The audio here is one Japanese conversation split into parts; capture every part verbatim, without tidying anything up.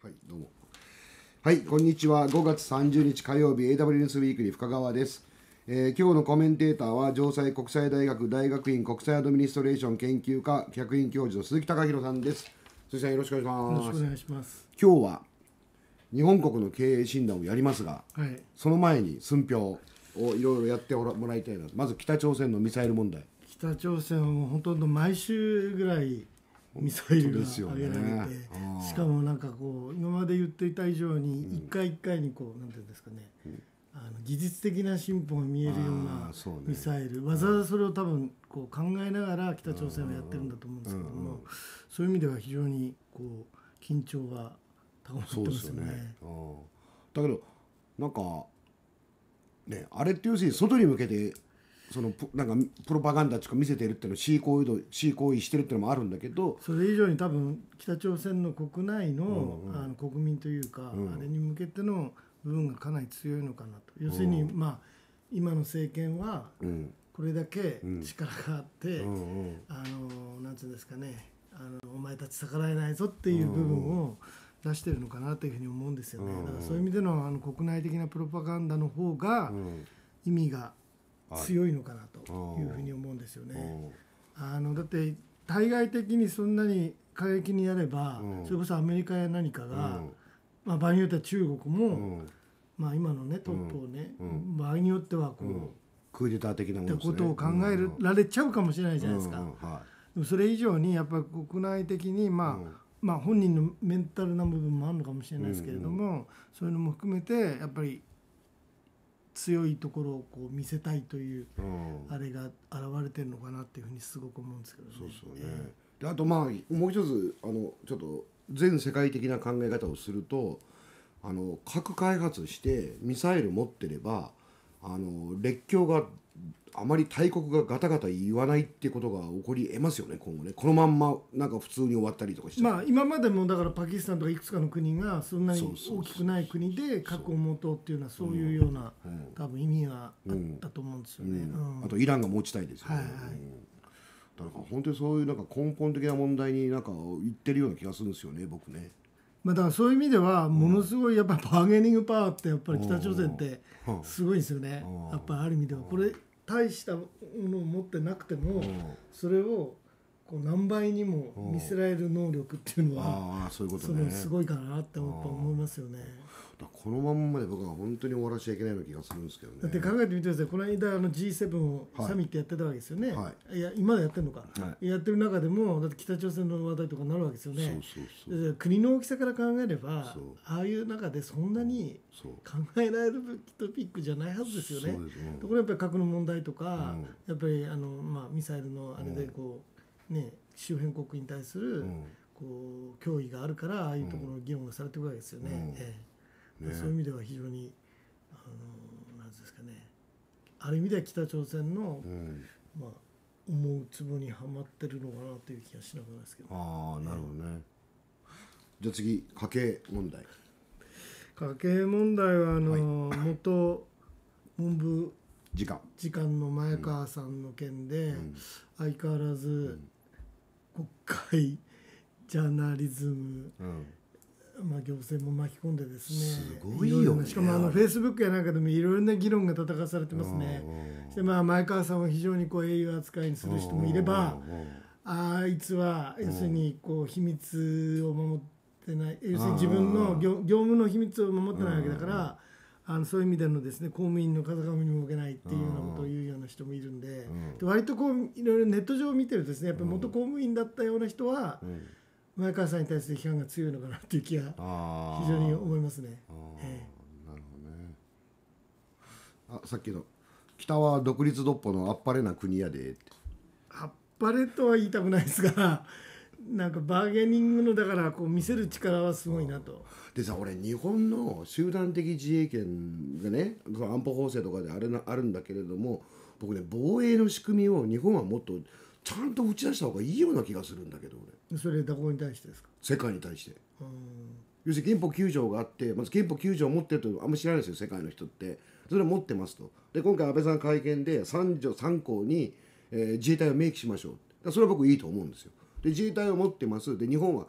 はい、どうも。はい、こんにちは。ごがつさんじゅうにち火曜日、エーダブリュー ニュースウィークリー深川です。えー今日のコメンテーターは、城西国際大学大学院国際アドミニストレーション研究科客員教授の鈴木貴弘さんです。鈴木さん、よろしくお願いしよろします。 くお願いします。 今日は日本国の経営診断をやりますが、 はい。 その前に寸評をいろいろやってもらいたいな。まず北朝鮮のミサイル問題。 北朝鮮はもうほとんど毎週ぐらいミサイルが上げられて、 ね、 しかもなんかこう今まで言っていた以上に一回一回にこうなんていうんですかね、うん、あの技術的な進歩が見えるようなミサイル、ね、わざわざそれを多分こう考えながら北朝鮮はやってるんだと思うんですけども、うんうん、そういう意味では非常にこう緊張は高まってますよね。 だけどなんかね、あれって要するに外に向けてそのなんかプロパガンダとか見せてるっていうのを恣意行為恣意行為してるっていうのもあるんだけど、 それ以上に多分北朝鮮の国内 の,、うんうん、あの国民というか、うん、あれに向けての部分がかなり強いのかなと。要するに、うん、まあ今の政権はこれだけ力があって、うんうん、あのなんていうんですかね、あのお前たち逆らえないぞっていう部分を出してるのかなというふうに思うんですよね。だからそういう意味で の, あの国内的なプロパガンダの方が意味が強いのかなというふうに思うんですよね。あのだって対外的にそんなに過激にやれば、それこそアメリカや何かが、まあ、場合によっては中国も、まあ、今のねトップをね、場合によってはこうクーデター的なものことを考えられちゃうかもしれないじゃないですか。でもそれ以上にやっぱり国内的にまあまあ本人のメンタルな部分もあるのかもしれないですけれども、そういうのも含めてやっぱり強いところをこう見せたいという、うん、あれが現れてるのかなっていうふうにすごく思うんですけどね。 そうそうね。えー、であとまあもう一つあのちょっと全世界的な考え方をすると、あの核開発してミサイル持ってればあの列強があまり大国がガタガタ言わないっていうことが起こり得ますよね、今後ね。このまんまなんか普通に終わったりとかして、 まあ今までもだからパキスタンとかいくつかの国がそんなに大きくない国で核を持とうっていうのはそういうような、うん、多分意味があったと思うんですよね。 うんうん、あとイランが持ちたいですよね。はいはい、うん、だから本当にそういうなんか根本的な問題になんか言ってるような気がするんですよね、僕ね。 まあだからそういう意味ではものすごいやっぱバーゲニングパワーってやっぱり北朝鮮ってすごいですよね。やっぱりある意味ではこれ大したものを持ってなくてもそれをこう何倍にも見せられる能力っていうのはそのすごいかなって思いますよね。 このまんまで僕は本当に終わらせちゃいけないような気がするんですけどね。 だって考えてみてください。この間あの ジーセブン をサミットやってたわけですよね。はい、いや今やってるのか、はい、やってる中でもだって北朝鮮の話題とかになるわけですよね。そうそうそう。国の大きさから考えればああいう中でそんなに考えられるトピックじゃないはずですよね。ところがやっぱり核の問題とか、うん、やっぱりあの、まあ、ミサイルのあれでこう、ね、周辺国に対する、うん、こう脅威があるからああいうところの議論がされていくわけですよね。うんええね、そういう意味では非常にあのなんですかね、ある意味では北朝鮮の、うんまあ、思うツボにはまってるのかなという気がしなくないですけど。 ああなるほどね。じゃあ次家計問題。 家計問題はあの、はい、元文部次官次官の前川さんの件で、うん、相変わらず、うん、国会ジャーナリズム、うんまあ、行政も巻き込んでですね、 すごいよね。 しかもあのフェイスブックやなんかでもいろいろな議論が戦わされてますね。でまあ前川さんを非常にこう英雄扱いにする人もいれば、あいつは要するにこう秘密を守ってない、要するに自分の 業, 業務の秘密を守ってないわけだから、あのそういう意味でのですね、公務員の風上にも置けないっていうようなことを言うような人もいるんで、で割とこういろいろネット上を見てるとですね、やっぱり元公務員だったような人は、前川さんに対する批判が強いのかなという気が非常に思いますね。ええ、なるほどね。 あ、さっきの北は独立独歩のあっぱれな国やでって。 あっぱれとは言いたくないですが、なんかバーゲニングのだからこう見せる力はすごいなと。 でさ、俺日本の集団的自衛権がね、安保法制とかであるなあるんだけれども、僕ね防衛の仕組みを日本はもっとちゃんと打ち出した方がいいような気がするんだけど、 俺それどこに対してですか。 世界に対して。要するに憲法きゅう条があって、まず憲法きゅう条を持ってるとあんまり知らないですよ、世界の人って。それを持ってますと。で今回安倍さん会見でさん条さん項に、えー、自衛隊を明記しましょう。それは僕いいと思うんですよ。で自衛隊を持ってます。で日本は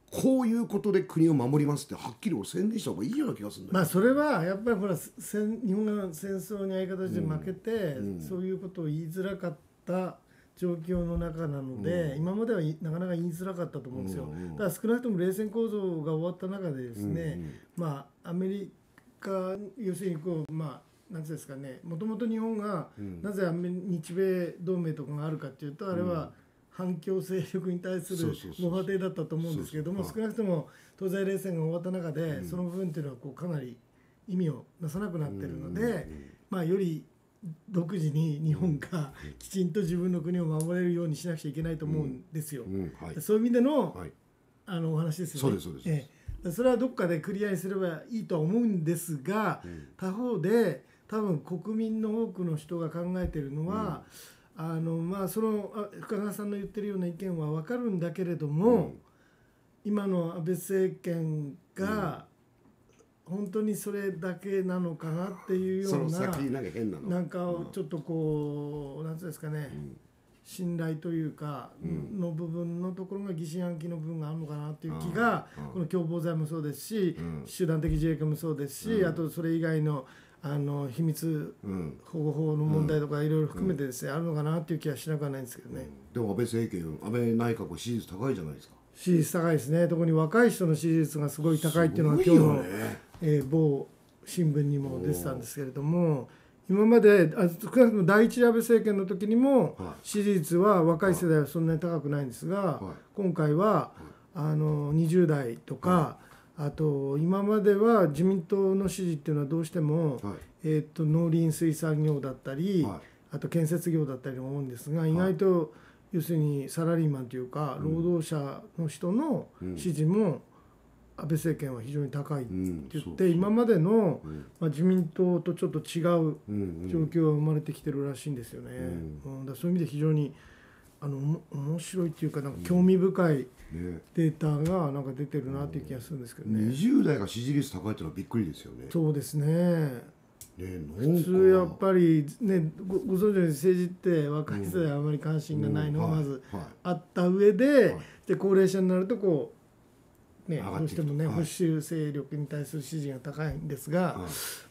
こういうことで国を守りますってはっきり宣言した方がいいような気がするんだよ。 まあそれはやっぱりほら戦日本が戦争に相方して負けて、うん、そういうことを言いづらかった状況の中なので、うん、今まではなかなか言いづらかったと思うんですよ、うん、だから少なくとも冷戦構造が終わった中でですね、うん、まあアメリカ要するにこうまあなんていうんですかね、もともと日本がなぜ日米同盟とかがあるかっていうと、あれは反共勢力に対する防波堤だったと思うんですけれども、少なくとも東西冷戦が終わった中で、その部分っていうのはこうかなり意味をなさなくなっているので、まあより独自に日本がきちんと自分の国を守れるようにしなくちゃいけないと思うんですよ。そういう意味での、はい、あのお話ですよね。 そうですそうです、ええ、それはどっかでクリアにすればいいとは思うんですが、うん、他方で多分国民の多くの人が考えているのは、うん、あのまあその深川さんの言ってるような意見は分かるんだけれども、うん、今の安倍政権が、うん、本当にそれだけなのかなっていうような、 その先なんか変なの、 なんかちょっとこう、なんていうんですかね、うん、信頼というかの部分のところが疑心暗鬼の部分があるのかなっていう気が、この共謀罪もそうですし、うん、集団的自衛権もそうですし、うん、あとそれ以外のあの秘密保護法の問題とかいろいろ含めてですね、うん、あるのかなっていう気はしなくはないんですけどね、 うん、でも安倍政権、安倍内閣は支持率高いじゃないですか。 支持率高いですね。特に若い人の支持率がすごい高いっていうのは今日の、ねえー、某新聞にも出てたんですけれども、今まであ少なくとも第一安倍政権の時にも支持率は若い世代はそんなに高くないんですが、はい、今回はあのにじゅう代とか、はい、あと今までは自民党の支持っていうのはどうしても、はい、えー、と農林水産業だったり、はい、あと建設業だったりが多いんですが、意外と要するにサラリーマンというか労働者の人の支持も安倍政権は非常に高いって言って、今までの、まあ、自民党とちょっと違う状況が生まれてきてるらしいんですよね、うんうん、だそういう意味で非常にあの面白いっていうか、なんか興味深いデータがなんか出てるなっていう気がするんですけどね。 にじゅう代が支持率高いっていうのはびっくりですよね。 そうですね。 ね、 普通やっぱり、ね、ご, ご存知のように政治って若い世代はあまり関心がないのがまずあった上で、はいはい、で高齢者になるとこう、ね、どうしてもね、はい、保守勢力に対する支持が高いんですが、はい、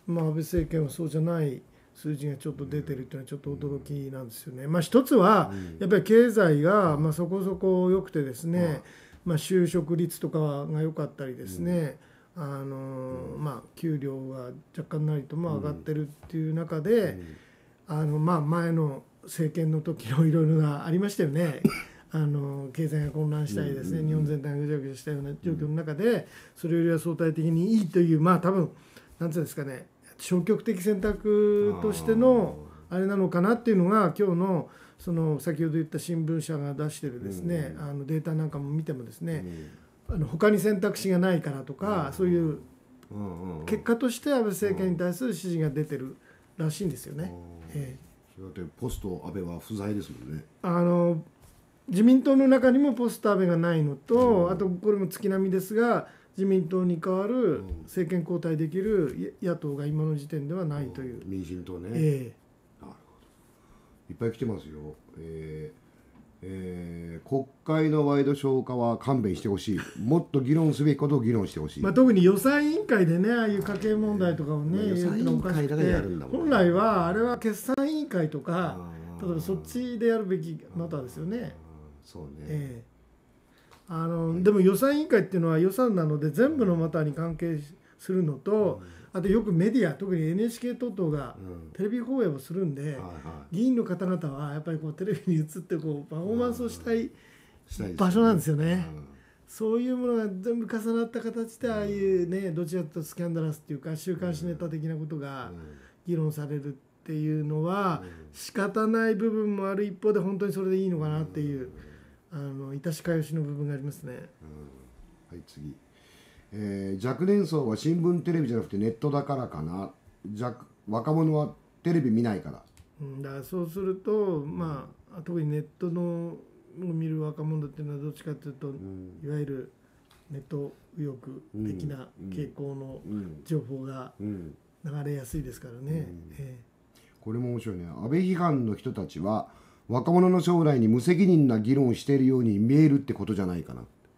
まあ、安倍政権はそうじゃない数字がちょっと出てるっていうのはちょっと驚きなんですよね。まあ、一つはやっぱり経済がまあそこそこ良くてですね、まあ、就職率とかが良かったりですね、あのーまあ、給料が若干なりとも上がってるっていう中で、あのまあ前の政権の時のいろいろなありましたよね。あの経済が混乱したりですね、日本全体がぐちゃぐちゃしたような状況の中で、それよりは相対的にいいという、まあ多分なんていうんですかね、消極的選択としてのあれなのかなっていうのが、今日のその先ほど言った新聞社が出してるですね、あのデータなんかも見てもですね、あの他に選択肢がないからとか、そういう結果として安倍政権に対する支持が出てるらしいんですよね。ええ、だってポスト安倍は不在ですもんね。 あの自民党の中にもポスト安倍がないのと、あとこれも月並みですが、自民党に代わる政権交代できる野党が今の時点ではないという。 民進党ね、 ええ、 なるほど。いっぱい来てますよ。えーえー、国会のワイドショー化は勘弁してほしい。もっと議論すべきことを議論してほしい。 まあ、特に予算委員会でね、ああいう家計問題とかをね、 予算委員会だけでやるんだもんね。 本来はあれは決算委員会とか、例えばそっちでやるべきマターですよね。 そうね、 えーあのはい、でも予算委員会っていうのは予算なので全部のマターに関係するのと、うん、あとよくメディア、特に エヌエイチケー 等々がテレビ放映をするんで、うんはいはい、議員の方々はやっぱりこうテレビに映ってこうパフォーマンスをしたい場所なんですよね。うん、そういうものが全部重なった形で、ああいうね、どちらかというとスキャンダラスっていうか週刊誌ネタ的なことが議論されるっていうのは仕方ない部分もある一方で、本当にそれでいいのかなっていう、あの致し返しの部分がありますね。 うん、はい、次、えー、若年層は新聞テレビじゃなくてネットだからかな。若若者はテレビ見ないから、 うん、だからそうすると、まあ、特にネットのを見る若者っていうのはどっちかというと、うん、いわゆるネット右翼的な傾向の情報が流れやすいですからね。うんうんえー、これも面白いね。安倍批判の人たちは若者の将来に無責任な議論をしているように見えるってことじゃないかな。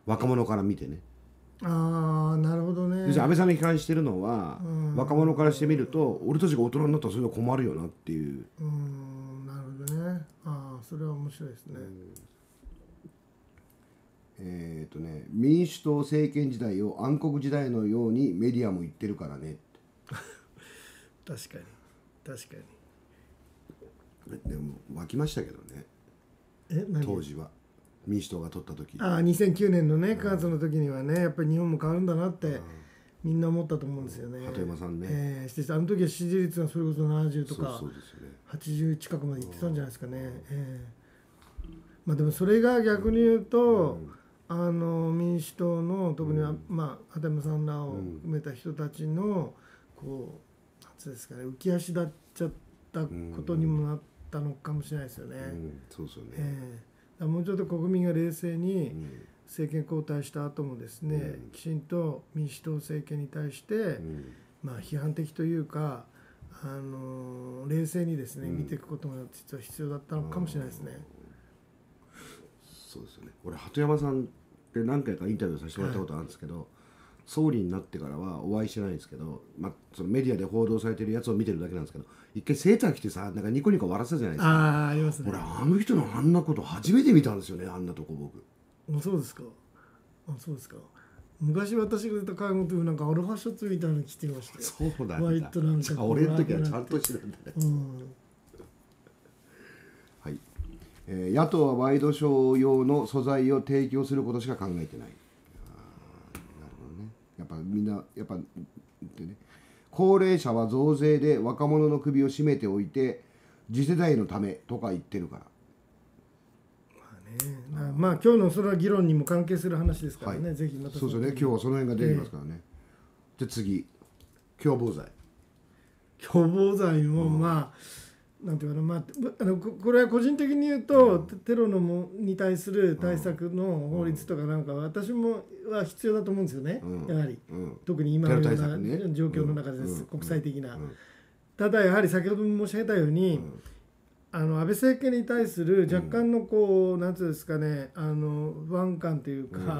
若者から見てね。 ああなるほどね。 安倍さんに批判してるのは、うん、若者からしてみると俺たちが大人になったらそれは困るよなっていう。 うん、なるほどね。ああそれは面白いですね。 うん、えっ、ー、とね民主党政権時代を暗黒時代のようにメディアも言ってるからね確かに確かに。でも湧きましたけどね。 え何当時は民主党が取った時。 ああにせんきゅうねんのねくがつの時にはねやっぱり日本も変わるんだなってみんな思ったと思うんですよね。 鳩山さんね、 えー、してあの時は支持率がそれこそななじゅうとかそうそうですよね、 はちじゅう近くまでいってたんじゃないですかね。えー、まあでもそれが逆に言うと、うん、あの民主党の特には、うん、まあ鳩山さんらを含めた人たちのこうなんつうんですかね浮き足立っちゃったことにもなったのかもしれないですよね。 うん、そうですよね。 えー、もうちょっと国民が冷静に、うん政権交代した後もですね、うん、きちんと民主党政権に対して、うんまあ、批判的というか、あのー、冷静にですね、うん、見ていくことが実は必要だったのかもしれないですね。 そうですよね。俺鳩山さんって何回かインタビューさせてもらったことあるんですけど、はい、総理になってからはお会いしてないんですけど、まあ、そのメディアで報道されてるやつを見てるだけなんですけど、一回セーター着てさなんかニコニコ笑ってたじゃないですか。 ああ、ありますね。 俺あの人のあんなこと初めて見たんですよね。あんなとこ僕。 そうですか。あ、そうですか。昔私が出た介護というなんかアロハシャツみたいなの着てましたよ。 そうなんだ。 ホワイトなんか俺の時はちゃんとしてたんだね。うん、はい、えー。野党はワイドショー用の素材を提供することしか考えてない。あ、なるほどね。やっぱみんなやっぱってね。高齢者は増税で若者の首を絞めておいて次世代のためとか言ってるから。 まあ今日のそれは議論にも関係する話ですからね、はい、ぜひまたそうですね、今日はその辺が出てきますからね。えー、じゃあ次、共謀罪。 共謀罪もまあ、なんていうかな、まあ、あのこれは個人的に言うと、うん、テロのもに対する対策の法律とかなんか私もは必要だと思うんですよね、うん、やはり、うん、特に今のような状況の中です、うん、国際的な、うん、ただやはり先ほども申し上げたように、うんあの安倍政権に対する若干のこう、うん、なんていうんですかねあの不安感というか、うんうんうん、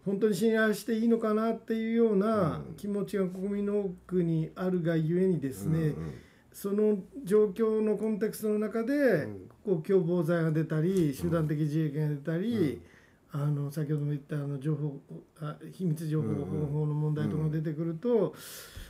本当に信頼していいのかなっていうような気持ちが国民の多くにあるがゆえにですね、うんうん、その状況のコンテクストの中で、うん、こう共謀罪が出たり集団的自衛権が出たり、うん、あの先ほども言ったあの情報あ秘密情報保護法の問題とかが出てくると、うんうん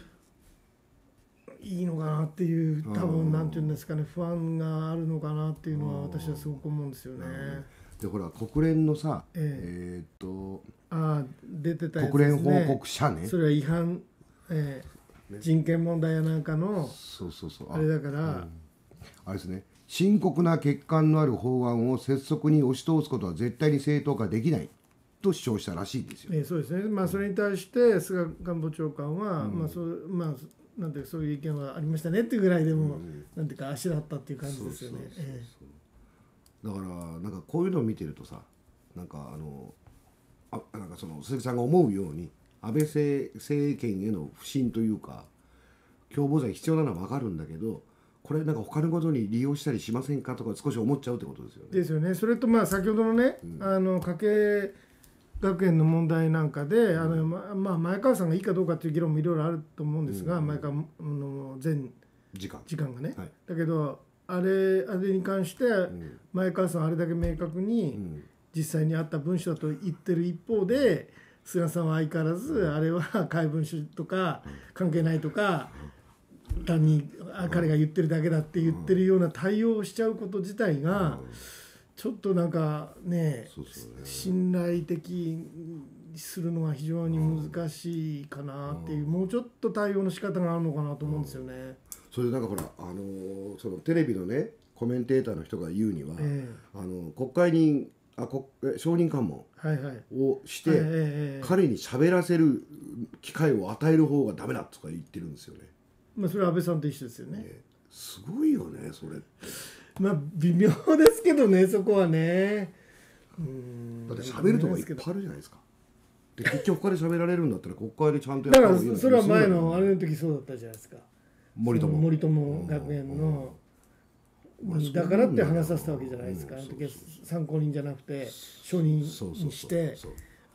いいのかなっていう多分なんていうんですかね不安があるのかなっていうのは私はすごく思うんですよね。 でほら国連のさえー、えー、っとあ出てたやつですね、国連報告者ねそれは違反、えーね、人権問題やなんかのそうそうそうあれだから、うん、 あれですね深刻な欠陥のある法案を拙速に押し通すことは絶対に正当化できないと主張したらしいですよ。 えー、そうですね、まあ、それに対して菅官房長官は、うんまあそうまあなんてそういう意見はありましたねっていうぐらいでも、うん、なんていうかあしらったっていう感じですよね。 だからなんかこういうのを見てるとさなんかあのあなんかその鈴木さんが思うように安倍政権への不信というか共謀罪必要なのは分かるんだけどこれなんか他のことに利用したりしませんかとか少し思っちゃうってことですよね。 ですよね。それとまあ先ほどのね、うん、あの家計学園の問題なんかで、うん、あのままあ、前川さんがいいかどうかという議論もいろいろあると思うんですが、うん、前川の前時間時間がね、 はい、 だけどあれあれに関して前川さんはあれだけ明確に実際にあった文書だと言ってる一方で菅さんは相変わらずあれは怪文書とか関係ないとか単に彼が言ってるだけだって言ってるような対応をしちゃうこと自体がちょっとなんか ね, そうそうね信頼的にするのが非常に難しいかなっていう、もうちょっと対応の仕方があるのかなと思うんですよね。 それなんかほら、あのー、そのテレビのねコメンテーターの人が言うには、えー、あの国会にあ国証人喚問をして、はいはいえー、彼に喋らせる機会を与える方がダメだとか言ってるんですよね。 まあそれは安倍さんと一緒ですよね。 ねすごいよねそれって。 まあ微妙ですけどねそこはね。 うーんだって喋るとこいっぱいあるじゃないですか。で結局他で喋られるんだったら国会でちゃんとやった方がいいのに。 だからそれは前のあれの時そうだったじゃないですか。森友森友学園のだからって話させたわけじゃないですか。あの時は参考人じゃなくて証人にして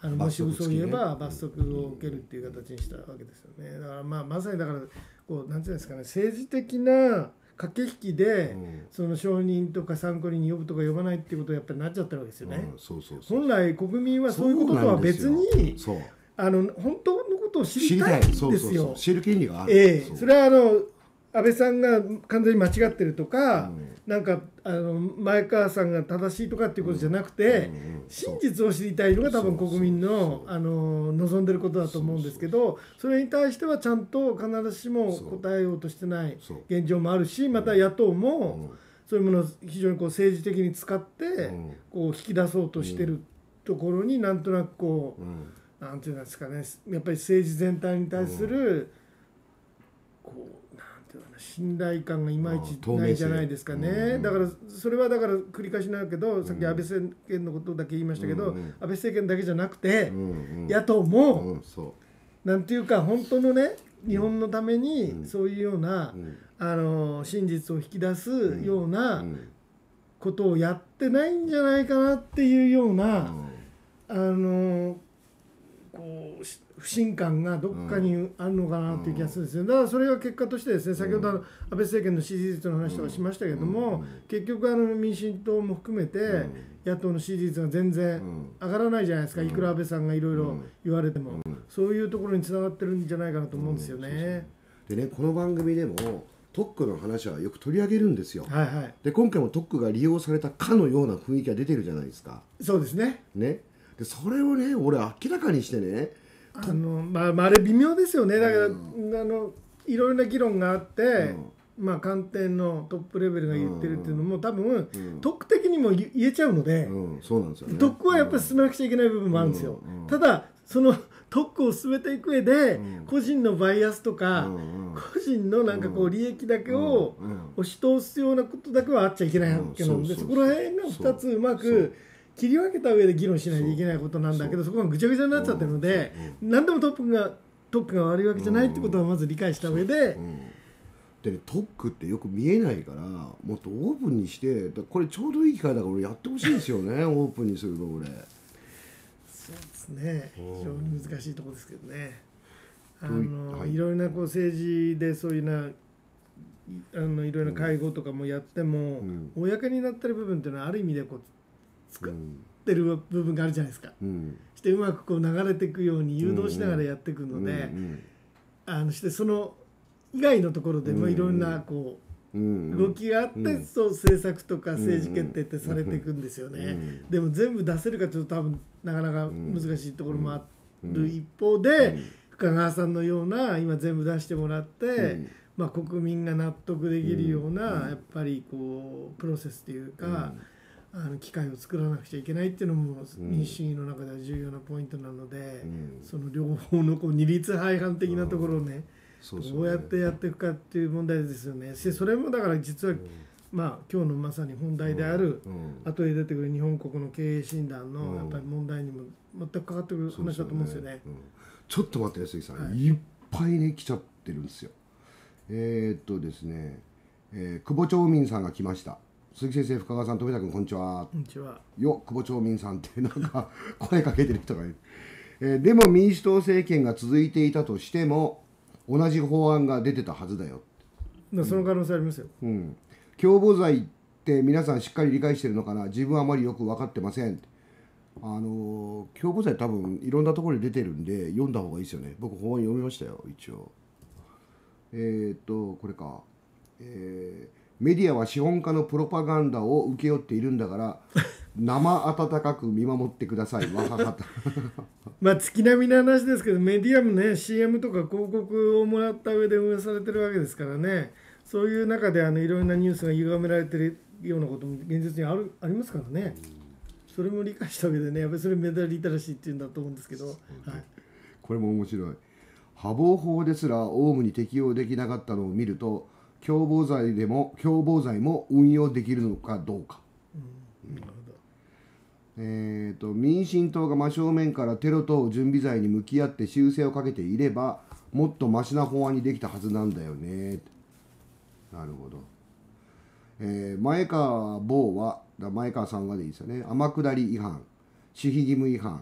あのもし嘘を言えば罰則を受けるっていう形にしたわけですよね。だからまあまさにだからこうなんていうんですかね、政治的な駆け引きで、うん、その証人とか参考人に呼ぶとか呼ばないっていうことがやっぱりなっちゃってるわけですよね。うん、そうそうそう、本来国民はそういうこととは別にあの本当のことを知りたいんですよ。そうそうそう、 知る権利がある。 ええ、それはあの安倍さんが完全に間違ってるとか、うん、なんかあの前川さんが正しいとかっていうことじゃなくて、うんうんうん、真実を知りたいのが多分国民のあの望んでることだと思うんですけど、それに対してはちゃんと必ずしも答えようとしてない現状もあるし、また野党もそういうものを非常にこう政治的に使ってこう引き出そうとしてるところに、なんとなくこうなんていうんですかね、やっぱり政治全体に対するこう信頼感がいまいちないじゃないですかね、うんうん、だからそれはだから繰り返しになるけど、さっき安倍政権のことだけ言いましたけど、うんうん、安倍政権だけじゃなくて、うんうん、野党も、うん、そうなんていうか本当のね日本のためにそういうような、うん、あの真実を引き出すようなことをやってないんじゃないかなっていうような、うん、あのこう不信感がどっかにあるのかなっていう気がするんですよ。だからそれが結果としてですね、先ほど安倍政権の支持率の話とかしましたけども、結局あの民進党も含めて野党の支持率が全然上がらないじゃないですか、いくら安倍さんがいろいろ言われても、そういうところにつながってるんじゃないかなと思うんですよね。 でね、この番組でも特区の話はよく取り上げるんですよ、はいはい、で今回も特区が利用されたかのような雰囲気が出てるじゃないですか。 そうですね。 ねでそれをね俺明らかにしてね、 あのまあ、まあ、あれ微妙ですよね。だから、うん、あのいろいろな議論があって、うんまあ、官邸のトップレベルが言ってるっていうのも多分、うん、特区的にも言えちゃうので、 うん、そうなんですよね、 特区はやっぱり進めなくちゃいけない部分もあるんですよ、うんうん、ただその特区を進めていく上で、うん、個人のバイアスとか、うんうん、個人のなんかこう利益だけを押し通すようなことだけはあっちゃいけないわけなので、そこら辺がふたつうまく切り分けた上で議論しないといけないことなんだけど、 そ, そこがぐちゃぐちゃになっちゃってるので、うん、何でもトップが特区が悪いわけじゃないってことはまず理解した上で、うんうんでね、特区ってよく見えないからもっとオープンにして、これちょうどいい機会だから俺やってほしいんですよねオープンにするの俺。 そうですね、非常に難しいところですけどね。あの、はい、いろいろなこう政治でそういうなあのいろいろな会合とかもやっても、うん、公になってる部分っていうのはある意味でこう作ってる部分があるじゃないですか、うん、してうまくこう流れていくように誘導しながらやっていくので、うんうん、あのしてその以外のところでもいろんなこう、うんうん、動きがあって、うん、そう政策とか政治決定ってされていくんですよね、うんうん、でも全部出せるかというと多分なかなか難しいところもある一方で、うん、深川さんのような今全部出してもらって、うんまあ、国民が納得できるような、うん、やっぱりこうプロセスというか、うんあの機会を作らなくちゃいけないっていうのも民主主義の中では重要なポイントなので、うん、その両方のこう二律背反的なところをね、うん、どうやってやっていくかっていう問題ですよね。でそれもだから実は、うんまあ、今日のまさに本題である、うん、後で出てくる日本国の経営診断のやっぱり問題にも全くかかってくる話だと思うんですよね。うん、 ちょっと待ってね杉さん、はい、いっぱいね来ちゃってるんですよ。えー、っとですね、えー、久保町民さんが来ました。鈴木先生、深川さん、富田君、こんにちは。 こんにちは。 よ、久保町民さんってなんか声かけてる人がいる、えー。でも民主党政権が続いていたとしても同じ法案が出てたはずだよ。 その可能性ありますよ。 うん。共謀罪って皆さんしっかり理解してるのかな。自分はあまりよく分かってません。あの共謀罪多分いろんなところに出てるんで読んだ方がいいですよね。僕法案読みましたよ一応。えー、っとこれか。えーメディアは資本家のプロパガンダを請け負っているんだから生温かく見守ってください。わははまあ月並みな話ですけど、メディアもね シーエム とか広告をもらった上で運営されてるわけですからね、そういう中であのいろいろなニュースが歪められてるようなことも現実にあるありますからね。それも理解した上でね、やっぱりそれメディアリテラシーっていうんだと思うんですけど、はい、 これも面白い。破防法ですらオウムに適用できなかったのを見ると共謀罪でも共謀罪も運用できるのかどうか。うん、なるほど。えーと民進党が真正面からテロ等準備罪に向き合って修正をかけていればもっとマシな法案にできたはずなんだよね。なるほど。えー、前川坊は前川さんがでいいですよね。天下り違反、守秘義務違反、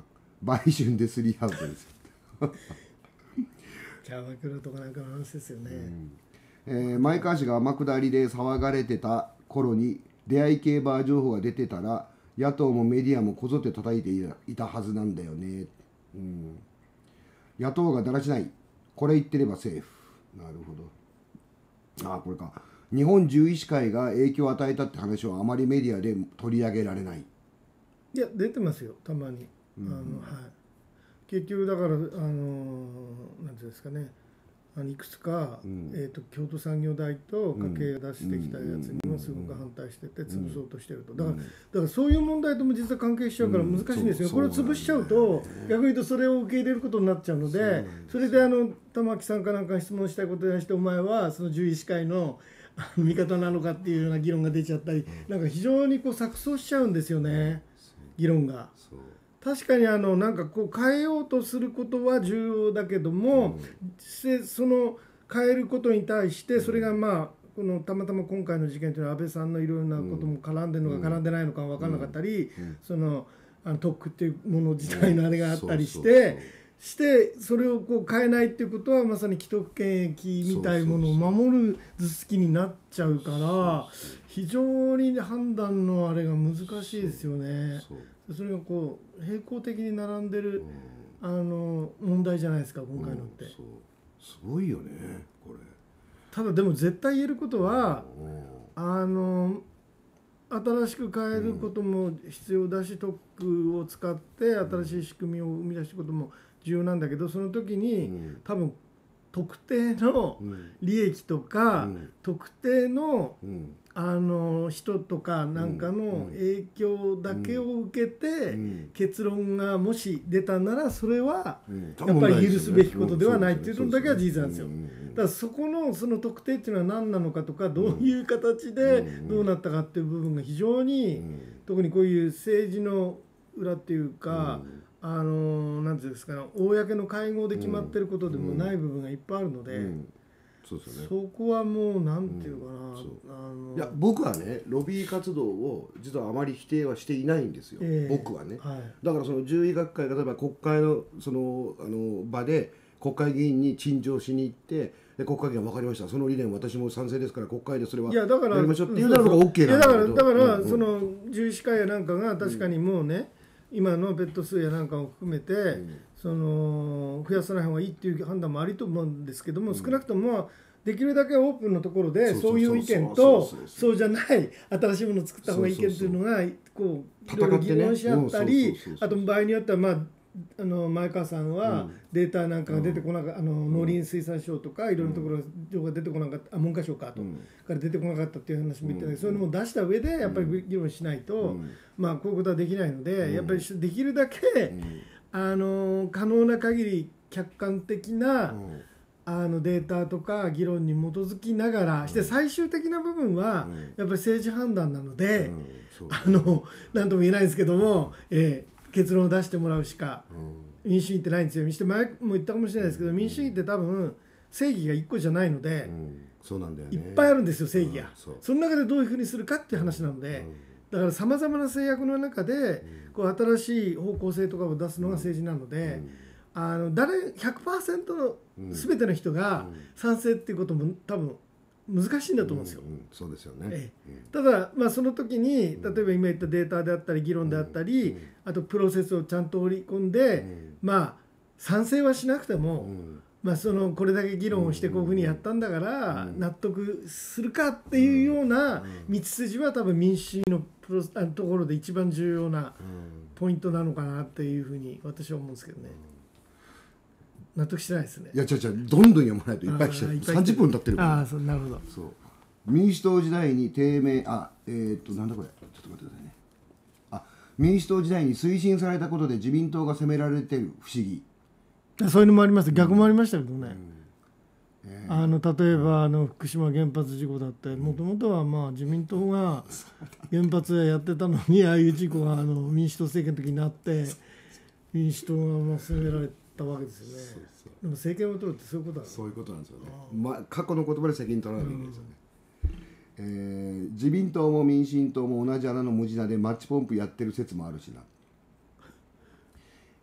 売春でスリーアウトですよキャバクラとかなんかの話ですよね、うんえー、前川氏が天下りで騒がれてた頃に出会い系バー情報が出てたら野党もメディアもこぞって叩いていたはずなんだよね、うん、野党がだらしない、これ言ってればセーフ。なるほど。ああ、これか。日本獣医師会が影響を与えたって話はあまりメディアで取り上げられない。 いや出てますよ、たまに、うん、あのはい、結局だからあのなんていうんですかね、あのいくつか、うんえー、と京都産業大と家計が出してきたやつにもすごく反対してて潰そうとしてると、だから、だからそういう問題とも実は関係しちゃうから難しいんですよ、これを潰しちゃうと逆に言うとそれを受け入れることになっちゃうので、それであの玉木さんかなんか質問したいことに対してお前はその獣医師会の味方なのかっていうような議論が出ちゃったり、なんか非常にこう錯綜しちゃうんですよね、議論が。確かにあのなんかこう変えようとすることは重要だけども、うん、その変えることに対してそれがまあこのたまたま今回の事件というのは安倍さんのいろいろなことも絡んでるのか絡んでないのか分からなかったり、そのあの特区っていうもの自体のあれがあったりしてしてそれをこう変えないっていうことはまさに既得権益みたいなものを守る図式になっちゃうから非常に判断のあれが難しいですよね。それがこう並行的に並んでる、うん、あの問題じゃないですか今回のって、うん、そうすごいよねこれ。 ただでも絶対言えることは、うん、あの新しく変えることも必要だし、うん、特区を使って新しい仕組みを生み出すことも重要なんだけど、その時に、うん、多分特定の利益とか、うん、特定の、うんあの人とかなんかの影響だけを受けて結論がもし出たならそれはやっぱり許すべきことではないっていうのだけは事実なんですよ。だからそこのその特定っていうのは何なのかとかどういう形でどうなったかっていう部分が非常に特にこういう政治の裏っていうかあのなんていうんですかね、公の会合で決まってることでもない部分がいっぱいあるので。そうですよね、そこはもうなんていうかな、うん、あのいや僕はねロビー活動を実はあまり否定はしていないんですよ、えー、僕はね、はい、だからその獣医学会が例えば国会のそのあの場で国会議員に陳情しに行ってで国会議員は分かりましたその理念私も賛成ですから国会でそれはやりましょうっていうのが OK なんだけど、 だからだからその獣医師会やなんかが確かにもうね、うん、今のベッド数やなんかを含めて、うんその増やさない方がいいっていう判断もありと思うんですけども、うん、少なくともできるだけオープンのところでそういう意見とそうじゃない新しいものを作った方がいい意見っていうのがこういろいろ議論し合ったり、あと場合によってはまああの前川さんはデータなんかが出てこなかった、うん、あの農林水産省とかいろんなところ情報が出てこなかった、あ文科省かと、うん、から出てこなかったっていう話も言ってたけど、うん、そういうのも出した上でやっぱり議論しないと、うん、まあこういうことはできないので、うん、やっぱりできるだけ、うんあの可能な限り客観的な、うん、あのデータとか議論に基づきながら、うん、して最終的な部分は、うん、やっぱり政治判断なので、うん、あの何とも言えないんですけども、えー、結論を出してもらうしか、うん、民主主義ってないんですよ。にして前も言ったかもしれないですけど、うん、民主主義って多分正義がいっこじゃないので、うん、そうなんだよね、いっぱいあるんですよ正義が、うん、そ, その中でどういうふうにするかっていう話なので、うんだからさまざまな制約の中でこう新しい方向性とかを出すのが政治なので、あの誰 ひゃくパーセント の全ての人が賛成っていうことも多分難しいんだと思うんですよ。 うんうん、そうですよね、 ええ、ただ、まあ、その時に例えば今言ったデータであったり議論であったり、あとプロセスをちゃんと織り込んで、まあ賛成はしなくても、まあ、そのこれだけ議論をしてこういうふうにやったんだから納得するかっていうような道筋は多分民主主義のプロあのところで一番重要なポイントなのかなっていうふうに私は思うんですけどね。納得してないですね。 いや違う違うどんどん読まないといっぱい来ちゃう。さんじゅっぷん経ってるから。 ああそうなるほど。 そう民主党時代に低迷あえー、っとなんだこれちょっと待ってくださいね。あ民主党時代に推進されたことで自民党が責められてる不思議。 そういうのもあります。逆もありましたけどね、うんえー、あの例えばあの福島原発事故だってもともとはまあ自民党が原発やってたのにああいう事故があの民主党政権の時になって民主党がまあ責められたわけですよね。そうそうでも政権を取るってそういうことだそういうことなんですよね。まあ、過去の言葉で責任取らないといけないですよね、うんえー、自民党も民進党も同じ穴の無地なでマッチポンプやってる説もあるしな。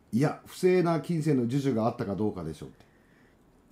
いや不正な金銭の授受があったかどうかでしょうって。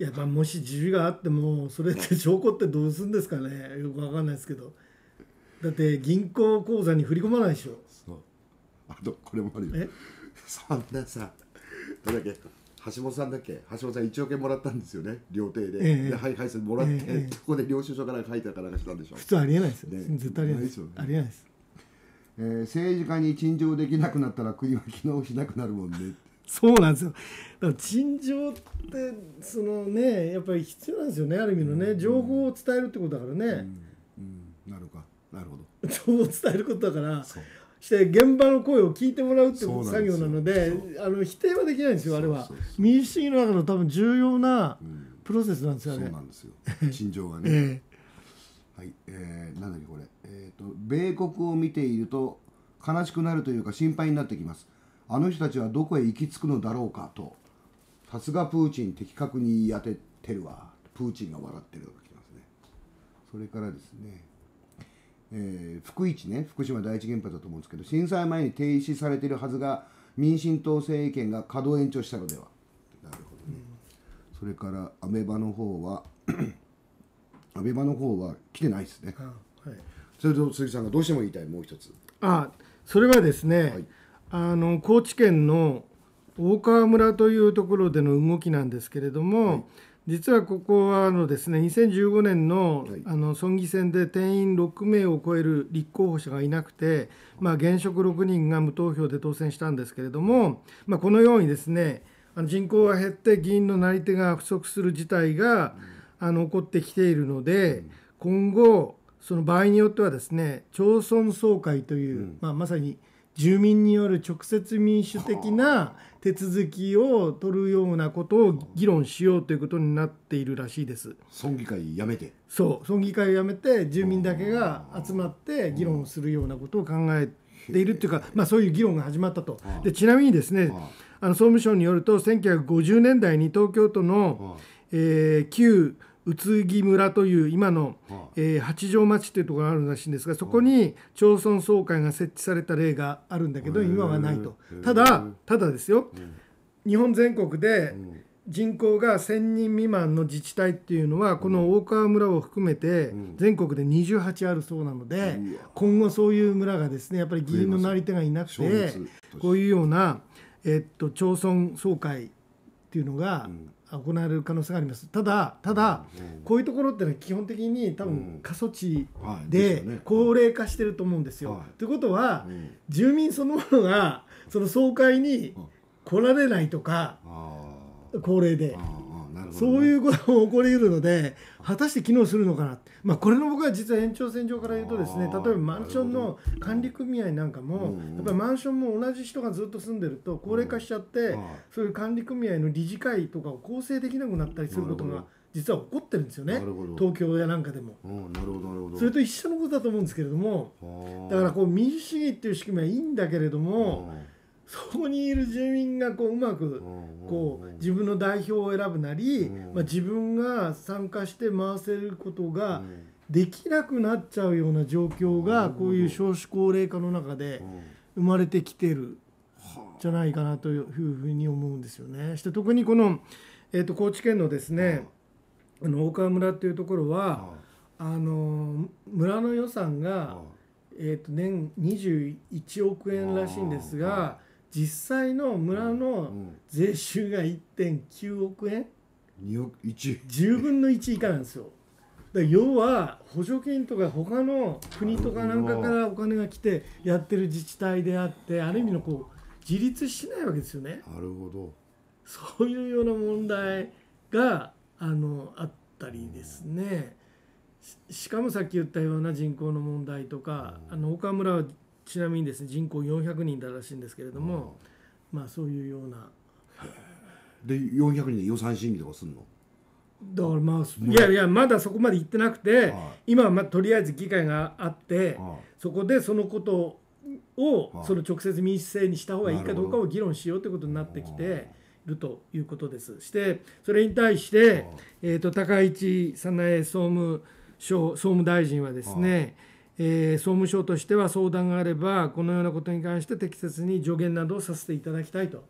いやまあもし授受があってもそれって証拠ってどうするんですかね、よくわかんないですけど、だって銀行口座に振り込まないでしょ。 そうあとこれもあるよ。えそんなさどれだっけ橋本さんだっけ橋本さんいちおくえんもらったんですよね料亭で、ええ、ではいはいそれもらって、ええ、そこで領収書から書いたからかしたんでしょ。 普通ありえないですよ、ね、絶対ありえないですよ、ね、ありえないです、 えー、政治家に陳情できなくなったら国は機能しなくなるもんね。 そうなんですよ。だから陳情ってそのねやっぱり必要なんですよね、ある意味のね、情報を伝えるってことだからね、うんうん、なるかなるほど情報を伝えることだからして現場の声を聞いてもらうっていう作業なので、あの否定はできないんですよ。あれは民主主義の中の多分重要なプロセスなんですよね、 うん、そうなんですよ陳情はね、えー、はい、えー、なんだっけこれ、えーと、米国を見ていると悲しくなるというか心配になってきます。あの人たちはどこへ行き着くのだろうかと。さすがプーチン的確に言い当ててるわ。プーチンが笑ってるのが来ますね。それからですね、えー、福一ね、福島第一原発だと思うんですけど、震災前に停止されているはずが民進党政権が稼働延長したのでは。なるほどね、うん、それからアベマの方はアベマの方は来てないですね、はい、それと鈴木さんがどうしても言いたいもう一つ。 あそれはですね、はい、あの高知県の大川村というところでの動きなんですけれども、はい、実はここはあのですねにせんじゅうごねん の,、はい、あの村議選で定員ろくめいを超える立候補者がいなくて、まあ、現職ろくにんが無投票で当選したんですけれども、まあ、このようにですねあの人口が減って議員のなり手が不足する事態が、うん、あの起こってきているので、うん、今後その場合によってはですね町村総会という、うんまあ、まさに住民による直接民主的な手続きを取るようなことを議論しようということになっているらしいです。 村議会やめてそう村議会をやめて住民だけが集まって議論するようなことを考えているというか、まあ、そういう議論が始まったと。でちなみにですねあの総務省によるとせんきゅうひゃくごじゅうねんだいに東京都の、えー、旧宇津木村という今の、えー、八丈町というところがあるらしいんですが、そこに町村総会が設置された例があるんだけど今はないと。ただただですよ、日本全国で人口がせんにん未満の自治体っていうのはこの大川村を含めて全国でにじゅうはちあるそうなので、今後そういう村がですねやっぱり議員のなり手がいなくてこういうような、えっと、町村総会っていうのが行われる可能性があります。ただただ、うん、こういうところってのは基本的に多分過疎地で高齢化してると思うんですよ。はい、ということは、うん、住民そのものがその総会に来られないとか、うん、高齢で、ね、そういうことも起こりうるので果たして機能するのかな、まあ、これの僕は実は延長線上から言うとですね例えばマンションの管理組合なんかもやっぱりマンションも同じ人がずっと住んでると高齢化しちゃってそういう管理組合の理事会とかを構成できなくなったりすることが実は起こってるんですよね、東京やなんかでも。なるほどなるほど。それと一緒のことだと思うんですけれども、だからこう民主主義っていう仕組みはいいんだけれどもそこにいる住民がこううまくこう自分の代表を選ぶなり、まあ、自分が参加して回せることができなくなっちゃうような状況がこういう少子高齢化の中で生まれてきてるんじゃないかなというふうに思うんですよね。して特にこの、えー、と高知県のですねあの大川村っていうところはあの村の予算がえー、と年にじゅういちおくえんらしいんですが実際の村の税収が いってんきゅうおくえん、じゅうぶんのいち以下なんですよ。だから要は補助金とか他の国とかなんかからお金が来てやってる自治体であってある意味のこう自立しないわけですよね。 なるほど。 そういうような問題が あのあったりですね。しかもさっき言ったような人口の問題とかあの大川村はちなみにですね人口よんひゃくにんだらしいんですけれども、うん、まあそういうようなでよんひゃくにんで予算審議とかするのだからまあいやいやまだそこまで行ってなくて、はい、今はまあとりあえず議会があって、はい、そこでそのことを、はい、その直接民主制にした方がいいかどうかを議論しようということになってきているということです。してそれに対して、えー、と高市早苗総務省総務大臣はですね、えー、総務省としては相談があればこのようなことに関して適切に助言などをさせていただきたいと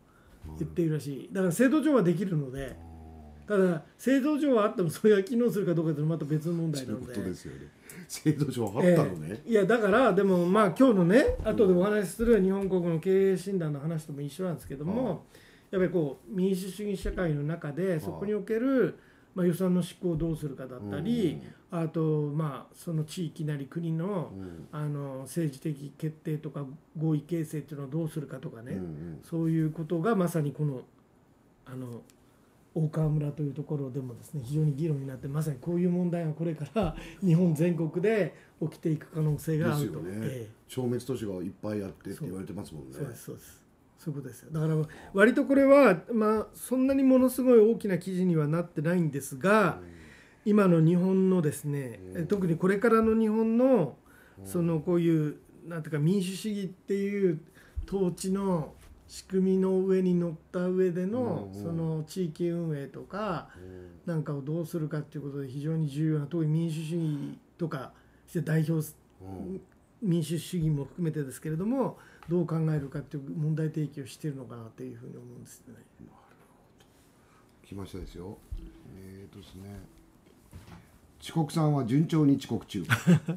言っているらしい。だから制度上はできるので、ただ制度上はあってもそれが機能するかどうかというのはまた別の問題なので。 そういうことですよね。制度上あったのね、 えー、いやだからでもまあ今日のね後でお話しする日本国の経営診断の話とも一緒なんですけども、やっぱりこう民主主義社会の中でそこにおけるまあ予算の執行をどうするかだったり、あとまあその地域なり国のあの政治的決定とか合意形成っていうのをどうするかとかね、そういうことがまさにこのあの大川村というところでもですね非常に議論になって、まさにこういう問題がこれから日本全国で起きていく可能性があると。 ですよね、ええ、消滅都市がいっぱいあってって言われてますもんね。 そうですそうですそういうことですよ。だから割とこれはまあそんなにものすごい大きな記事にはなってないんですが、うん、今の日本のですね、うん、特にこれからの日本のそのこういうなんていうか民主主義っていう統治の仕組みの上に乗った上でのその地域運営とかなんかをどうするかっていうことで非常に重要な、特に民主主義とかして代表民主主義も含めてですけれどもどう考えるかっていう問題提起をしているのかなというふうに思うんですね。なるほど。来ましたですよ。えーとですね。遅刻さんは順調に遅刻中。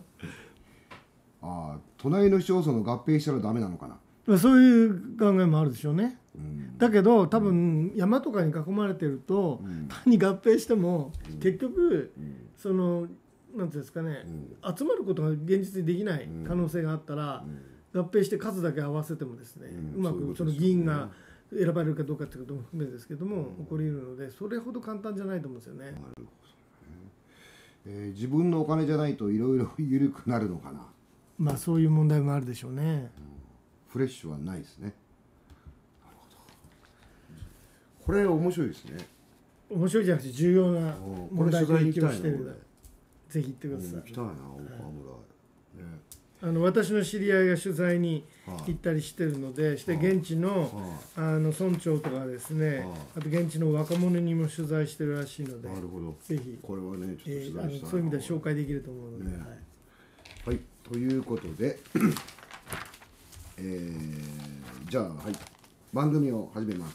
ああ、隣の市町村の合併したらダメなのかな。 そういう考えもあるでしょうね。うん、だけど多分山とかに囲まれてると、うん、単に合併しても、うん、結局、うん、そのなんていうんですかね、うん、集まることが現実にできない可能性があったら、うん、合併して数だけ合わせてもですね、うん、うまくその議員が選ばれるかどうかということも含めてですけども、うん、起こり得るのでそれほど簡単じゃないと思うんですよね。なるほどね。 えー、自分のお金じゃないといろいろ緩くなるのかな。 まあそういう問題もあるでしょうね。うん、 フレッシュはないですね。なるほど。これ面白いですね。 面白いじゃなくて重要な問題提起をしている。ぜひ行ってください。 行きたいな、大川村。はいね、 あの私の知り合いが取材に行ったりしてるので、はあ、して現地の、はあ、あの村長とかですね、はあ、あと現地の若者にも取材してるらしいので、 なるほど。 ぜひこれはね、ちょっと取材したい、 えー、あのそういう意味では紹介できると思うので、ね、はい、 はい、ということで、えー、じゃあ、はい、番組を始めます。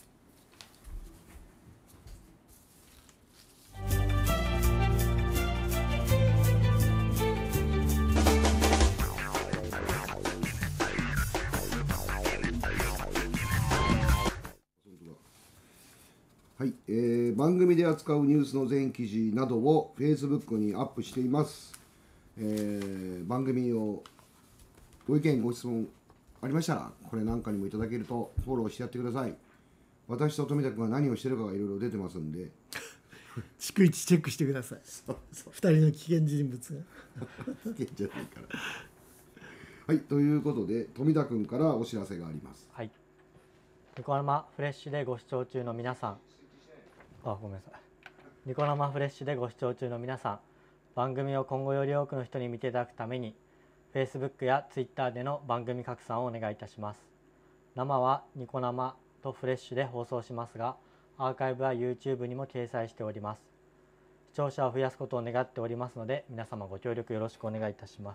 はい、えー、番組で扱うニュースの全記事などを Facebook にアップしています。えー、番組をご意見ご質問ありましたらこれなんかにもいただけるとフォローしてやってください。私と富田君が何をしてるかがいろいろ出てますんで逐一チェックしてください。そうそうふたりの危険人物が危険じゃないからはい、ということで富田君からお知らせがあります。 はい、ニコ生フレッシュでご視聴中の皆さん、あ、ごめんなさい。ニコ生フレッシュでご視聴中の皆さん、番組を今後より多くの人に見ていただくために Facebook や Twitter での番組拡散をお願いいたします。生はニコ生とフレッシュで放送しますが、アーカイブは YouTube にも掲載しております。視聴者を増やすことを願っておりますので、皆様ご協力よろしくお願いいたします。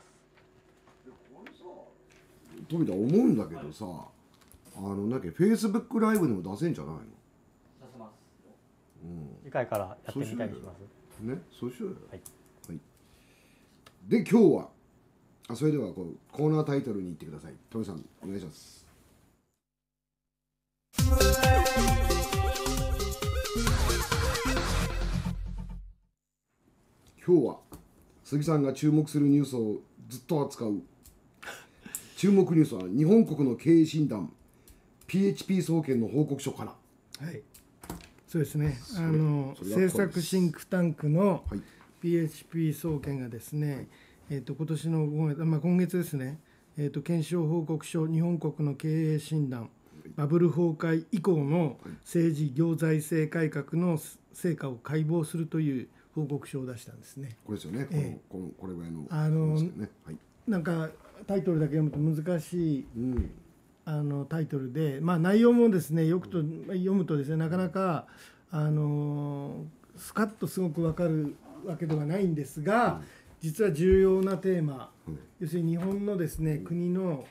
富田思うんだけどさ、あのなんか Facebook ライブにも出せんじゃないの？出せます。うん、次回からやってみたりします。 ね、そうしようよ。 はい。 はい、で今日はあそれではこうコーナータイトルに行ってください。富さんお願いします。今日は杉さんが注目するニュースをずっと扱う注目ニュースは日本国の経営診断 ピーエイチピー 総研の報告書から。 はい、そうですね。あの政策シンクタンクの ピーエイチピー 総研がですね、はい、えっと今年のごがつ、まあ、今月ですね、えっと検証報告書日本国の経営診断、はい、バブル崩壊以降の政治行財政改革の成果を解剖するという報告書を出したんですね。 これですよね。 えー、このこれぐらいの、 あの、ね、はい、なんかタイトルだけ読むと難しい、うん、あのタイトルで、まあ、内容もですねよくと読むとですねなかなかあのスカッとすごく分かるわけではないんですが、うん、実は重要なテーマ、うん、要するに日本のですね、うん、国の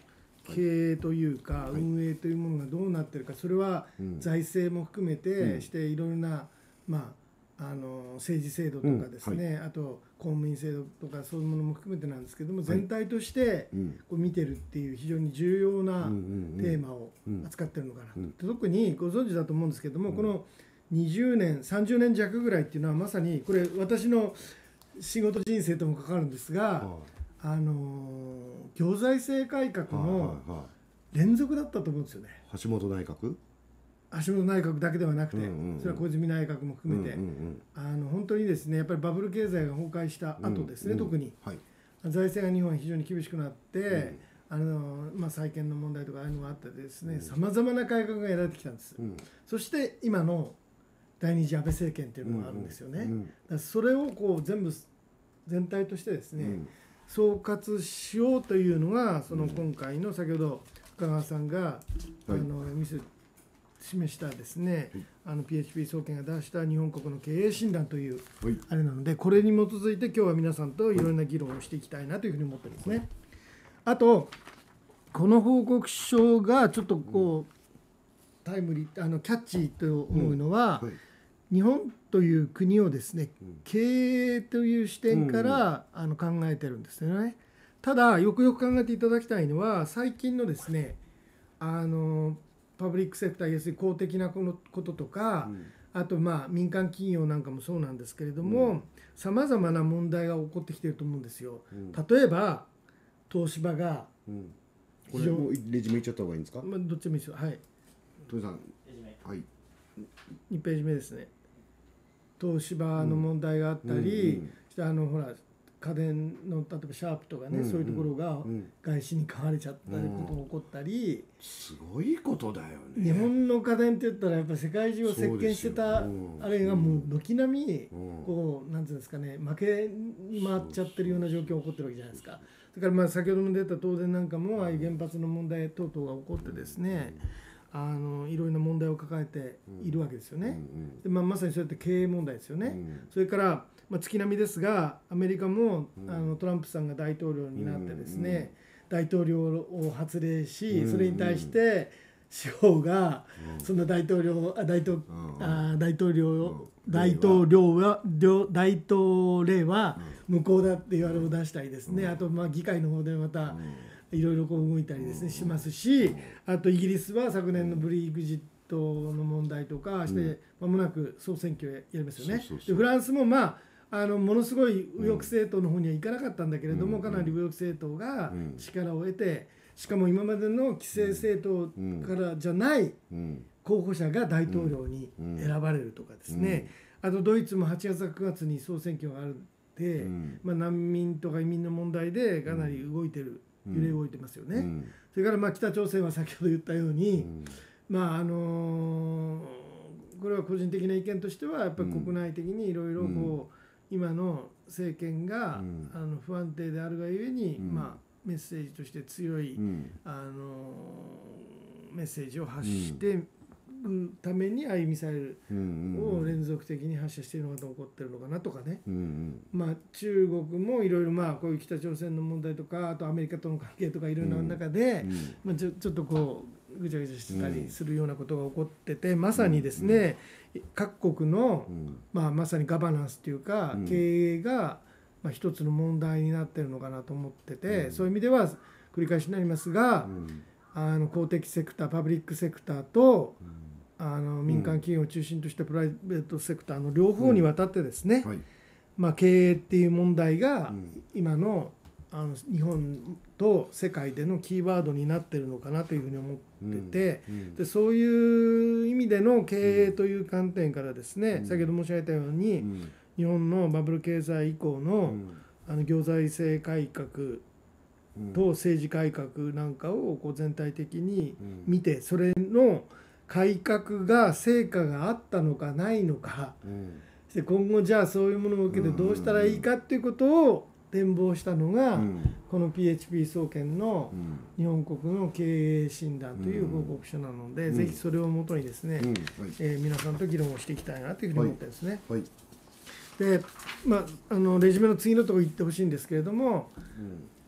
経営というか運営というものがどうなってるか、それは財政も含めてしていろいろな、まあ、あの政治制度とかですね、あと公務員制度とかそういうものも含めてなんですけども、全体としてこう見てるっていう非常に重要なテーマを扱ってるのかなと。特にご存知だと思うんですけども、このにじゅうねんさんじゅうねん弱ぐらいっていうのはまさにこれ私の仕事人生とも関わるんですが、あの行財政改革の連続だったと思うんですよね。 橋本内閣橋本内閣だけではなくて、それは小泉内閣も含めて、あの本当にですね、やっぱりバブル経済が崩壊した後ですね、うんうん、特に、はい、財政が日本は非常に厳しくなって、うん、あのまあ、債権の問題とかああいうのがあってですね、さまざまな改革がやられてきたんです、うん、そして今の第二次安倍政権っていうのがあるんですよね、うんうん、だからそれをこう全部全体としてですね、うん、総括しようというのがその今回の先ほど深川さんが、はい、あの見せ示したですね、はい、あの ピーエイチピー 総研が出した日本国の経営診断というあれなので、これに基づいて今日は皆さんといろんな議論をしていきたいなというふうに思ってるんですね。あとこの報告書がちょっとこうタイムリーあのキャッチーと思うのは、うんはい、日本という国をですね、経営という視点からあの考えてるんですね。ただよくよく考えていただきたいのは、最近のですね、あのパブリックセクター、要するに公的なこととか、うん、あとまあ民間企業なんかもそうなんですけれども、さまざまな問題が起こってきていると思うんですよ。うん、例えば東芝が、うん、 これもうレジュメいっちゃった方がいいんですか？ まあ、どっちもいいですよ。はい。 トイさん、はい。 にページ目ですね。東芝の問題があったり、うんうん、あのほら家電の例えばシャープとかね、うんうん、そういうところが外資に買われちゃったりことが起こったり、 うん、すごいことだよね。 日本の家電って言ったらやっぱり世界中を席巻してたあれがもう軒並みこうなんていうんですかね、負けに回っちゃってるような状況が起こってるわけじゃないですか。だからまあ先ほども出た東電なんかもああいう原発の問題等々が起こってですね、あのいろいろな問題を抱えているわけですよね。で、まあ、まさにそうやって経営問題ですよね。それからまあ、月並みですがアメリカも、うん、あのトランプさんが大統領になってですね、うんうん、大統領を発令し、うんうん、それに対して司法が、うん、その大統領あ大統、うん、あ大統領、うん、大統領は大統領は無効だっていうあれを出したりですね、うん、あとまあ議会の方でまたいろいろこう動いたりですね、うん、しますし、あとイギリスは昨年のブリグジットの問題とかして間もなく総選挙をやりますよね。でフランスもまああのものすごい右翼政党の方にはいかなかったんだけれども、かなり右翼政党が力を得て、しかも今までの既成政党からじゃない候補者が大統領に選ばれるとかですね、あとドイツもはちがつくがつに総選挙があるで、まあ、難民とか移民の問題でかなり動いてる、揺れ動いてますよね。それからまあ北朝鮮は先ほど言ったように、まああのこれは個人的な意見としてはやっぱり国内的にいろいろこう今の政権が、うん、あの不安定であるがゆえに、うん、まあ、メッセージとして強い、うん、あのメッセージを発していくためにああいうミサイルを連続的に発射しているのが起こっているのかなとかね、うんうん、まあ、中国もいろいろまあこういう北朝鮮の問題とか、あとアメリカとの関係とかいろいろな中で、うんうん、まあ、ちょ、ちょっとこうぐちゃぐちゃしてたりするようなことが起こってて、まさにですね、各国の、まあ、まさにガバナンスというか経営がまあ一つの問題になってるのかなと思ってて、そういう意味では繰り返しになりますが、あの公的セクター、パブリックセクターとあの民間企業を中心としたプライベートセクターの両方にわたってですね、まあ経営っていう問題が今のあの日本と世界でのキーワードになっているのかなというふうに思ってて、うんうん、でそういう意味での経営という観点からですね、うん、先ほど申し上げたように、うん、日本のバブル経済以降の、うん、あの行財政改革と政治改革なんかをこう全体的に見て、それの改革が成果があったのかないのか、うん、で今後じゃあそういうものを受けてどうしたらいいかっていうことを展望したのが、うん、この ピーエイチピー 総研の日本国の経営診断という報告書なので、うん、ぜひそれをもとにですね、うん、はい、えー、皆さんと議論をしていきたいなというふうに思ってるんですね。はいはい、で、まあ、あのレジュメの次のところ行ってほしいんですけれども、うん、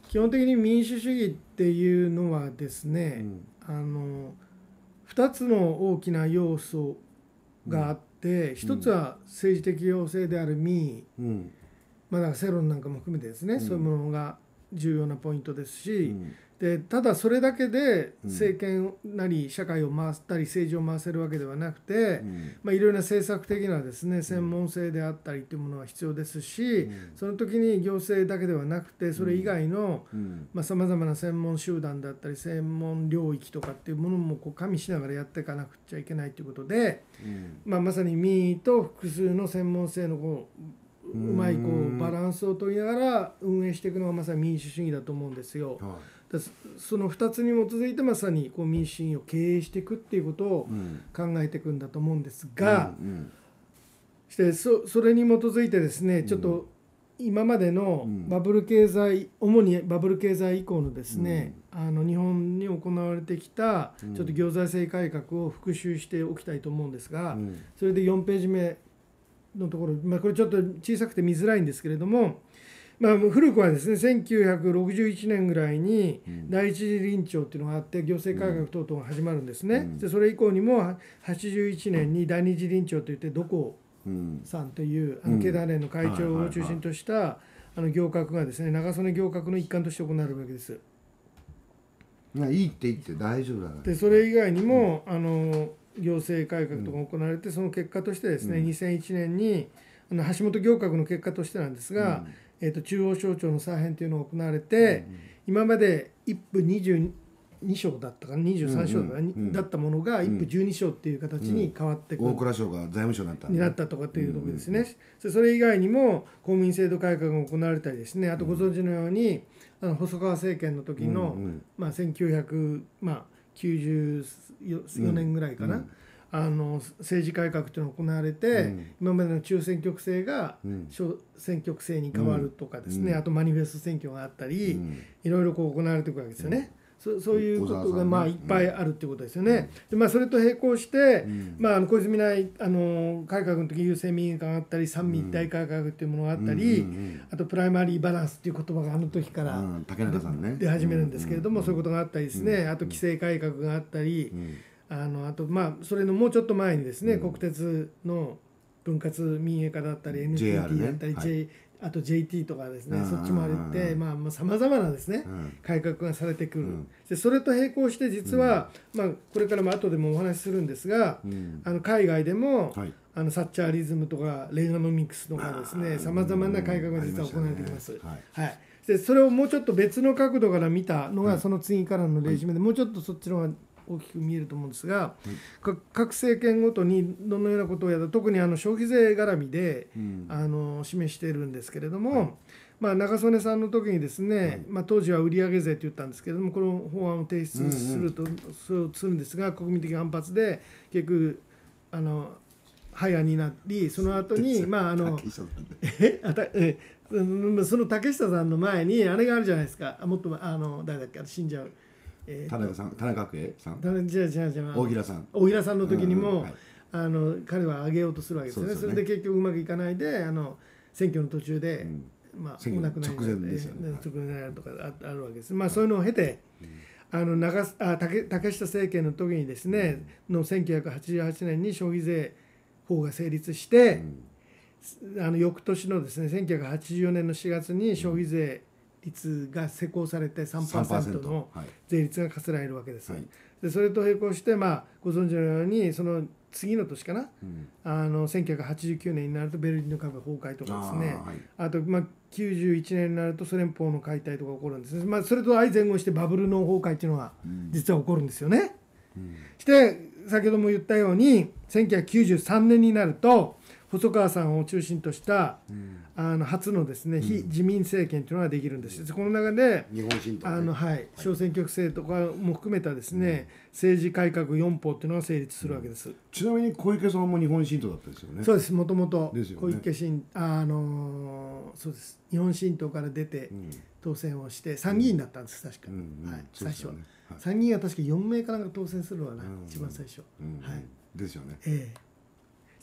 基本的に民主主義っていうのはですね、うん、あのふたつの大きな要素があって、うん、ひとつは政治的要請である民意、うん、まあ、だから世論なんかも含めてですね、うん、そういうものが重要なポイントですし、うん、でただそれだけで政権なり社会を回ったり政治を回せるわけではなくて、うん、まあ、いろいろな政策的なですね専門性であったりというものは必要ですし、うん、その時に行政だけではなくてそれ以外のさまざまな専門集団だったり専門領域とかっていうものもこう加味しながらやっていかなくちゃいけないということで、うん、まあ、まさに民意と複数の専門性のこううまいこうバランスを取りながら運営していくのがまさに民主主義だと思うんですよ。はい、そのふたつに基づいてまさにこう民主主義を経営していくっていうことを考えていくんだと思うんですが、うんうん、してそ, それに基づいてですね、ちょっと今までのバブル経済、主にバブル経済以降のですね、うん、あの日本に行われてきたちょっと行財政改革を復習しておきたいと思うんですが、うん、それでよんページ目のところ、まあ、これちょっと小さくて見づらいんですけれども、まあ、古くはですねせんきゅうひゃくろくじゅういちねんぐらいに第一次臨調っていうのがあって行政改革等々が始まるんですね、うん、でそれ以降にもはちじゅういちねんに第二次臨調といって土光さんというあの経団連の会長を中心としたあの行革がですね長曽根行革の一環として行われるわけです。 いやいいって言って大丈夫だから。 でそれ以外にも、うん、あの行政改革とか行われて、その結果としてですね、うん、にせんいちねんにあの橋本行革の結果としてなんですが、うん、えー、と中央省庁の再編というのが行われて、うん、今までいっぷにじゅうに章だったかにじゅうさん章だったものがいっぷじゅうに章っていう形に変わってくる、 大蔵省が財務省になったになったとかっていうところですね、うんうん、それ以外にも公務員制度改革が行われたりですね、あとご存知のようにあの細川政権の時の、うんうん、まあ、せんきゅうひゃくきゅうじゅうよねんぐらいかな、うんうん、あの政治改革というのが行われて、うん、今までの中選挙区制が小選挙区制に変わるとかですね、うん、あとマニフェスト選挙があったり、うん、いろいろこう行われていくわけですよね、うん、そ, そういうことがまあいっぱいあるということですよね、うん、でまあ、それと並行して、うん、まあ、あの小泉内あの改革の時郵政民営化があったり三位一体改革というものがあったり、うんうんうん、あとプライマリーバランスという言葉があの時から出始めるんですけれども、うんうんうん、そういうことがあったりですね、うんうん、あと規制改革があったり、うん、あのあとまあそれのもうちょっと前にですね、うん、国鉄の分割民営化だったり エヌティーティー だったり、ね、J、はい、あと ジェイティー とかですね、そっちもあってさまざまなですね、うん、改革がされてくる、うん、でそれと並行して実は、うん、まあ、これからも後でもお話しするんですが、うん、あの海外でも、はい、あのサッチャーリズムとかレーガノミクスとかですね、さまざまな改革が実は行われてきます、はいはい、でそれをもうちょっと別の角度から見たのが、はい、その次からのレジュメで、はい、もうちょっとそっちの方が大きく見えると思うんですが、うん、各政権ごとにどのようなことをやる、特にあの消費税絡みで、うん、あの示しているんですけれども、はい、まあ、中曽根さんの時にですね、はい、まあ、当時は売上税と言ったんですけれども、この法案を提出すると、うんうん、そうするんですが、国民的反発で結局あの廃案になり、その後にまああのえあたえその竹下さんの前にあれがあるじゃないですか、もっとあの誰だっけ、死んじゃう。 えー、田中さん、田中角栄さん、 じゃあじゃあじゃあ大平さん、 大平さんの時にも、うん、はい、あの彼は上げようとするわけですよね。そ, それで結局うまくいかないで、あの選挙の途中で、うん、まあ、お亡くなり直前ですよね、 直前になるとか あ, あるわけです。まあ、そういうのを経て、うん、あの長あ 竹, 竹下政権の時にですね、うん、のせんきゅうひゃくはちじゅうはちねんに消費税法が成立して、うん、あの翌年のですねせんきゅうひゃくはちじゅうよねんのしがつに消費税率が施行されて さんパーセント の税率が課せられるわけです、はい、でそれと並行して、まあ、ご存知のようにその次の年かな、うん、あのせんきゅうひゃくはちじゅうきゅうねんになるとベルリンの壁崩壊とかですね、 あ,、はい、あと、まあ、きゅうじゅういちねんになるとソ連邦の解体とか起こるんです、まあ、それと相前後してバブルの崩壊っていうのが実は起こるんですよね、うん、して先ほども言ったようにせんきゅうひゃくきゅうじゅうさんねんになると細川さんを中心とした、うん、あの初のですね、うん、非自民政権というのができるんです。この中で日本新党、ね、 あのはい、小選挙区制とかも含めたですね、うん、政治改革よん法というのが成立するわけです、うん、 ちなみに小池さんも日本新党だったんですよね。 そうです、もともと小池新、あのそうです、日本新党から出て当選をして参議院だったんです、確か、うんうん、はい、最初は、ね、はい、参議院は確かよんめいかなんか当選するわな、うん、一番最初、 うん、はい、ですよね。 ええ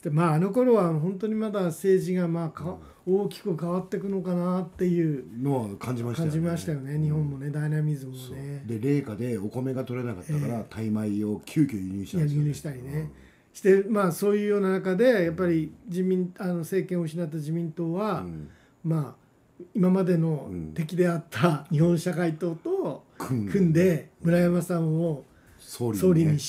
でまああの頃は本当にまだ政治がまあか、うん、大きく変わっていくのかなっていうのは感じましたよね。 感じましたよね。日本もね、うん、ダイナミズムもね。 で冷夏でお米が取れなかったから、えー、タイ米を急遽輸入したんですよね。 輸入したりね、うん、してまあそういうような中でやっぱり自民あの政権を失った自民党は、うん、まあ今までの敵であった日本社会党と組んで村山さんを総理 に,、ね、総理にして、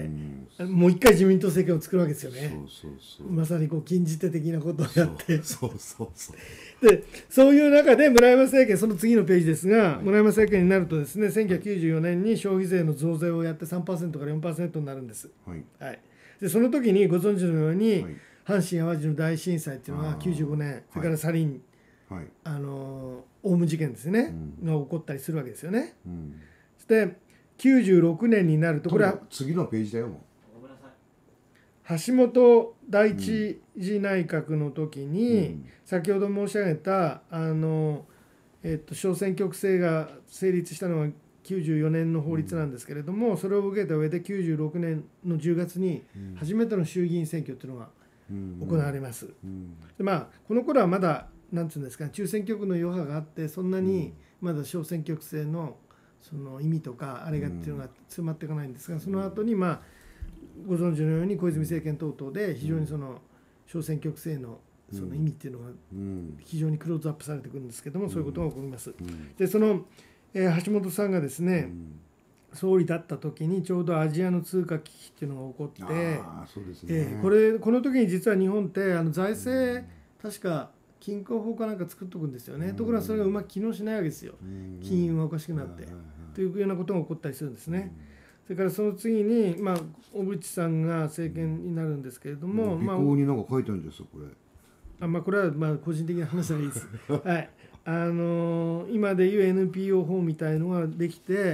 うん、もう一回自民党政権を作るわけですよね。そうそうそう、まさにこう禁じ手的なことをやってそうそうそうでそういう中で村山政権、その次のページですが、はい、村山政権になるとですね、せんきゅうひゃくきゅうじゅうよねんに消費税の増税をやって さんパーセント から よんパーセント になるんです、はいはい、でその時にご存知のように、はい、阪神・淡路の大震災っていうのがきゅうじゅうごねん、それからサリン、はい、あのオウム事件ですね、うん、が起こったりするわけですよね、うん、そしてきゅうじゅうろくねんになると、これは次のページだよ、もう橋本第一次内閣の時に、うん、先ほど申し上げたあの、えっと、小選挙区制が成立したのはきゅうじゅうよねんの法律なんですけれども、うん、それを受けた上できゅうじゅうろくねんのじゅうがつに初めての衆議院選挙というのが行われます、うん、でまあ、この頃はまだなんていうんですか、中選挙区の余波があって、そんなにまだ小選挙区制のその意味とかあれがっていうのが詰まっていかないんですが、その後にまあご存知のように小泉政権等々で非常にその小選挙区制のその意味っていうのが非常にクローズアップされてくるんですけども、そういうことが起こります。でその、えー、橋本さんがですね、総理だった時にちょうどアジアの通貨危機っていうのが起こって、そうですね、えー、これこの時に実は日本ってあの財政、確か均衡法かなんか作っとくんですよね。ところがそれがうまく機能しないわけですよ。金融がおかしくなってというようなことが起こったりするんですね。それからその次に、まあ、小渕さんが政権になるんですけれども、 まあ、尾行になんか書いてあるんですよ、これ。 あ、まあ、これはまあ個人的な話はいいです。はい、あのー、今でいう エヌピーオー 法みたいのができて、はい、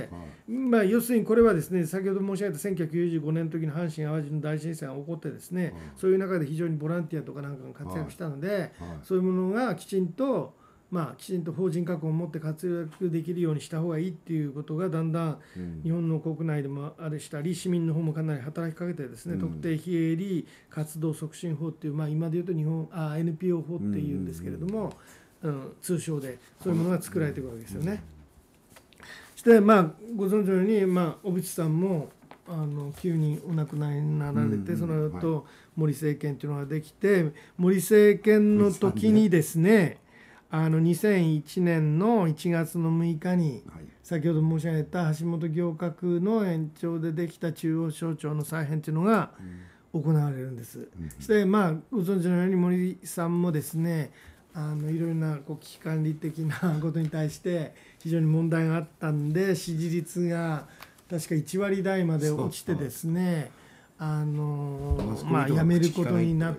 まあ、要するにこれはですね、先ほど申し上げたせんきゅうひゃくきゅうじゅうごねんの時の阪神・淡路の大震災が起こってですね、はい、そういう中で非常にボランティアとかなんかが活躍したので、はいはい、そういうものがきちんとまあ、きちんと法人格を持って活躍できるようにした方がいいっていうことがだんだん日本の国内でもあれしたり、市民の方もかなり働きかけてですね、うん、特定非営利活動促進法っていう、まあ、今でいうと日本あ エヌピーオー 法っていうんですけれども、うんうんうん、通称でそういうものが作られていくわけですよね。そしてまあご存知のように、まあ、小渕さんもあの急にお亡くなりになられて、うん、その後、はい、森政権というのができて、森政権の時にですね、あのにせんいちねんのいちがつのむいかに、はい、先ほど申し上げた橋本行革の延長でできた中央省庁の再編というのが行われるんです、うん、そしてまあご存知のように森さんもですね、あのいろいろなこう危機管理的なことに対して非常に問題があったんで、支持率が確かいちわりだいまで落ちてですね、あのまあ辞めることになって、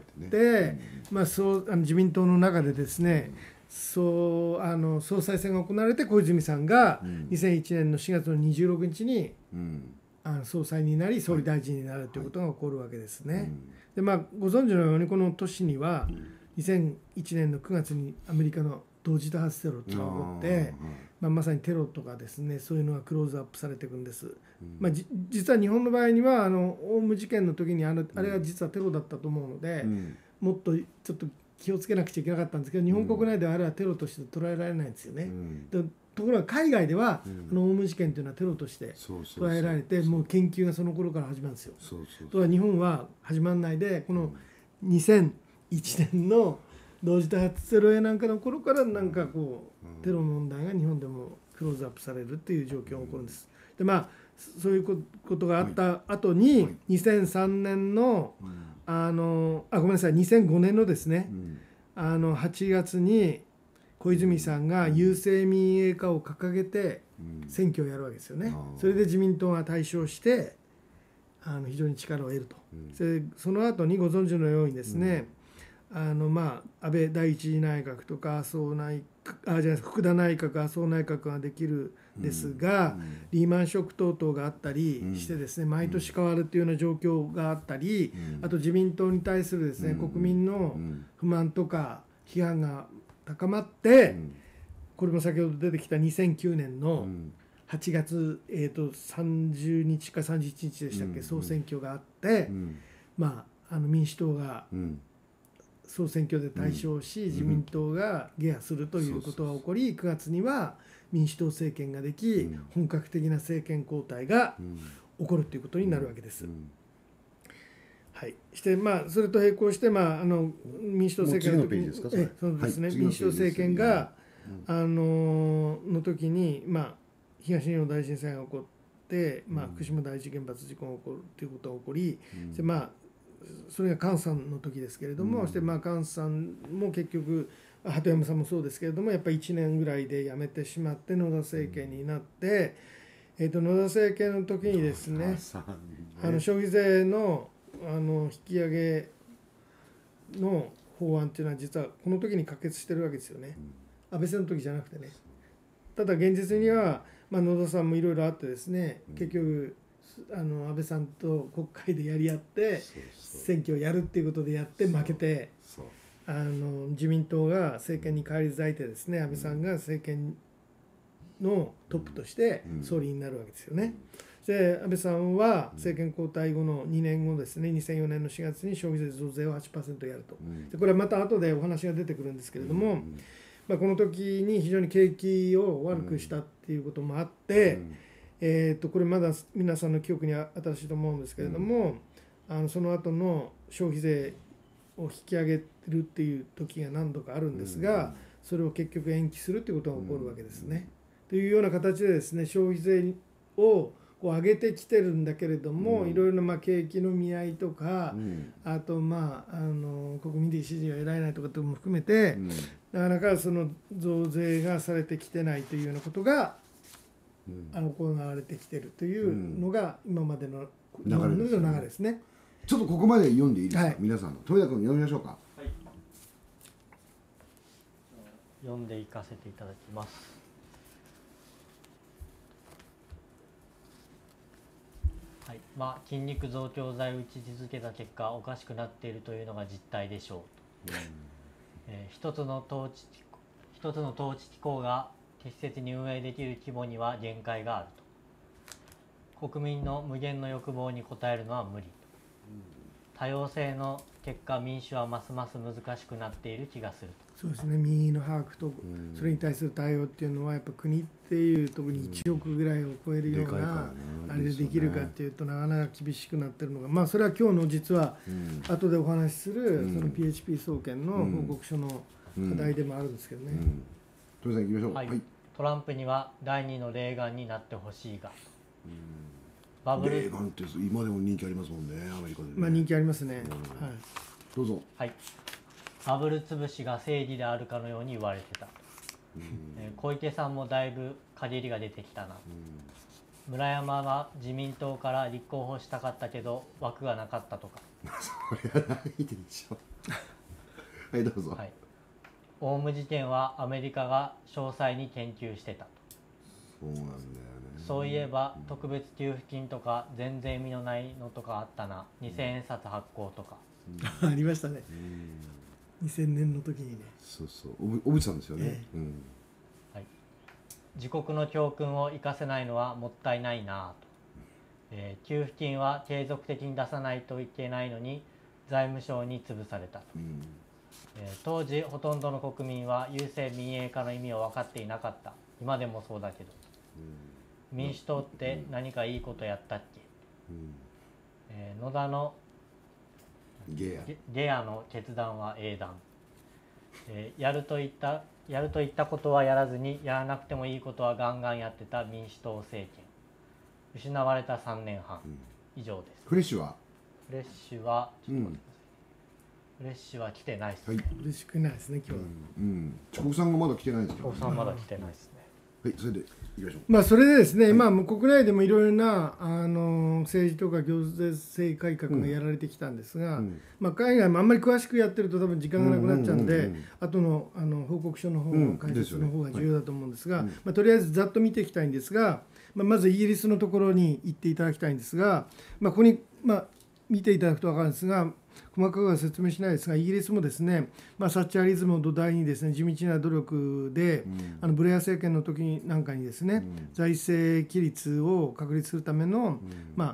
まあそうあの自民党の中でですね、そうあの総裁選が行われて小泉さんがにせんいちねんのしがつのにじゅうろくにちに、うん、あの総裁になり総理大臣になるということが起こるわけですね、はいはい、でまあ、ご存知のようにこの年にはにせんいちねんのくがつにアメリカの同時多発テロというのが起こって、はいまあ、まさにテロとかですね、そういうのがクローズアップされていくんです、うんまあ、じ実は日本の場合にはあのオウム事件の時にあのあれは実はテロだったと思うので、うん、もっとちょっと気をつけなくちゃいけなかったんですけど、日本国内ではあれはテロとして捉えられないんですよね、うん、でところが海外では、うん、あのオウム事件というのはテロとして捉えられて、もう研究がその頃から始まるんですよ。そうそうそう、とは日本は始まらないで、このにせんいちねんの同時多発テロやなんかの頃からなんかこうテロ問題が日本でもクローズアップされるっていう状況が起こるんです。でまあそういうことがあった後に、はい、にせんさんねんのあのあごめんなさいにせんごねんのですね、うん、あのはちがつに小泉さんが郵政民営化を掲げて選挙をやるわけですよね、うん、それで自民党が大勝してあの非常に力を得ると、うん、それその後にご存知のようにですね、うん、あのまあ安倍第一次内閣とか麻生内閣あじゃない福田内閣麻生内閣ができるですが、うん、リーマンショック等々があったりしてですね、毎年変わるというような状況があったり、うん、あと自民党に対するですね、うん、国民の不満とか批判が高まって、うん、これも先ほど出てきたにせんきゅうねんのはちがつ、えーとさんじゅうにちかさんじゅういちにちでしたっけ、うん、総選挙があって、うん、まああの民主党がうん総選挙で大勝し、 うん自民党が下野するということが起こり、くがつには民主党政権ができ、 うん本格的な政権交代がうん起こるということになるわけです。 うんはい、してまあそれと並行して、まあ、あの民主党政権の時にもう次のページですかそれえそうですね、 はい次の民主党政権が、 うあのの時に、まあ、東日本大震災が起こって、まあ、 うん福島第一原発事故が起こるということが起こり、 うんでまあ、それが菅さんの時ですけれども、 うんそしてまあ菅さんも結局鳩山さんもそうですけれども、やっぱりいちねんぐらいで辞めてしまって野田政権になって、えー、と野田政権の時にですね、あの消費税のあの引き上げの法案っていうのは実はこの時に可決してるわけですよね、安倍政の時じゃなくてね。ただ現実には、まあ、野田さんもいろいろあってですね、結局あの安倍さんと国会でやり合って選挙をやるっていうことでやって負けて、 そうあの自民党が政権に返り咲いてですね、安倍さんが政権のトップとして総理になるわけですよね。で安倍さんは政権交代後のにねんごですね、にせんよねんのしがつに消費税増税を はちパーセント やると。でこれはまた後でお話が出てくるんですけれども、まあ、この時に非常に景気を悪くしたっていうこともあって、えー、とこれまだ皆さんの記憶に新しいと思うんですけれども、あのその後の消費税を引き上げるっていう時が何度かあるんですが、それを結局延期するっていうことが起こるわけですね。というような形でですね、消費税をこう上げてきてるんだけれども、いろいろなまあ景気の見合いとか、あとまああの国民的支持が得られないとかとも含めて、なかなかその増税がされてきてないというようなことが、あの行われてきてるというのが今までの流れですね。ですね。 ちょっとここまで読んでいいですか、 はい、 皆さんの富田君読みましょうか。はい、 読んでいかせていただきます。はい、まあ筋肉増強剤を打ち続けた結果おかしくなっているというのが実態でしょうと、うんえー、一つの統治一つの統治機構が適切に運営できる規模には限界があると。国民の無限の欲望に応えるのは無理と。多様性の結果民主はますます難しくなっている気がすると。 そうですね、民意の把握とそれに対する対応っていうのはやっぱ国っていう特にいちおくぐらいを超えるようなあれでできるかっていうとなかなか厳しくなってるのが、まあそれは今日の実は後でお話しするその ピーエイチピー 総研の報告書の課題でもあるんですけどね。 富田さん行きましょう。 はいはい、トランプにはだいにのレーガンになってほしいが、 バブルレーガンって今でも人気ありますもんね、アメリカでね。 まあ人気ありますね。はい、 どうぞ。 はい、バブル潰しが正義であるかのように言われてた、えー、小池さんもだいぶ陰りが出てきたな。村山は自民党から立候補したかったけど枠がなかったとかそれはないでしょはいどうぞ。はい、 オウム事件はアメリカが詳細に研究してたと。 そうなんだよね。 そういえば特別給付金とか全然意味のないのとかあったな。にせんえん札発行とか、 うん、ありましたね。にせんねんの時にね。 そうそう小渕さんですよね、ええうんはい、自国の教訓を生かせないのはもったいないなと、えー、給付金は継続的に出さないといけないのに財務省に潰されたと、うんえー、当時ほとんどの国民は郵政民営化の意味を分かっていなかった。今でもそうだけど、うん、民主党って何かいいことやったっけ、うんえー、野田のゲアゲアの決断は英断、えー、やるといったやるといったことはやらずにやらなくてもいいことはガンガンやってた民主党政権。失われたさんねんはん、うん、以上です。 フレッシュはフレッシュはちょっと待ってください、うん、フレッシュは来てないです、 はい、嬉しくないですね今日は。 うん、チョコさんがまだ来てないですか。 チョコさんまだ来てないですね。 はい、それでいきましょう。 まあそれでですね、はい、まあ国内でもいろいろなあの政治とか行政改革がやられてきたんですが、うんまあ、海外もあんまり詳しくやってると多分時間がなくなっちゃうんで、後のあの報告書の方の解説の方が重要だと思うんですが、うんですよねはいまあ、とりあえずざっと見ていきたいんですが、まあ、まずイギリスのところに行っていただきたいんですが、まあ、ここに、まあ、見ていただくと分かるんですが、細かくは説明しないですが、イギリスもですね、まあ、サッチャーリズムを土台にですね、地道な努力で、うん、あのブレア政権の時なんかにですね、うん、財政規律を確立するための、うんまあ、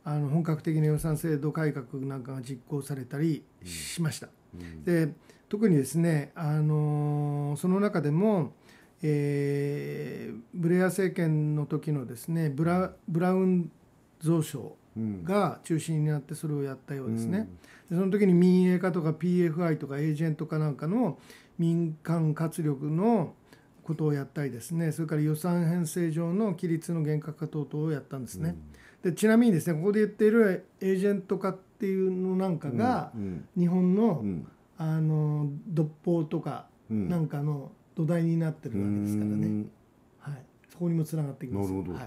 あの本格的な予算制度改革なんかが実行されたりしました。うん、で特にですね、あのその中でも、えー、ブレア政権の時のですねブラ、ブラウン増省が中心になってそれをやったようですね。でその時に民営化とか ピーエフアイ とかエージェント化なんかの民間活力のことをやったりですね、それから予算編成上の規律の厳格化等々をやったんですね。でちなみにですね、ここで言っているエージェント化っていうのなんかが日本の、あの独法とかなんかの土台になってるわけですからね、はい、そこにもつながってきます。なるほど。はい、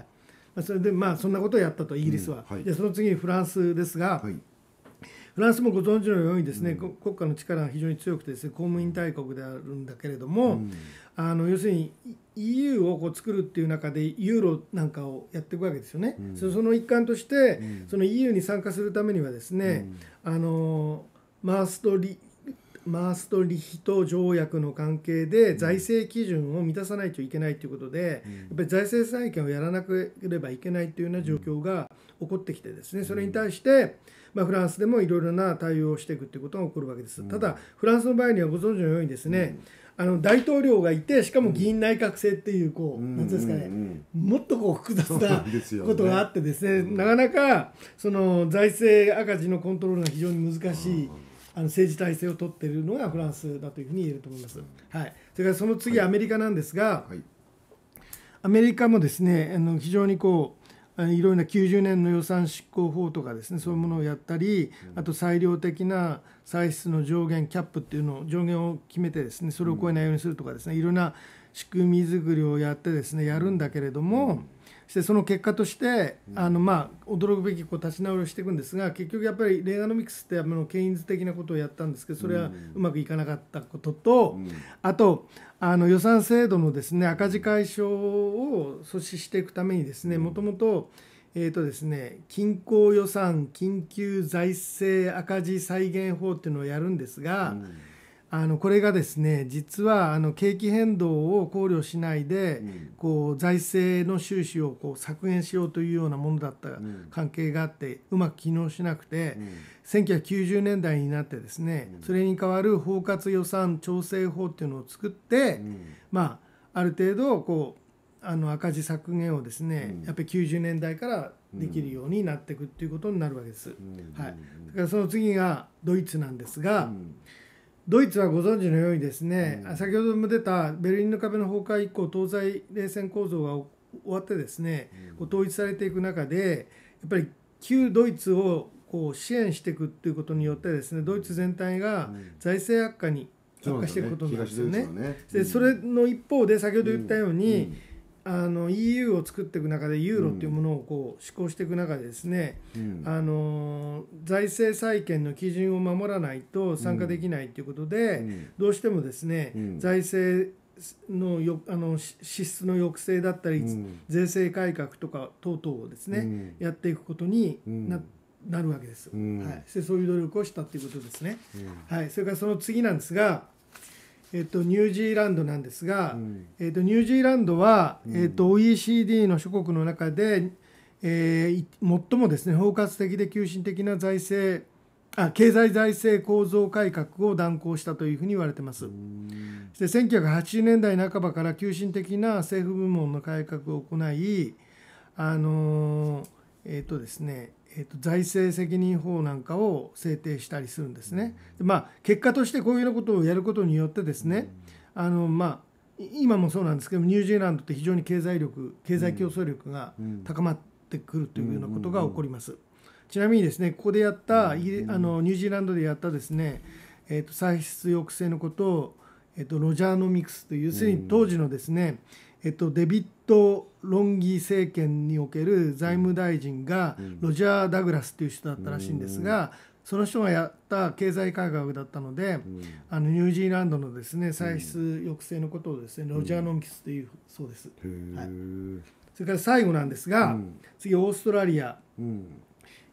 それでまあそんなことをやったとイギリスは、うんはい、でその次にフランスですが、はい、フランスもご存知のようにですね、うん、国家の力が非常に強くてですね、公務員大国であるんだけれども、うん、あの要するに イーユー をこう作るっていう中でユーロなんかをやっていくわけですよね。うん、その一環として、うん、その イーユー に参加するためにはですね、うん、あのマーストリマーストリヒト条約の関係で財政基準を満たさないといけないということで、うん、やっぱり財政再建をやらなければいけないというような状況が起こってきてですね、それに対して、まあ、フランスでもいろいろな対応をしていくということが起こるわけです。ただフランスの場合にはご存知のようにですね、あの大統領がいてしかも議員内閣制っていうこう、うん、なんていうんですかね、もっとこう複雑なことがあってですね、なかなかその財政赤字のコントロールが非常に難しいあの政治体制を取っているのがフランスだというふうに言えると思います。はい、それからその次、はい、アメリカなんですが、はい、アメリカもですね、あの非常にこういろいろなきゅうじゅうねんの予算執行法とかですね、そういうものをやったり、あと裁量的な歳出の上限キャップっていうのを上限を決めてですね、それを超えないようにするとかですね、いろんな仕組み作りをやってですねやるんだけれども、そしてその結果としてあのまあ驚くべきこう立ち直りをしていくんですが、結局やっぱりレーガノミクスってあのケインズ的なことをやったんですけど、それはうまくいかなかったことと、あとあの予算制度のですね赤字解消を阻止していくためにですね、もともとえーとですね、均衡予算緊急財政赤字再現法っていうのをやるんですが、うん、あのこれがですね実はあの景気変動を考慮しないで、うん、こう財政の収支をこう削減しようというようなものだった関係があって、うん、うまく機能しなくて、うん、せんきゅうひゃくきゅうじゅうねんだいになってですね、うん、それに代わる包括予算調整法っていうのを作って、うん、まあある程度こうあの赤字削減をですね、うん、やっぱりきゅうじゅうねんだいからできるようになっていくっていうことになるわけです。うん、はい。だからその次がドイツなんですが、うん、ドイツはご存知のようにですね、うん、先ほども出たベルリンの壁の崩壊以降、東西冷戦構造が終わってですね、うん、こう統一されていく中で、やっぱり旧ドイツをこう支援していくっていうことによってですね、ドイツ全体が財政悪化に悪化していくことになるんですよね。でそれの一方で先ほど言ったように、うんうんあの イーユー を作っていく中でユーロっていうものをこう施行していく中でですね、うん、あの財政再建の基準を守らないと参加できないということで、うん、どうしてもですね、うん、財政のよあの支出の抑制だったり、うん、税制改革とか等々をですね、うん、やっていくことに な,、なるわけです、うんはい、そしてそういう努力をしたということですね、うんはい、それからその次なんですがえっと、ニュージーランドなんですが、うんえっと、ニュージーランドは、うんえっと、オーイーシーディー の諸国の中で、えー、最もですね包括的で急進的な財政あ経済財政構造改革を断行したというふうに言われています。でせんきゅうひゃくはちじゅうねんだいなかばから急進的な政府部門の改革を行い、あのーえっとですねえー、と財政責任法なんかを制定したりするんですね。でまあ、結果としてこういうようなことをやることによってですね、あのまあ、今もそうなんですけどニュージーランドって非常に経済力経済競争力が高まってくるというようなことが起こります。ちなみにですねここでやったあのニュージーランドでやったですね、えー、と歳出抑制のことを、えー、とロジャーノミクスという要するに当時のですねえっと、デビッド・ロンギー政権における財務大臣がロジャー・ダグラスという人だったらしいんですが、その人がやった経済改革だったので、あのニュージーランドのですね歳出抑制のことをですねロジャーノミクスというそうです、はい、それから最後なんですが、次オーストラリア、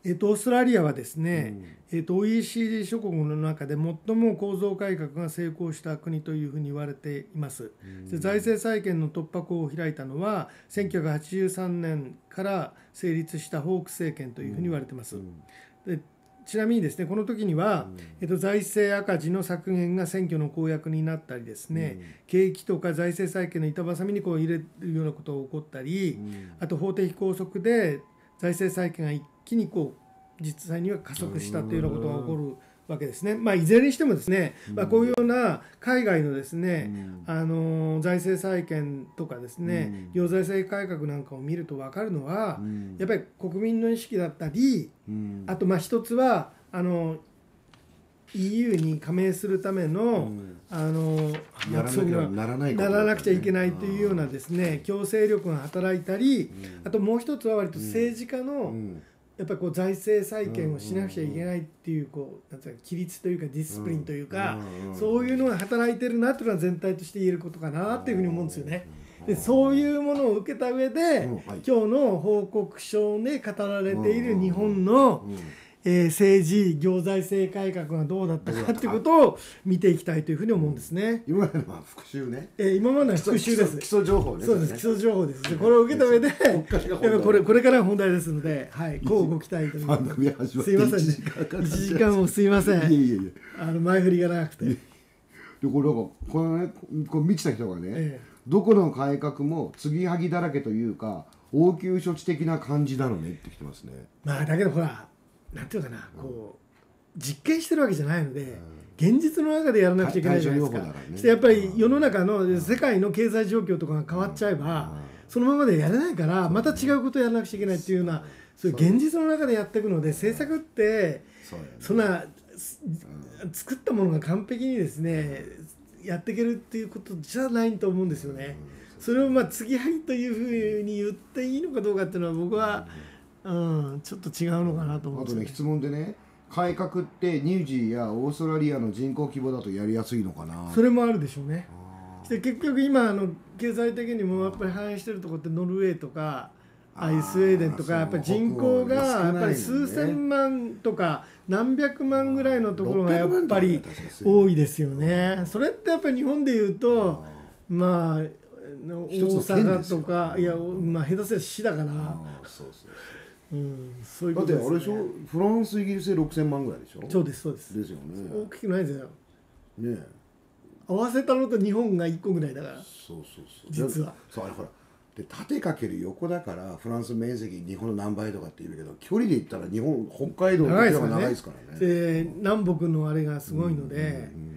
えー、とオーストラリアはですね、うんえー、と オーイーシーディー 諸国の中で最も構造改革が成功した国というふうに言われています。で財政再建の突破口を開いたのはせんきゅうひゃくはちじゅうさんねんから成立したホーク政権というふうに言われています。でちなみにですねこの時には、うんえっと、財政赤字の削減が選挙の公約になったりですね、うん、景気とか財政再建の板挟みにこう入れるようなことが起こったり、うん、あと法的拘束で財政再建が一気にこう実際には加速したというようなことが起こるわけですね。まあ、いずれにしてもですね、まあ、こういうような海外のですね、うん、あの財政再建とかですね、行、うん、財政改革なんかを見ると分かるのは、うん、やっぱり国民の意識だったり、うん、あとまあ一つはあの イーユー に加盟するための、うん、あのやらなきゃならないことだったね、 ならなくちゃいけないというようなですね強制力が働いたり、うん、あともう一つは割と政治家の、うんうんやっぱりこう財政再建をしなくちゃいけないっていうこうなんていうか規律というかディスプリンというかそういうのが働いてるなというのは全体として言えることかなっていうふうに思うんですよね。でそういうものを受けた上で今日の報告書で語られている日本のえー、政治行財政改革がどうだったかということを見ていきたいというふうに思うんですね。 今までのは復習ね、 えー、今までの復習です。 基礎情報ね。 そうです、基礎情報です。でこれを受けた上でこれこれからが本題ですので、はい、こうご期待いただきます。すいませんね、いちじかんもすいません。いやいやいやあの前振りが長くて。でこれなんかこのねこう見てた人がね、ええ、どこの改革も継ぎはぎだらけというか応急処置的な感じなのねってきてますね。 まあだけどほら。なんていうかな、こう実験してるわけじゃないので、現実の中でやらなくちゃいけないじゃないですか。そしてやっぱり世の中の世界の経済状況とかが変わっちゃえば、そのままでやれないからまた違うことをやらなくちゃいけないっていうような、そういう現実の中でやっていくので、政策ってそんな作ったものが完璧にですねやっていけるっていうことじゃないと思うんですよね。それをまあ継ぎはぎというふうに言っていいのかどうかっていうのは僕はうん、ちょっと違うのかなと思うんです、ね、 あとね質問でね改革ってニュージーやオーストラリアの人口規模だとやりやすいのかな。 それもあるでしょうね。で結局今あの経済的にもやっぱり反映してるところってノルウェーとかああいうスウェーデンとかやっぱり人口がやっぱり数千万とか何百万ぐらいのところがやっぱり多いですよね。それってやっぱり日本でいうとまあ大阪とかいやまあ下手すりゃ市だから。そうそううん、そういうことですね。 だってあれでしょフランスイギリスでろくせんまんぐらいでしょ。 そうですそうですですよね。 大きくないですよね。 合わせたのと日本がいっこぐらいだから。 そうそうそう実はそうあれほらで縦かける横だからフランス面積日本の何倍とかって言うけど距離で言ったら日本北海道の方が長いですからね。 で南北のあれがすごいので、うんうんうん、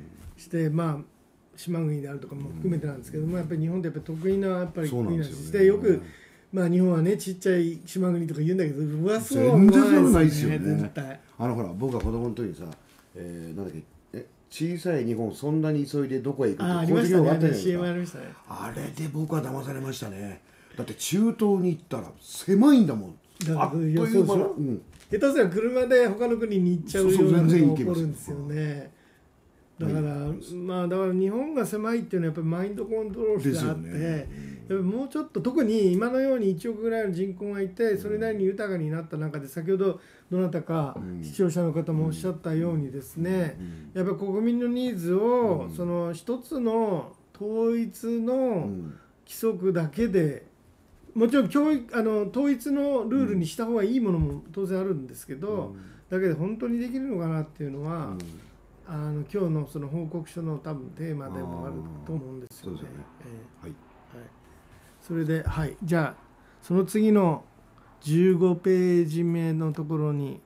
してまあ島国であるとかも含めてなんですけども、うん、やっぱり日本ってやっぱ得意なやっぱり国なしでよくまあ日本はねちっちゃい島国とか言うんだけどうわそうは思わないですよね。全然そうないですよね。絶対あのほら僕が子供の時にさ、えー、なんだっけえ小さい日本そんなに急いでどこへ行くってあありましたね。あったじゃないですか。 あれで僕は騙されましたね。だって中東に行ったら狭いんだもん。あっという間の、うん、 下手すりゃ車で他の国に行っちゃうようなことが起こるんですよね。だから、はい、まあだから日本が狭いっていうのはやっぱりマインドコントロールがあって、ねうん、もうちょっと特に今のようにいちおくぐらいの人口がいてそれなりに豊かになった中で先ほどどなたか視聴者の方もおっしゃったようにですね、うん、やっぱり国民のニーズを、うん、その一つの統一の規則だけでもちろん教育あの統一のルールにした方がいいものも当然あるんですけど、だけど本当にできるのかなっていうのは、あの今日のその報告書の多分テーマでもあると思うんですよね。そうですよね。えー、はい。はい。それではいじゃあその次のじゅうごページ目のところに、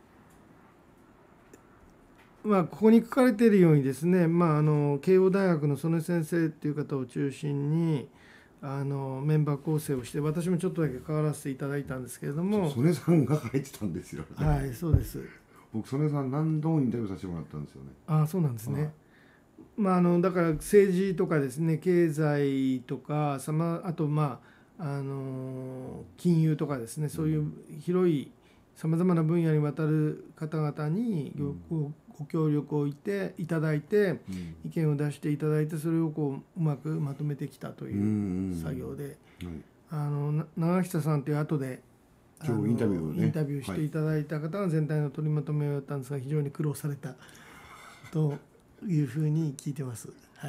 まあここに書かれているようにですね、まああの慶応大学の曽根先生っていう方を中心にあのメンバー構成をして私もちょっとだけ関わらせていただいたんですけれども、 曽根さんが書いてたんですよ。 はいそうです。 僕曽根さん何度もインタビューさせてもらったんですよね。 ああそうなんですね。まああのだから政治とかですね経済とかさまあとまああの金融とかですねそういう広いさまざまな分野にわたる方々にご、うん、ご協力をいていただいて、うん、意見を出していただいてそれをこううまくまとめてきたという作業で、あの長久さんという後で今日インタビューをねインタビューしていただいた方が全体の取りまとめをやったんですが、非常に苦労されたというふうに聞いてます。はい、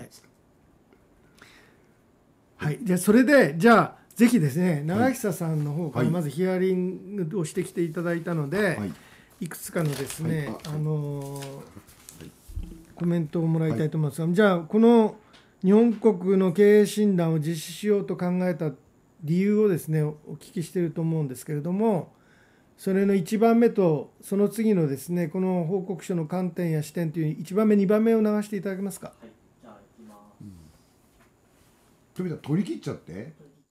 はい、じゃあそれでじゃあぜひですね、長久さんの方からまずヒアリングをしてきていただいたので、はい、いくつかのですね、はい、あのー、コメントをもらいたいと思いますが、はい、じゃあこの日本国の経営診断を実施しようと考えた理由をですねお聞きしていると思うんですけれども、それのいちばんめとその次のですねこの報告書の観点や視点といういちばんめにばんめを流していただけますか。はい、じゃあいきます。うん、 富田取り切っちゃって。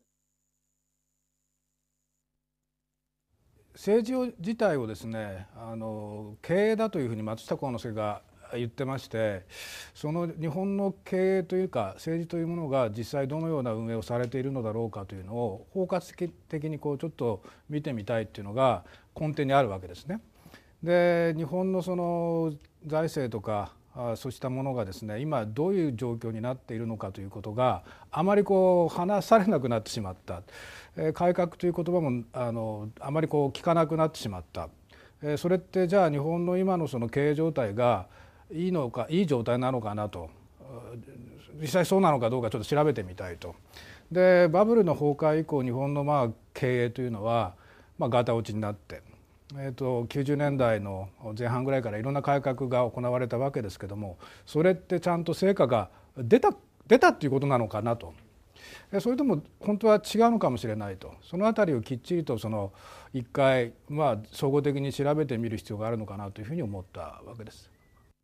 政治自体をですねあの経営だというふうに松下幸之助が言ってまして、その日本の経営というか政治というものが実際どのような運営をされているのだろうかというのを包括的にこうちょっと見てみたいっていうのが根底にあるわけですね。で日本のその財政とかあそうしたものがですね今どういう状況になっているのかということがあまりこう話されなくなってしまった、えー、改革という言葉もあのあまりこう聞かなくなってしまった、えー、それってじゃあ日本の今のその経営状態がいいのかいい状態なのかなと、実際そうなのかどうかちょっと調べてみたいと。でバブルの崩壊以降日本のまあ経営というのはまあガタ落ちになって、えー、ときゅうじゅうねんだいの前半ぐらいからいろんな改革が行われたわけですけども、それってちゃんと成果が出た出たっていうことなのかなと、それとも本当は違うのかもしれないと、そのあたりをきっちりとその一回まあ総合的に調べてみる必要があるのかなというふうに思ったわけです。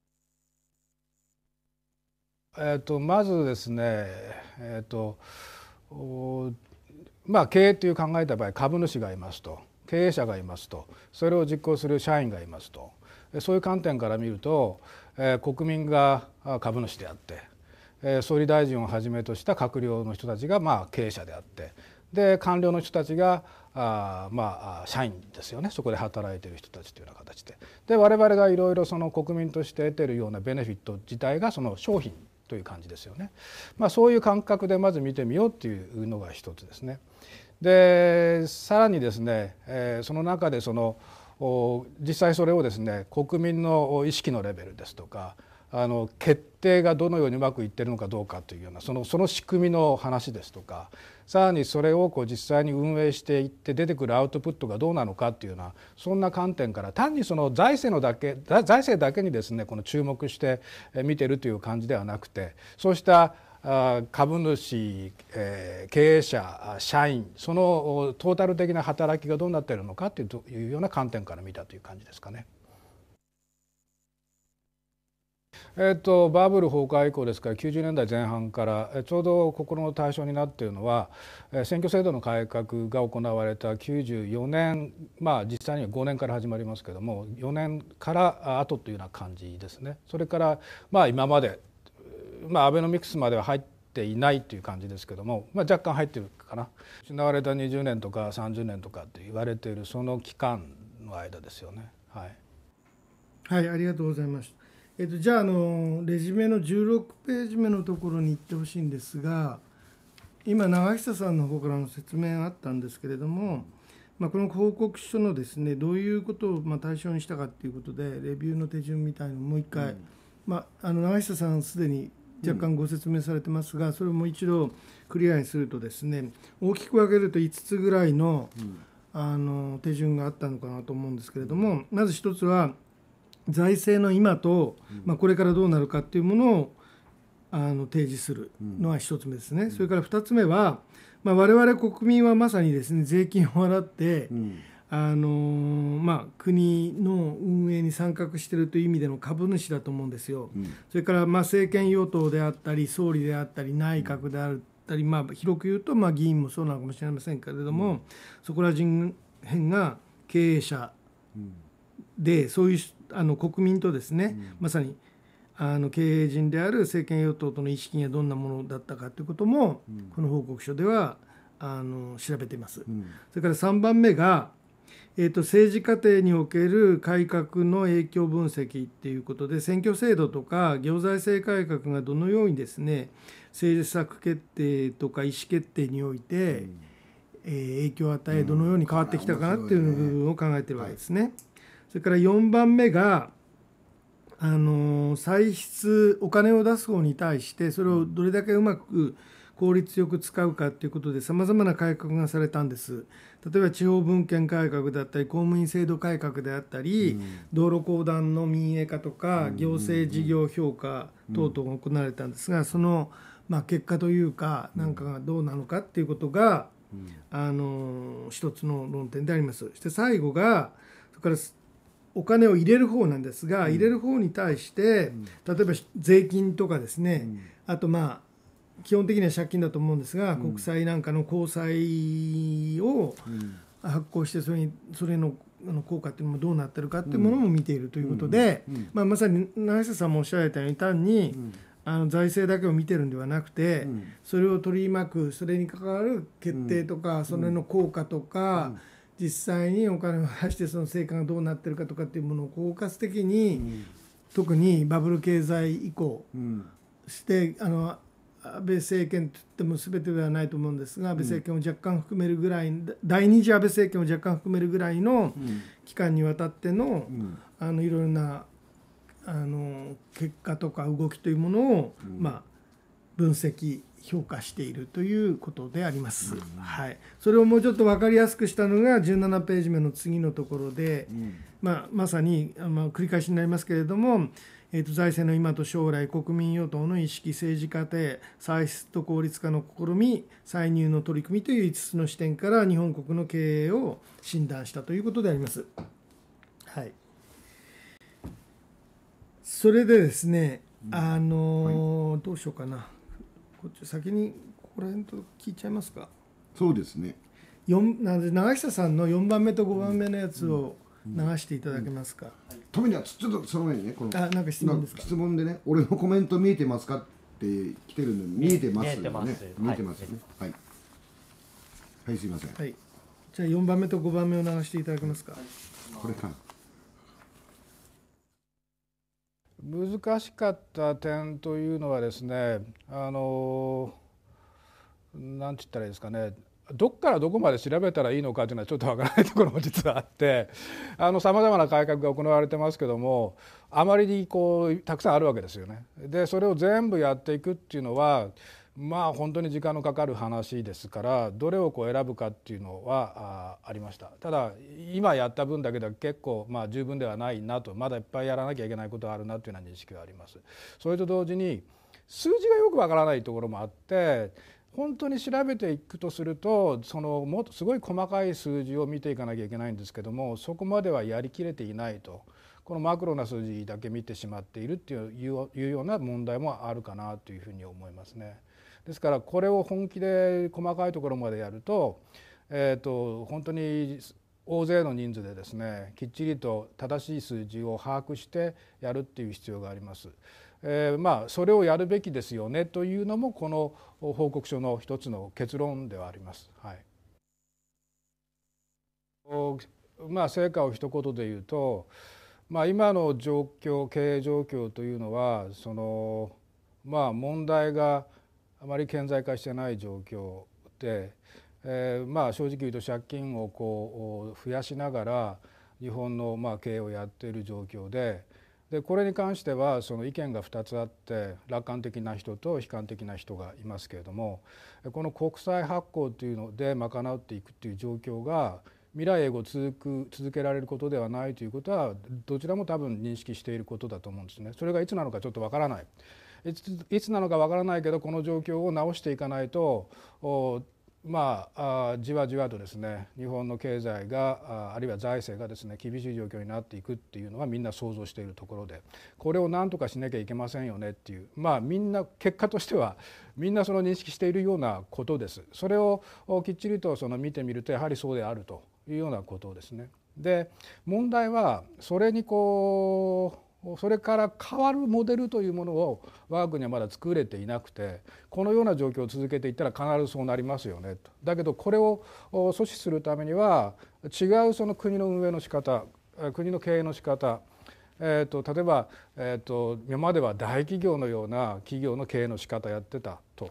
えー、とまずですね、えーとまあ、経営という考えた場合株主がいますと経営者がいますとそれを実行する社員がいますと、そういう観点から見ると、えー、国民が株主であって、えー、総理大臣をはじめとした閣僚の人たちがまあ経営者であって、で官僚の人たちがあまあ社員ですよね、そこで働いている人たちというような形で、で我々がいろいろその国民として得ているようなベネフィット自体がその商品という感じですよね。まあ、そういう感覚でまず見てみようっていうのが一つですね。でさらにですね、えー、その中でその実際それをですね国民の意識のレベルですとかあの決定がどのようにうまくいっているのかどうかというようなそのその仕組みの話ですとか、さらにそれをこう実際に運営していって出てくるアウトプットがどうなのかというようなそんな観点から単にその財政のだけ財政だけにですねこの注目して見ているという感じではなくて、そうした株主、えー、経営者社員そのトータル的な働きがどうなっているのかというような観点から見たという感じですかね。えー、とバブル崩壊以降ですからきゅうじゅうねんだいぜん半からちょうどここの対象になっているのは選挙制度の改革が行われたきゅうじゅうよねん、まあ実際にはごねんから始まりますけどもよねんから後というような感じですね。それからまあ今まで、まあ、アベノミクスまでは入っていないという感じですけども、まあ、若干入ってるかな。失われたにじゅうねんとかさんじゅうねんとかって言われているその期間の間ですよね。はい、 はい、ありがとうございました。えっと、じゃあ、あのレジュメのじゅうろくページ目のところに行ってほしいんですが、今長久さんの方からの説明があったんですけれども、まあ、この報告書のですねどういうことをまあ対象にしたかということでレビューの手順みたいなのをもう一回、うんまあ、あの長久さんすでに若干ご説明されてますが、うん、それをもう一度クリアにするとですね大きく分けるといつつぐらいの、うん、あの手順があったのかなと思うんですけれども、まず一つは財政の今と、まあ、これからどうなるかっていうものをあの提示するのは一つ目ですね。それから二つ目は、まあ、我々国民はまさにですね税金を払って、うんあのまあ、国の運営に参画しているという意味での株主だと思うんですよ。うん、それからまあ政権与党であったり総理であったり内閣であったり、まあ、広く言うとまあ議員もそうなのかもしれませんけれども、うん、そこら辺が経営者でそういうあの国民とですね、うん、まさにあの経営陣である政権与党との意識がどんなものだったかということも、うん、この報告書ではあの調べています。うん、それからさんばんめが、えーと、政治過程における改革の影響分析っていうことで選挙制度とか行財政改革がどのようにですね政策決定とか意思決定において、うんえー影響を与えどのように変わってきたかなっていう部分を考えているわけですね。それからよんばんめがあの歳出お金を出す方に対してそれをどれだけうまく効率よく使うかということでさまざまな改革がされたんです。例えば地方分権改革だったり公務員制度改革であったり、うん、道路公団の民営化とか、うん、行政事業評価等々が行われたんですが、その、まあ、結果というか何かがどうなのかっていうことが、うん、あの一つの論点であります。そして最後がそれからお金を入れる方なんですが、うん、入れる方に対して、うん、例えば税金とかですね、うん、あとまあ基本的には借金だと思うんですが、うん、国債なんかの公債を発行してそれにそれの効果っていうのもどうなってるかっていうものも見ているということで、うんうんうんまあ、まさに永久さんもおっしゃられたように単に、うん、あの財政だけを見てるんではなくて、うん、それを取り巻くそれに関わる決定とか、うん、それの効果とか、うん実際にお金を出してその成果がどうなってるかとかっていうものを包括的に、うん、特にバブル経済以降して、うん、あの安倍政権といっても全てではないと思うんですが安倍政権を若干含めるぐらい、うん、第二次安倍政権を若干含めるぐらいの期間にわたっての、うん、あのいろいろなあの結果とか動きというものを、うんまあ、分析評価しているということであります、うんはい、それをもうちょっと分かりやすくしたのがじゅうななページ目の次のところで、うんまあ、まさに、まあ、繰り返しになりますけれども、えーと、財政の今と将来国民与党の意識政治過程歳出と効率化の試み歳入の取り組みといういつつの視点から日本国の経営を診断したということであります、はい、それでですね、うんあのーはい、どうしようかなこっち先にここら辺と聞いちゃいますか。 そうですね。 よんなので永久さんのよんばんめとごばんめのやつを流していただけますか。 ためにはちょっとその前にねこのあなんか質問ですか。 質問でね俺のコメント見えてますかって来てるんで見えてますよね。見えてます。見えてますよね。はい。はいすいません。 はい。じゃあよんばんめとごばんめを流していただけますか。 これかな。 難しかった点というのはですねあの何て言ったらいいですかねどっからどこまで調べたらいいのかというのはちょっとわからないところも実はあってさまざまな改革が行われてますけどもあまりにこうたくさんあるわけですよね。でそれを全部やっていくっていうのはまあ本当に時間のかかる話ですからどれをこう選ぶかっていうのは あ, ありました。ただ今やった分だけでは結構まあ十分ではないなとまだいっぱいやらなきゃいけないことがあるなというような認識があります。それと同時に数字がよくわからないところもあって本当に調べていくとするとそのもっとすごい細かい数字を見ていかなきゃいけないんですけどもそこまではやりきれていないとこのマクロな数字だけ見てしまっているっていういうような問題もあるかなというふうに思いますね。ですからこれを本気で細かいところまでやると、えーと本当に大勢の人数でですねきっちりと正しい数字を把握してやるっていう必要があります。えー、まあそれをやるべきですよねというのもこの報告書の一つの結論ではあります。はい。まあ成果を一言で言うと、まあ、今の状況経営状況というのはそのまあ問題があまり顕在化してない状況で、えー、まあ正直言うと借金をこう増やしながら日本のまあ経営をやっている状況で、でこれに関してはその意見がふたつあって楽観的な人と悲観的な人がいますけれどもこの国債発行というので賄っていくという状況が未来永劫続く続けられることではないということはどちらも多分認識していることだと思うんですね。それがいつなのかちょっとわからない。いつ、いつなのかわからないけどこの状況を直していかないとまあじわじわとですね日本の経済があるいは財政がですね厳しい状況になっていくっていうのはみんな想像しているところでこれを何とかしなきゃいけませんよねっていうまあみんな結果としてはみんなその認識しているようなことです。それをきっちりとその見てみるとやはりそうであるというようなことですね。で問題はそれにこうそれから変わるモデルというものを我が国はまだ作れていなくてこのような状況を続けていったら必ずそうなりますよねと。だけどこれを阻止するためには違うその国の運営の仕方国の経営の仕方えー、と例えば、えー、と今までは大企業のような企業の経営の仕方やってたと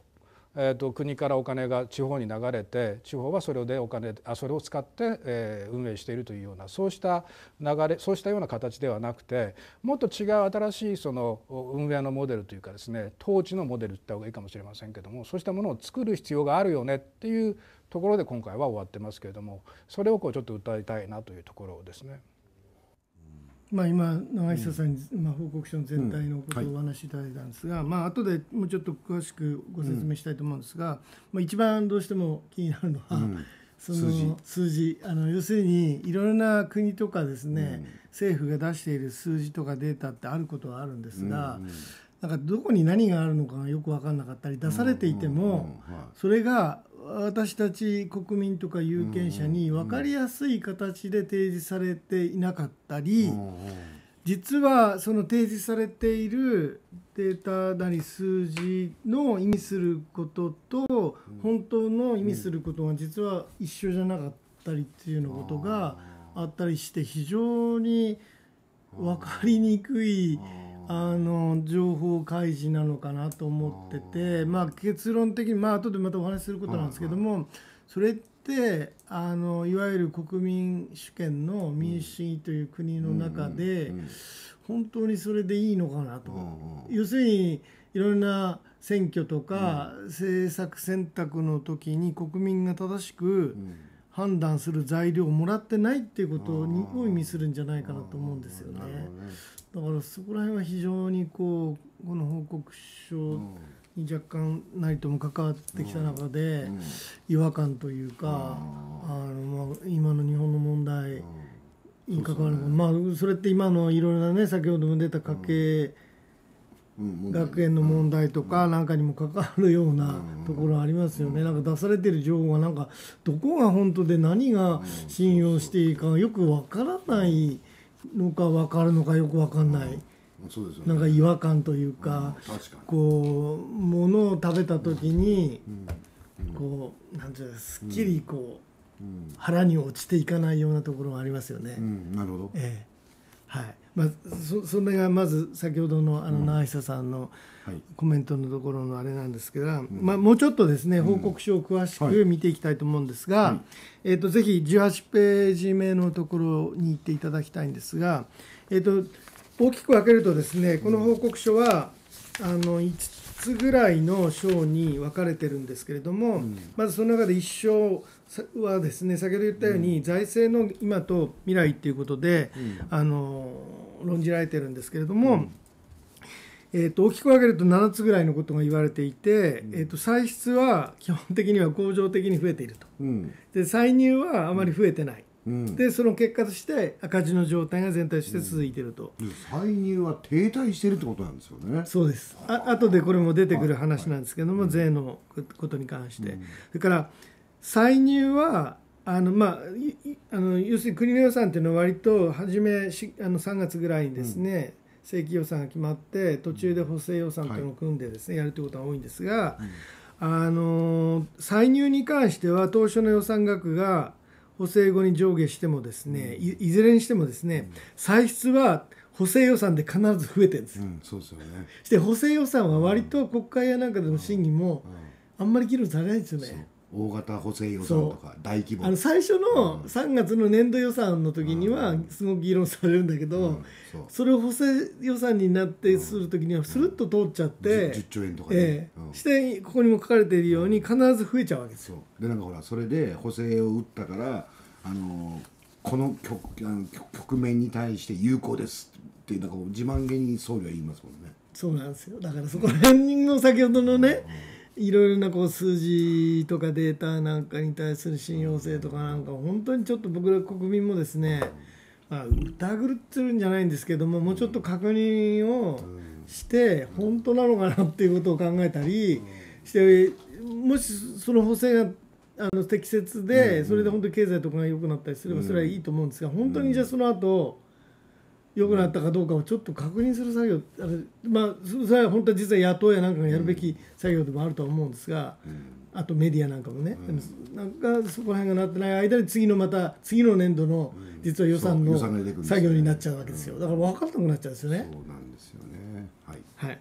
えー、と国からお金が地方に流れて地方はそれでお金あそれを使って、えー、運営しているというようなそうした流れそうしたような形ではなくてもっと違う新しいその運営のモデルというかですね統治のモデルって言った方がいいかもしれませんけどもそうしたものを作る必要があるよねっていうところで今回は終わってますけれどもそれをこうちょっと訴えたいなというところですね。 まあ、今長久さんに、まあ、報告書の全体のことをお話しいただいたんですが、まあ後でもうちょっと詳しくご説明したいと思うんですが、まあ、一番どうしても気になるのは、その数字あの要するにいろいろな国とかですね、政府が出している数字とかデータってあることはあるんですが、なんかどこに何があるのかがよく分からなかったり出されていてもそれが私たち国民とか有権者に分かりやすい形で提示されていなかったり、実はその提示されているデータなり数字の意味することと本当の意味することが実は一緒じゃなかったりっていうようなことがあったりして非常に分かりにくいあの情報開示なのかなと思ってて、まあ、結論的に、まあ後でまたお話しすることなんですけども、それってあのいわゆる国民主権の民主主義という国の中で本当にそれでいいのかなと。要するにいろんな選挙とか政策選択の時に国民が正しく判断する材料をもらってないっていうことを意味するんじゃないかなと思うんですよね。だからそこら辺は非常にこうこの報告書に若干なりとも関わってきた中で違和感というか、あのまあ今の日本の問題に関わる、まあそれって今のいろいろなね先ほども出た家計学園の問題とかなんかにも関わるようなところありますよね。なんか出されてる情報がなんかどこが本当で何が信用していいかよくわからないのか分かるのかよく分かんない、そうですよね、なんか違和感というか、うん、確かにこう物を食べた時に、うん、こうなんていうかすっきりこう、うん、腹に落ちていかないようなところがありますよね。 うん、なるほど、 ええ、はい。まあ、そ, それがまず先ほどのあの長久さんのコメントのところのあれなんですけど、うん、まあ、もうちょっとですね報告書を詳しく見ていきたいと思うんですが、はい、えー、とぜひじゅうはちページ目のところに行っていただきたいんですが、えー、と大きく分けるとですねこの報告書はあのいつつぐらいの章に分かれてるんですけれども、うん、まずその中でいっ章はですね先ほど言ったように、うん、財政の今と未来ということで、うん、あの論じられてるんですけれども、うん、えー、と大きく分けるとななつぐらいのことが言われていて、うん、えー、と歳出は基本的には恒常的に増えていると、うん、で歳入はあまり増えてない、うん、でその結果として赤字の状態が全体として続いていると、 うん、歳入は停滞しているってことなんですよね。 そうです。あ後でこれも出てくる話なんですけども、はい、税のことに関して、うん、それから歳入はあの、まあ、あの要するに国の予算っていうのは割と初めしあのさんがつぐらいにですね、うん、正規予算が決まって途中で補正予算というのを組んでですね、はい、やるということが多いんですが、うん、あの歳入に関しては当初の予算額が補正後に上下してもですね、うん、い, いずれにしてもですね、うん、歳出は補正予算で必ず増えてるんですよ、うん、そうですよね。して補正予算は割と国会やなんかでの審議もあんまり議論されないんですよね。 大型補正予算とか大規模あの最初のさんがつの年度予算の時にはすごく議論されるんだけど、うんうん、そ, それを補正予算になってする時にはスルッと通っちゃって、うん、じゅっちょうえんとかね、えーうん、してここにも書かれているように必ず増えちゃうわけですよ。 そうでなんかほらそれで補正を打ったからあのこの 局, あの局面に対して有効ですってなんか自慢げに総理は言いますもんね。 そうなんですよ。だからそこら辺の先ほどのね、うん、いろいろなこう数字とかデータなんかに対する信用性とかなんか本当にちょっと僕ら国民もですね、まあ、疑ってるんじゃないんですけどももうちょっと確認をして本当なのかなっていうことを考えたりしてもしその補正があの適切でそれで本当に経済とかが良くなったりすればそれはいいと思うんですが本当にじゃあその後良くなったかどうかをちょっと確認する作業あれ、まあ、それは本当は実は野党やなんかがやるべき作業でもあるとは思うんですが、あとメディアなんかもね、なんかそこら辺がなってない間に次のまた次の年度の実は予算の作業になっちゃうわけですよ。だから分からなくなっちゃうんですよね。 そうなんですよね。はい。 はい。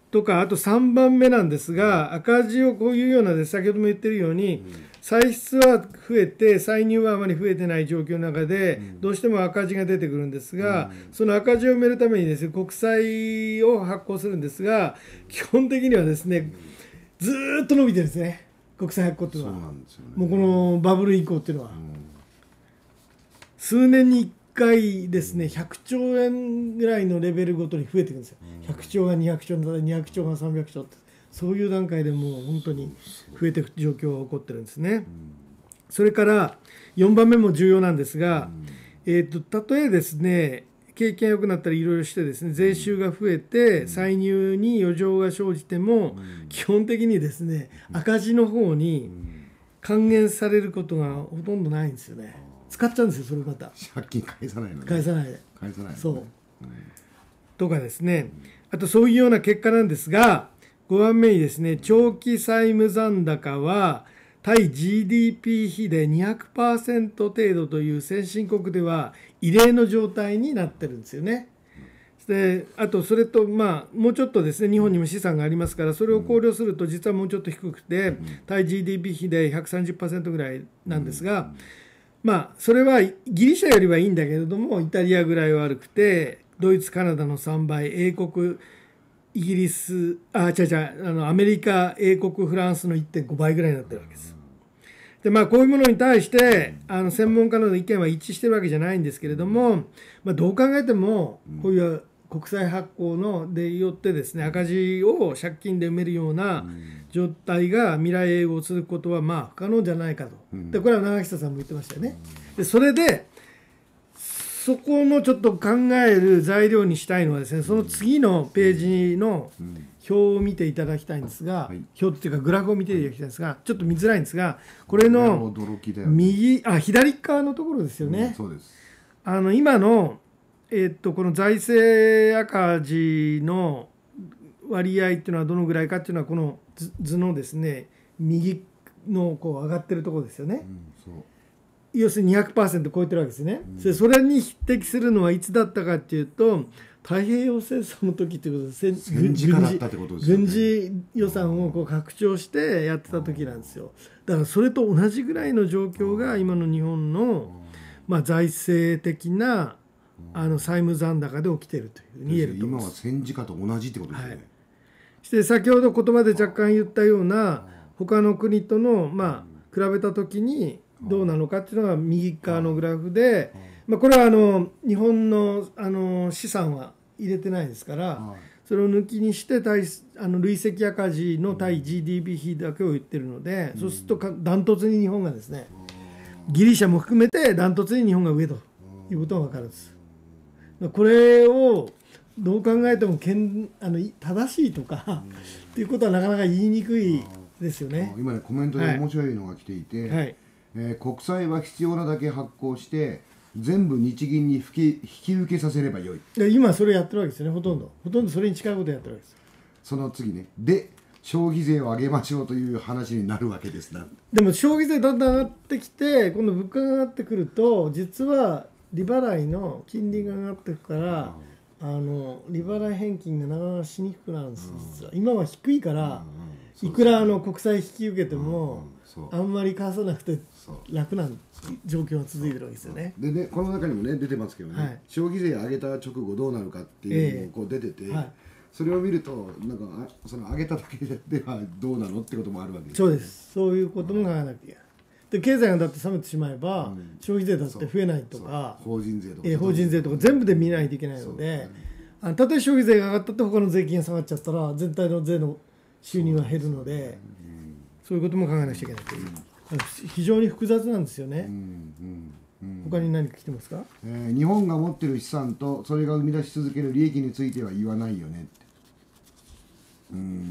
とか、あとさんばんめなんですが、赤字をこういうようなで、先ほども言ってるように、歳出は増えて歳入はあまり増えてない状況の中で、どうしても赤字が出てくるんですが、その赤字を埋めるためにですね、国債を発行するんですが、基本的にはですね、ずーっと伸びてるんですね、国債発行っていうのは。 そうなんですよね。 もうこのバブル以降っていうのは、数年にいっかいですね、ひゃくちょうえんぐらいのレベルごとに増えていくんですよ。ひゃくちょうがにひゃくちょう、にひゃくちょうがさんびゃくちょうって、そういう段階でもう本当に増えていく状況が起こってるんですね。それからよんばんめも重要なんですが、えーと、たとえですね、景気が良くなったりいろいろしてですね、税収が増えて歳入に余剰が生じても、基本的にですね、赤字の方に還元されることがほとんどないんですよね。使っちゃうんですよ、それまた。 借金返さないのね。 返さないで。 返さないのね。 そう。とかですね、あとそういうような結果なんですが、ごばんめにですね、長期債務残高は対 ジーディーピー 比で にひゃくパーセント 程度という先進国では異例の状態になってるんですよね。で、あとそれと、まあ、もうちょっとですね、日本にも資産がありますから、それを考慮すると実はもうちょっと低くて、対 ジーディーピー 比で ひゃくさんじゅっパーセント ぐらいなんですが、まあ、それはギリシャよりはいいんだけれども、イタリアぐらい悪くて、ドイツ、カナダのさんばい、英国、イギリス、あ、違う違う、あのアメリカ、英国、フランスの いってんご 倍ぐらいになってるわけです。で、まあ、こういうものに対してあの専門家の意見は一致してるわけじゃないんですけれども、まあ、どう考えてもこういう国債発行のでよってですね、赤字を借金で埋めるような状態が未来永劫続くことはまあ不可能じゃないかと。で、これは長久さんも言ってましたよね。で、それでそこのちょっと考える材料にしたいのはですね、その次のページの表を見ていただきたいんですが、表っていうかグラフを見ていただきたいんですが、ちょっと見づらいんですが、これの右、あ、左側のところですよね。 そうです。あの今のえー、っとこの財政赤字の割合っていうのはどのぐらいかっていうのは、この図のですね、右のこう上がってるところですよね。うん、そう、要するに にひゃくパーセント 超えてるわけですね。うん、それに匹敵するのはいつだったかっていうと、太平洋戦争の時ってことです。 戦時下だったってことですよね。 軍事予算をこう拡張してやってた時なんですよ。だからそれと同じぐらいの状況が今の日本の、まあ、財政的なあの債務残高で起きているというふうに言えると思います。 今は戦時下と同じってことですよね。 はい、して先ほど言葉で若干言ったような他の国との、まあ、比べた時にどうなのかっていうのが右側のグラフで、まあ、これはあの日本の、あの資産は入れてないですから、それを抜きにして対あの累積赤字の対 ジーディーピー 比だけを言ってるので、そうするとかダントツに日本がですね、ギリシャも含めてダントツに日本が上ということが分かるんです。これをどう考えてもけんあの正しいとかっていうことはなかなか言いにくいですよね。 今ね、コメントで面白いのが来ていて、はい、えー、国債は必要なだけ発行して全部日銀に引き、引き受けさせればよい。 今それやってるわけですよね。ほとんどほとんどそれに近いことやってるわけです。 その次ね、で消費税を上げましょうという話になるわけですな。 でも消費税だんだん上がってきて、今度物価が上がってくると、実は利払いの金利が上がっていくから、あの利払い返金がなかなかしにくくなるんです、実は。今は低いから、いくらあの国債引き受けても、あんまり返さなくて楽な状況が続いてるわけですよね。 でね、この中にもね出てますけどね、はい、消費税上げた直後どうなるかっていうのがこう出てて、えーはい、それを見るとなんかその上げただけではどうなのってこともあるわけです、ね。 そうです。そういうことも考えなきゃいけない。で経済がだって冷めてしまえば、うん、消費税だって増えないとか、 法人税とか、 えー、法人税とか全部で見ないといけないので、ね、あたとえ消費税が上がったって他の税金が下がっちゃったら全体の税の収入は減るので、そういうことも考えなきゃいけないという、うん、非常に複雑なんですよね。うんうんうん、他に何か来てますか？ えー、日本が持っている資産とそれが生み出し続ける利益については言わないよねって。 うん、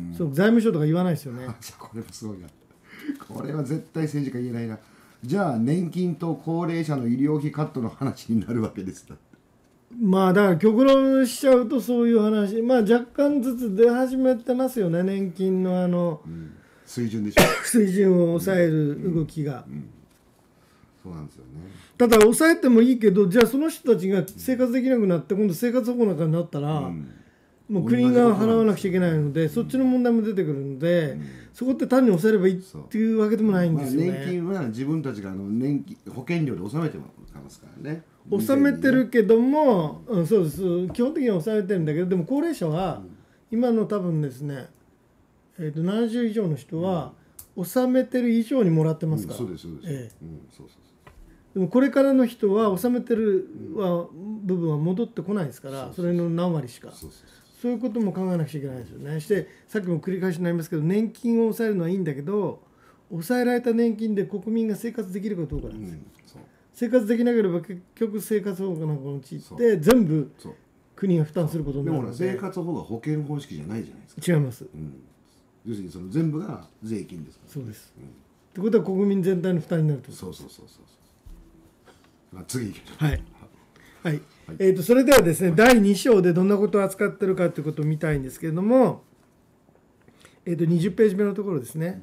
そう、財務省とか言わないですよね。 これもすごいな。これは絶対政治家言えないな。じゃあ年金と高齢者の医療費カットの話になるわけです。 まあだから極論しちゃうとそういう話、まあ若干ずつ出始めてますよね、年金のあの、うん、 水準でしょ水準を抑える動きが、うんうんうん、 そうなんですよね。 ただ抑えてもいいけど、じゃあその人たちが生活できなくなって今度生活保護なんかになったら、うん、 もう国が払わなくちゃいけないので、そっちの問題も出てくるので、うん、そこって単に抑えればいいっていうわけでもないんですよね。 まあ、年金は自分たちがあの年金保険料で納めてますからね。 納めてるけども、うん、そうです、基本的には納めてるんだけど、でも高齢者は、うん、今の多分ですね、えー、とななじゅう以上の人は、うん、納めてる以上にもらってますから、 うん、そうですそうです、ええ、うん、そうそうそう。 でもこれからの人は納めてるは部分は戻ってこないですから、それの何割しか。そうそうそう、そういうことも考えなくちゃいけないですよね。してさっきも繰り返しになりますけど、年金を抑えるのはいいんだけど、抑えられた年金で国民が生活できるかどうかなんですよ、うん、そう、生活できなければ結局生活保護なんかのうちって全部国が負担することになるので。 でも生活保護は保険方式じゃないじゃないですか。 違います、うん、 要するにその全部が税金ですから、 ね、そうです、うん、ってことは国民全体の負担になると。 そうそうそうそうそう。次、 はい、はい、えー、とそれではですね、だいに章でどんなことを扱っているかということを見たいんですけれども、えー、とにじゅっページ目のところですね、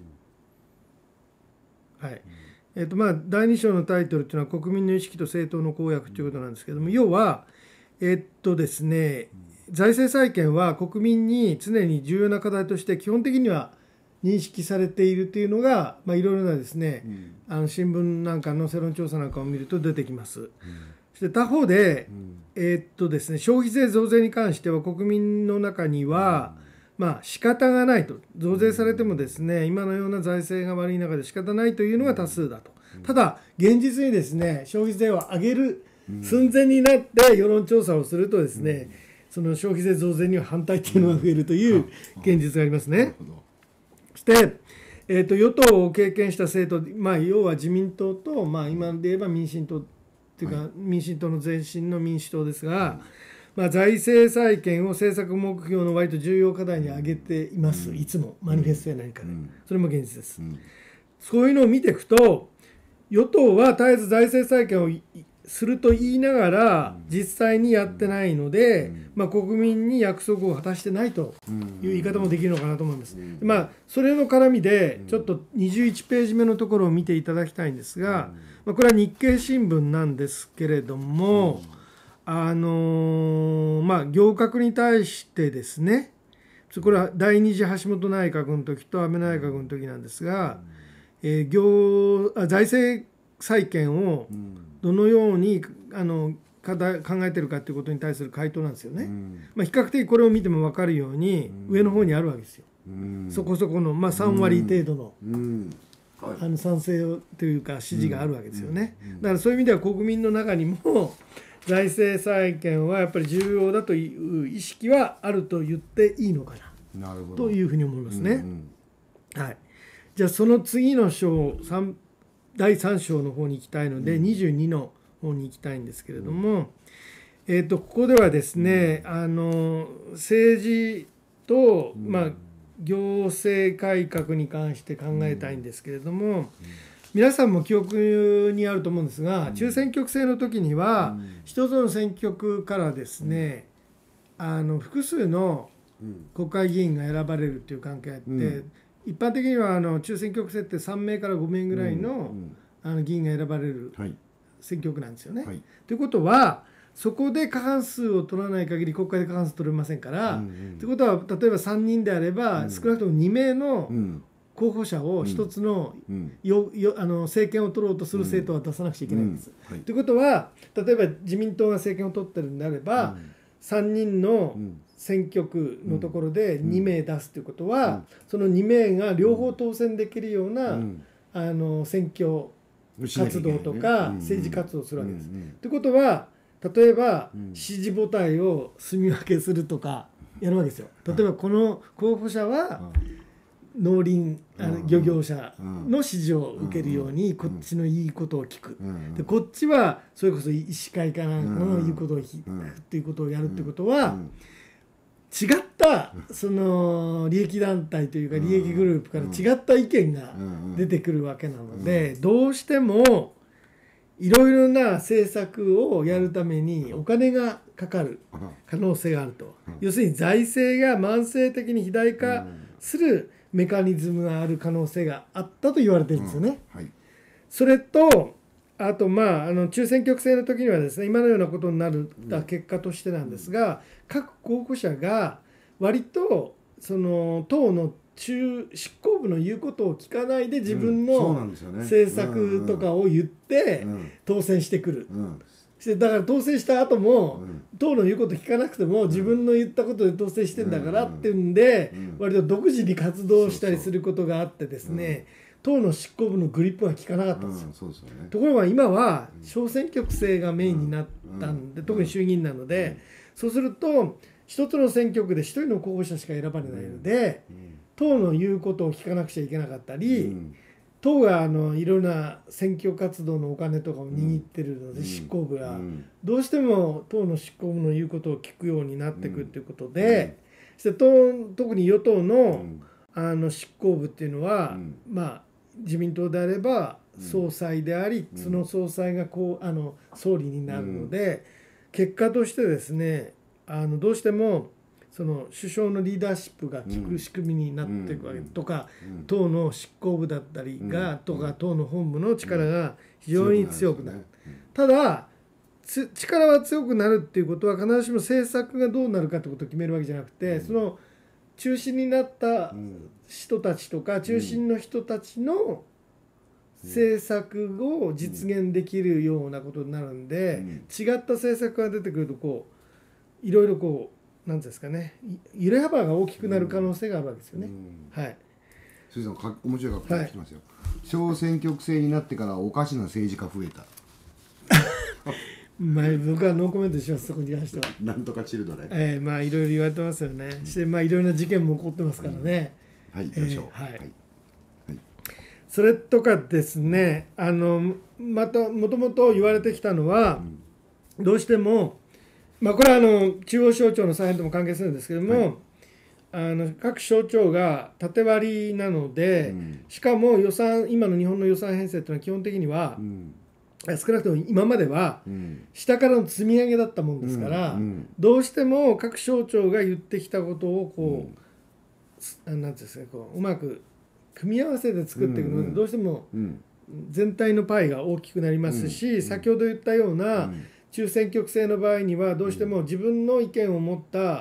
はい、えーとまあ、だいに章のタイトルというのは国民の意識と政党の公約ということなんですけれども、要は、えーとですね、財政再建は国民に常に重要な課題として基本的には認識されているというのが、まあ、いろいろなですね、うん、あの新聞なんかの世論調査なんかを見ると出てきます。うん、そして他方で、うん、えーっとですね、消費税増税に関しては国民の中には、うん、まあ仕方がないと、増税されてもですね、今のような財政が悪い中で仕方ないというのが多数だと。うん、ただ現実にですね、消費税を上げる寸前になって世論調査をするとですね、うん、その消費税増税には反対というのが増えるという現実がありますね。そして、えー、と与党を経験した政党、まあ、要は自民党と、まあ、今で言えば民進党というか、はい、民進党の前身の民主党ですが、まあ、財政再建を政策目標の割と重要課題に挙げています、うん、いつもマニフェストや何かで、うん、それも現実です、うん、そういうのを見ていくと、与党は絶えず財政再建をすると言いながら実際にやってないので、まあ、国民に約束を果たしてないという言い方もできるのかなと思います。まあ、それの絡みでちょっとにじゅういちページ目のところを見ていただきたいんですが、まあ、これは日経新聞なんですけれども、あのー、まあ行革に対してですね、これは第二次橋本内閣の時と安倍内閣の時なんですが、えー、行あ財政再建をどのようにあの課題考えてるかということに対する回答なんですよね。うん、まあ、比較的これを見ても分かるように、うん、上の方にあるわけですよ。うん、そこそこの、まあ、さん割程度の、うんはい、あの賛成というか支持があるわけですよね。だからそういう意味では国民の中にも財政再建はやっぱり重要だという意識はあると言っていいのかな、なるほどというふうに思いますね。うんうん、はい、じゃあその次の章だいさん章の方に行きたいので、うん、にじゅうにの方に行きたいんですけれども、うん、えー、とここではですね、うん、あの政治と、うん、まあ、行政改革に関して考えたいんですけれども、うん、皆さんも記憶にあると思うんですが、うん、中選挙区制の時には、うん、一つの選挙区からですね、うん、あの複数の国会議員が選ばれるという関係があって、うん、一般的にはあの中選挙区制ってさん名からご名ぐらいの、うん、あの議員が選ばれる選挙区なんですよね。はい、ということはそこで過半数を取らない限り国会で過半数取れませんから、うんうん、ということは例えばさんにんであれば、うん、少なくともに名の候補者を一つの、うんよよあの政権を取ろうとする政党は出さなくちゃいけないんです。と、うんはい、いうことは例えば自民党が政権を取ってるんであれば、うん、さんにんの選挙区のところでに名出すということは、うん、そのに名が両方当選できるような、うん、あの選挙活動とか政治活動をするわけです。と、うんうん、いうことは例えば、うん、支持母体を住み分けするとかやるわけですよ。例えばこの候補者は農林、あの漁業者の支持を受けるようにこっちの言いことを聞く。でこっちはそれこそ医師会かなんかの言うことを聞くっていうことをやるってことは、違ったその利益団体というか利益グループから違った意見が出てくるわけなので、どうしてもいろいろな政策をやるためにお金がかかる可能性があると。要するに財政が慢性的に肥大化するメカニズムがある可能性があったと言われてるんですよね。はい、それとあと、まあ、あの中選挙区制の時にはですね、今のようなことになる結果としてなんですが、各候補者が割とその党の中執行部の言うことを聞かないで自分の政策とかを言って当選してくる。だから当選した後も党の言うこと聞かなくても自分の言ったことで当選してんだからっていうんで割と独自に活動したりすることがあってですね、党の執行部のグリップは効かなかったんですよ。そうですよね。ところが今は小選挙区制がメインになったんで、特に衆議院なので、そうすると一つの選挙区で一人の候補者しか選ばれないので、党の言うことを聞かなくちゃいけなかったり、党があのいろんな選挙活動のお金とかを握ってるので、執行部がどうしても党の執行部の言うことを聞くようになってくるということで、そして党特に与党のあの執行部っていうのは、まあ自民党であれば総裁であり、その総裁がこうあの総理になるので、結果としてですね、あのどうしてもその首相のリーダーシップが効く仕組みになっていくわけとか、党の執行部だったりがとか党の本部の力が非常に強くなる。ただ力は強くなるっていうことは必ずしも政策がどうなるかってことを決めるわけじゃなくて、その中心になった人たちとか中心の人たちの政策を実現できるようなことになるんで、違った政策が出てくるとこういろいろこうなんですかね、揺れ幅が大きくなる可能性があるわけですよね。うん、はい。 それでもか面白い格好が来てますよ。はい、小選挙区制になってからおかしな政治家増えた。 まあ僕はノーコメントします、そこに関しては。 なんとかチルドレン。 ええー、まあいろいろ言われてますよね。うん、してまあいろいろな事件も起こってますからね。 うん、はい、行きましょう。 えー、はい。はい、それとかですね、あのまたもともと言われてきたのは、うん、どうしても。まあ、これはあの中央省庁の再編とも関係するんですけども、はい、あの各省庁が縦割りなので、うん、しかも予算今の日本の予算編成というのは基本的には、うん、少なくとも今までは下からの積み上げだったもんですから、うんうん、どうしても各省庁が言ってきたことをこう、うん、なんていうんですか、こううまく組み合わせて作っていくので、うんうん、どうしても全体のパイが大きくなりますし、うんうん、先ほど言ったような、うん中選挙区制の場合にはどうしても自分の意見を持った、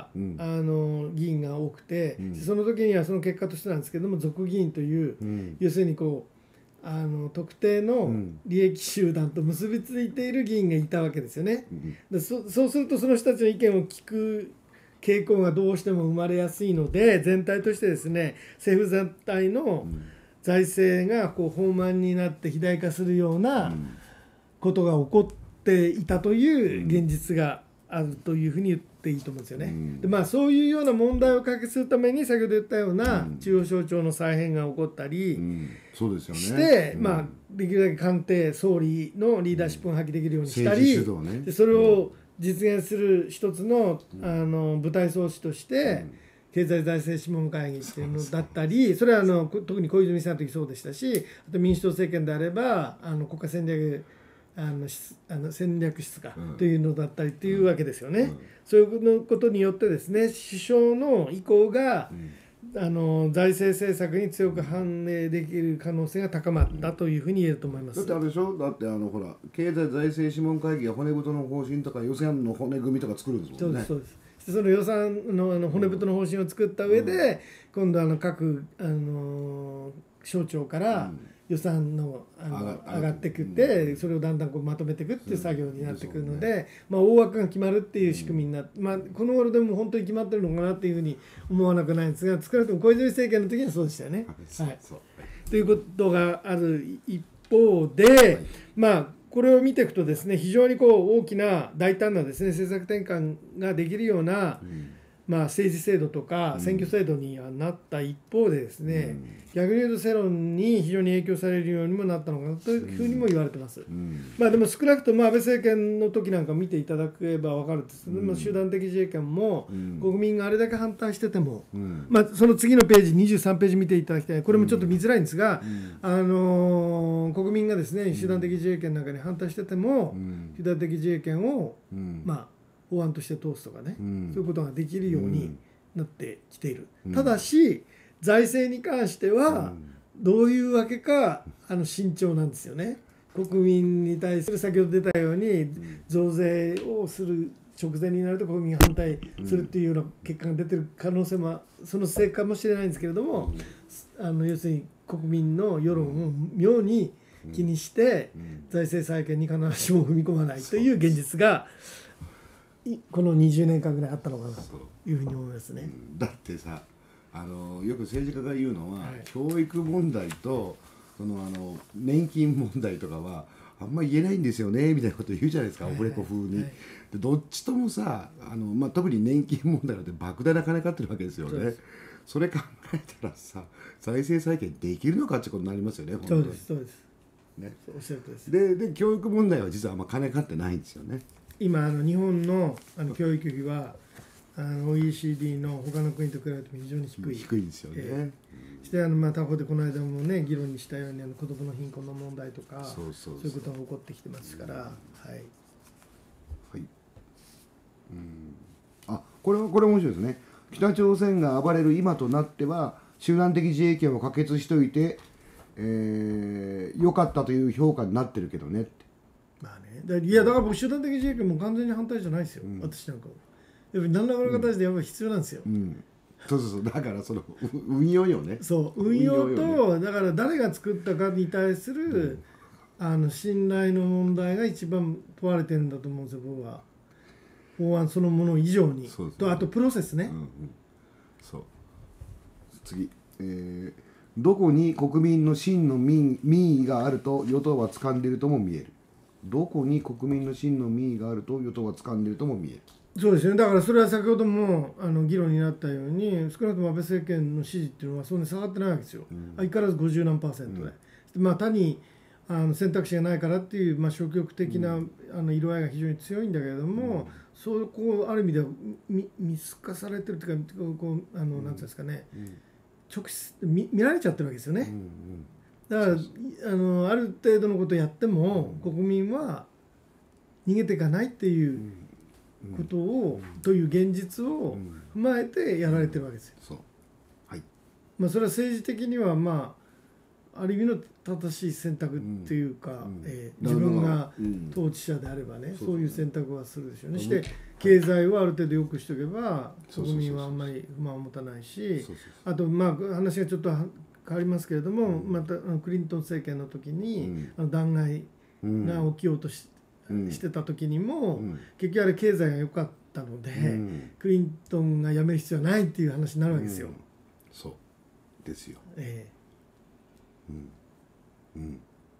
うん、あの議員が多くて、うん、その時にはその結果としてなんですけども属議員という、うん、要するにこうあの特定の利益集団と結びついている議員がいたわけですよね。うん、で そ, そうするとその人たちの意見を聞く傾向がどうしても生まれやすいので、全体としてですね政府全体の財政がこう放慢になって肥大化するようなことが起こってていたという現実があるというふうに言っていいと思うんですよね。うん、でまあ、そういうような問題を解決するために先ほど言ったような中央省庁の再編が起こったりして、まあ、できるだけ官邸総理のリーダーシップを発揮できるようにしたり、ね、でそれを実現する一つ の, あの舞台装置として、経済財政諮問会議っていうのだったり、それはあの特に小泉さんの時そうでしたし、あと民主党政権であればあの国家戦略あのあの戦略室かというのだったりというわけですよね。うんうん、そういうことによってですね、首相の意向が、うん、あの財政政策に強く反映できる可能性が高まったというふうに言えると思います。 だってあれでしょ、だってあのほら経済財政諮問会議が骨太の方針とか予算の骨組みとか作るんですもんね。 そうですそうです。その予算 の, あの骨太の方針を作った上で、うん、今度あの各あの省庁から、うん予算 の, あの上がってくって、うん、それをだんだんこうまとめていくっていう作業になってくるので、うんねまあ、大枠が決まるっていう仕組みになって、うんまあ、この頃でも本当に決まってるのかなっていうふうに思わなくないんですが、少なくとも小泉政権の時にはそうでしたよね。はい、ということがある一方で、はい、まあこれを見ていくとですね、非常にこう大きな大胆なですね政策転換ができるような、うんまあ、政治制度とか選挙制度にはなった一方でですね、うん、逆に言うと世論に非常に影響されるようにもなったのかなというふうにも言われてます。うん、まあでも少なくとも安倍政権の時なんか見ていただければ分かるんですけど、うん、集団的自衛権も国民があれだけ反対してても、うん、まあその次のページにじゅうさんページ見ていただきたい。これもちょっと見づらいんですが、うん、あのー、国民がですね集団的自衛権なんかに反対してても、うん、集団的自衛権を、うん、まあ法案として通すとかね、うん、そういうことができるようになってきている。うん、ただし財政に関してはどういうわけかあの慎重なんですよね。国民に対する先ほど出たように増税をする直前になると国民が反対するっていうような結果が出てる可能性もそのせいかもしれないんですけれども、あの要するに国民の世論を妙に気にして財政再建に必ずしも踏み込まないという現実がこのにじゅうねんかんぐらいあったのかなというふうに思いますね。 だってさ、あのよく政治家が言うのは、 はい、 教育問題とそのあの年金問題とかはあんまり言えないんですよねみたいなこと言うじゃないですか、オブレコ風に、はいはい、でどっちともさあの、まあ、特に年金問題なんて莫大な金かかってるわけですよね。それ考えたらさ財政再建できるのかってことになりますよね。 そうですそうです、 ね、 おっしゃるとおりです。 でで教育問題は実はあんま金かかってないんですよね。 今あの日本の、あの教育費はあの オーイーシーディー の他の国と比べても非常に低い、 低いんですよね。えー、してあの、まあ、他方でこの間もね議論にしたようにあの子どもの貧困の問題とかそうそうそうそういうことが起こってきてますから、はい、 はい、うん、あこれこれ面白いですね。北朝鮮が暴れる今となっては集団的自衛権を可決しておいて、えー、良かったという評価になってるけどねって。 まあね、だいやだから僕集団的自衛権も完全に反対じゃないですよ、うん、私なんかもやっぱり何らかの形でやっぱり必要なんですよ、 うんうん、そうそうそうだからその運用よね。 そう運用と運用よ、ね、だから誰が作ったかに対する、うん、あの信頼の問題が一番問われてるんだと思うんですよ僕は。法案そのもの以上にそうそうとあとプロセスね、うんうん、 そう次、えー、どこに国民の真の民意があると与党は掴んでいるとも見える。どこに国民の真の民意があると与党は掴んでいるとも見える。 そうですね。だからそれは先ほどもあの議論になったように少なくとも安倍政権の支持っていうのはそんなに下がってないわけですよ、うん、相変わらずごじゅうなんパーセントで、うん、まあ単にあの選択肢がないからっていう、まあ、消極的な、うん、あの色合いが非常に強いんだけれども、うん、そこをある意味では見見透かされてるというかこうあの、うん、なんていうんですかね、うん、直接 見, 見られちゃってるわけですよね、うんうん、だからあのある程度のことをやっても、うん、国民は逃げていかないっていうことを、うん、という現実を踏まえてやられてるわけですよ、 そう、はい、 まあ、それは政治的にはまあある意味の正しい選択っていうか、うんうんえー、自分が統治者であればね、うん、そういう選択はするでしょうね、うん、して経済をある程度良くしておけば国民はあんまり不満を持たないし、あとまあ話がちょっと変わりますけれども、うん、またクリントン政権の時に、うん、あの弾劾が起きようとし、うん、してた時にも、うん、結局あれ経済が良かったので、うん、クリントンが辞める必要はないっていう話になるわけですよ、うん、 そうですよ、 ええうんうん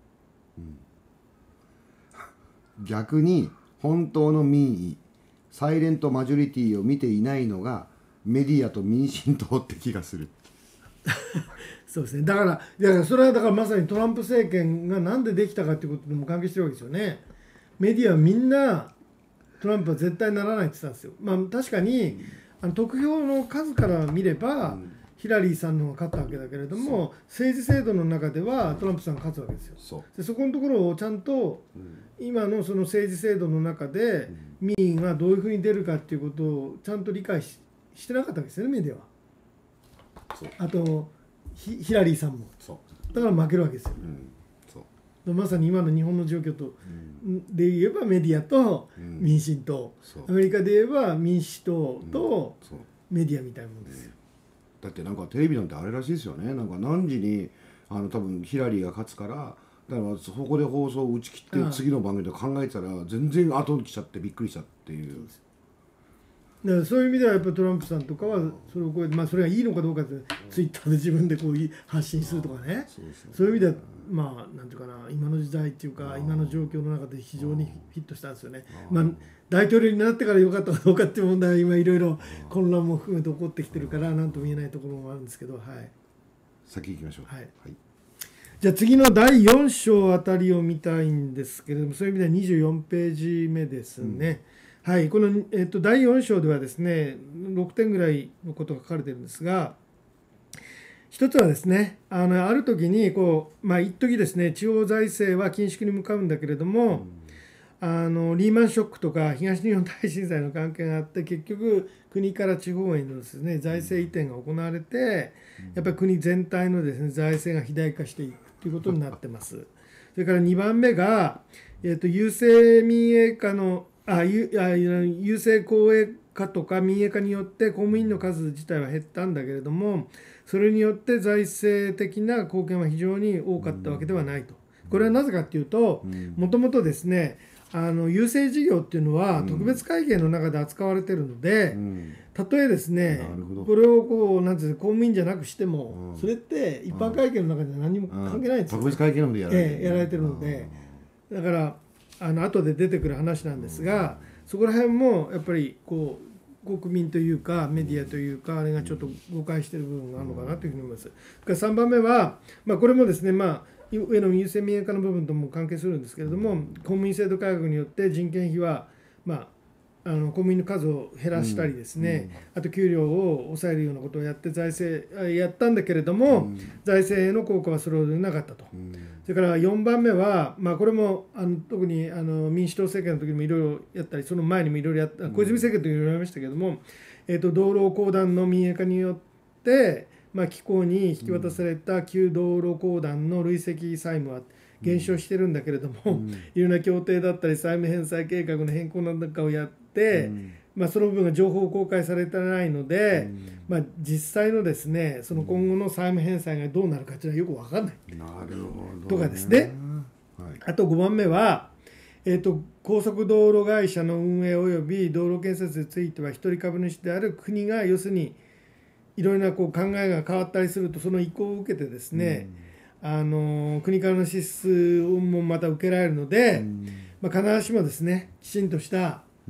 うん、逆に本当の民意サイレントマジョリティを見ていないのがメディアと民進党って気がするそうですね。だから、だからそれはだからまさにトランプ政権がなんでできたかっていうことにも関係してるわけですよね。メディアはみんなトランプは絶対ならないって言ってたんですよ。まあ確かに、うん、あの得票の数から見れば、うん、ヒラリーさんの方が勝ったわけだけれども、政治制度の中ではトランプさんが勝つわけですよ。そ, でそこのところをちゃんと、うん、今のその政治制度の中で、うん、民意がどういうふうに出るかっていうことをちゃんと理解 し, してなかったわけですよね、メディアは。あとヒ, ヒラリーさんもだから負けるわけですよ、うん、そうまさに今の日本の状況と、うん、で言えばメディアと民進党、うん、アメリカで言えば民主党とメディアみたいなもんですよ、 うん、だってなんかテレビなんてあれらしいですよね。なんか何時にあの多分ヒラリーが勝つからだからそこで放送を打ち切って次の番組で考えてたら全然後に来ちゃってびっくりしたっていう。 だからそういう意味ではやっぱりトランプさんとかはそれを超えて、まあ、それがいいのかどうかってツイッターで自分でこう発信するとかね、そういう意味ではまあなんていうかな、今の時代っていうか今の状況の中で非常にヒットしたんですよね。まあ大統領になってから良かったかどうかっていう問題は今いろいろ混乱も含めて起こってきてるから何とも言えないところもあるんですけど、はい、 先行きましょう。 はい、はい、じゃあ次のだいよん章あたりを見たいんですけれども、そういう意味ではにじゅうよんページ目ですね、うん、はい、この、えっと、だいよん章ではですねろくてんぐらいのことが書かれているんですが、一つはですね あのある時にこう、まあ、一時ですね地方財政は緊縮に向かうんだけれども、うん、あのリーマンショックとか東日本大震災の関係があって結局国から地方へのですね財政移転が行われて、やっぱり国全体のですね財政が肥大化していくということになってます。それからにばんめが、えーと、郵政民営化のあゆあ郵政公営化とか民営化によって公務員の数自体は減ったんだけれども、それによって財政的な貢献は非常に多かったわけではないと。これはなぜかっていうと、もともとですね、あの郵政事業っていうのは特別会計の中で扱われているので、うん、たとえですねこれをこうなんていう公務員じゃなくしても、うん、それって一般会計の中では何も関係ないんですよ、 特別会計の方でやられてる、 ええ、やられてるので、だからあの後で出てくる話なんですが、そこら辺もやっぱりこう国民というかメディアというかあれがちょっと誤解している部分があるのかなというふうに思います。からさんばんめは、まあ、これもですね、まあ上の郵政民営化の部分とも関係するんですけれども、公務員制度改革によって人件費は、まあ、あの公務員の数を減らしたりですね、うん、あと給料を抑えるようなことをやって財政やったんだけれども、うん、財政への効果はそれほどなかったと、うん、それからよんばんめは、まあ、これもあの特にあの民主党政権の時にもいろいろやったり、その前にもいろいろやった小泉政権の時にいろいろやりましたけれども、えーと、道路公団の民営化によってまあ、機構に引き渡された旧道路公団の累積債務は減少してるんだけれども、うん、いろんな協定だったり債務返済計画の変更なんかをやって、うんまあ、その部分が情報公開されてないので、うんまあ、実際のですねその今後の債務返済がどうなるかというのはよく分かんない、 うん、なるほどね、 とかですね、はい、あとごばんめは、えーと、高速道路会社の運営及び道路建設については一人株主である国が要するにいろいろなこう考えが変わったりすると、その意向を受けてですね、うん、あの国からの支出もまた受けられるので、うんまあ、必ずしもですねきちんとした、うん、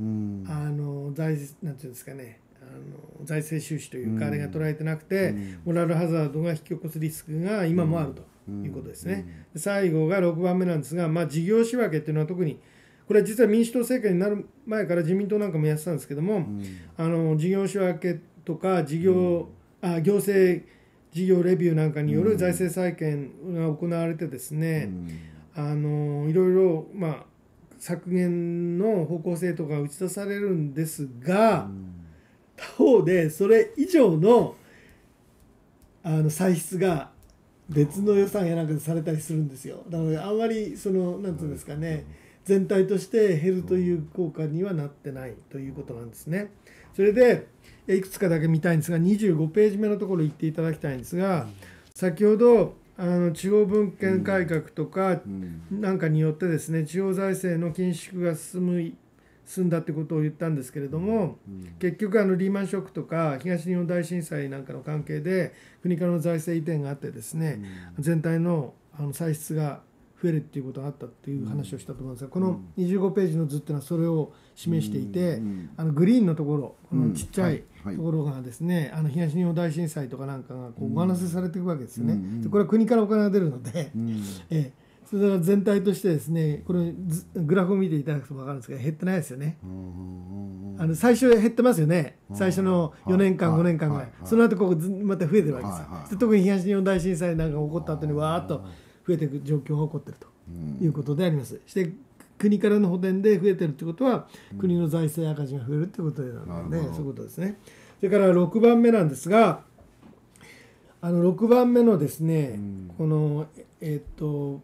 あの財なんていうんですかね、あの財政収支というか、あれが捉えてなくて、うん、モラルハザードが引き起こすリスクが今もあるということですね。うん、最後がろくばんめなんですが、まあ、事業仕分けというのは特にこれは実は民主党政権になる前から自民党なんかもやってたんですけども、うん、あの事業仕分けとか事業、うん、あ行政事業レビューなんかによる財政再建が行われてですね、うん、あのいろいろ、まあ、削減の方向性とか打ち出されるんですが、うん、他方でそれ以上の、あの歳出が別の予算やなんかでされたりするんですよ。だからあんまりそのなんていうんですかね、全体として減るという効果にはなってないということなんですね。それでいくつかだけ見たいんですが、にじゅうごページ目のところ行っていただきたいんですが、先ほどあの地方分権改革とかなんかによってですね、地方財政の緊縮が進む進んだってことを言ったんですけれども、結局あのリーマンショックとか東日本大震災なんかの関係で国からの財政移転があってですね、全体のあの歳出が増えるっていうことがあったっていう話をしたと思うんですが、このにじゅうごページの図っていうのはそれを示していて、あのグリーンのところ、このちっちゃいところがですね、あの東日本大震災とかなんかがこう上乗せされていくわけですよね。でこれは国からお金が出るので、ええそれから全体としてですね、これグラフを見ていただくと分かるんですが、減ってないですよね。あの最初減ってますよね。最初のよねんかんごねんかんぐらい、その後ここまた増えてるわけですよ。で特に東日本大震災なんかが起こった後にわーっと増えていく状況が起こっているということであります。そして国からの補填で増えているということは、国の財政赤字が増えるということなので、そういうことですね。それからろくばんめなんですが、あのろくばんめのですね、このえっと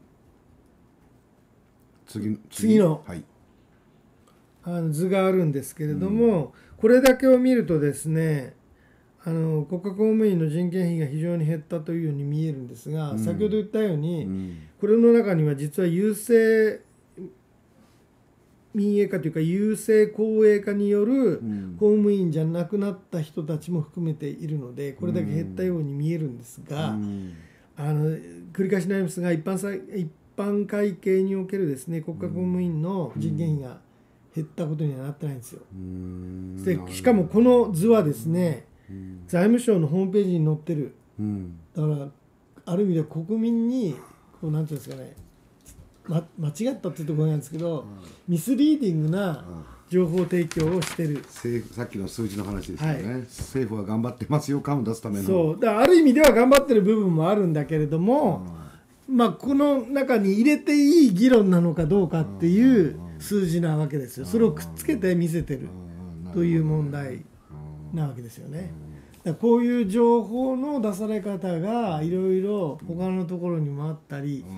次, 次の、 はい、 あの図があるんですけれども、うん、これだけを見るとですね、あの国家公務員の人件費が非常に減ったというように見えるんですが、うん、先ほど言ったように、うん、これの中には実は郵政民営化というか郵政公営化による公務員じゃなくなった人たちも含めているので、これだけ減ったように見えるんですが、うん、あの繰り返しになりますが、一般さ一一般会計におけるですね、国家公務員の人件費が減ったことにはなってないんですよ。でしかもこの図はですね、財務省のホームページに載ってる、だからある意味で国民にこうなんていうんですかね、ま、間違ったっていうところなんですけど、ミスリーディングな情報提供をしてる。 さっきの数字の話ですよね、はい、政府は頑張ってますよ感を出すための。 そうだからある意味では頑張ってる部分もあるんだけれども、まあ、この中に入れていい議論なのかどうかっていう数字なわけですよ。それをくっつけて見せてるという問題なわけですよね。だからこういう情報の出され方がいろいろ他のところにもあったり、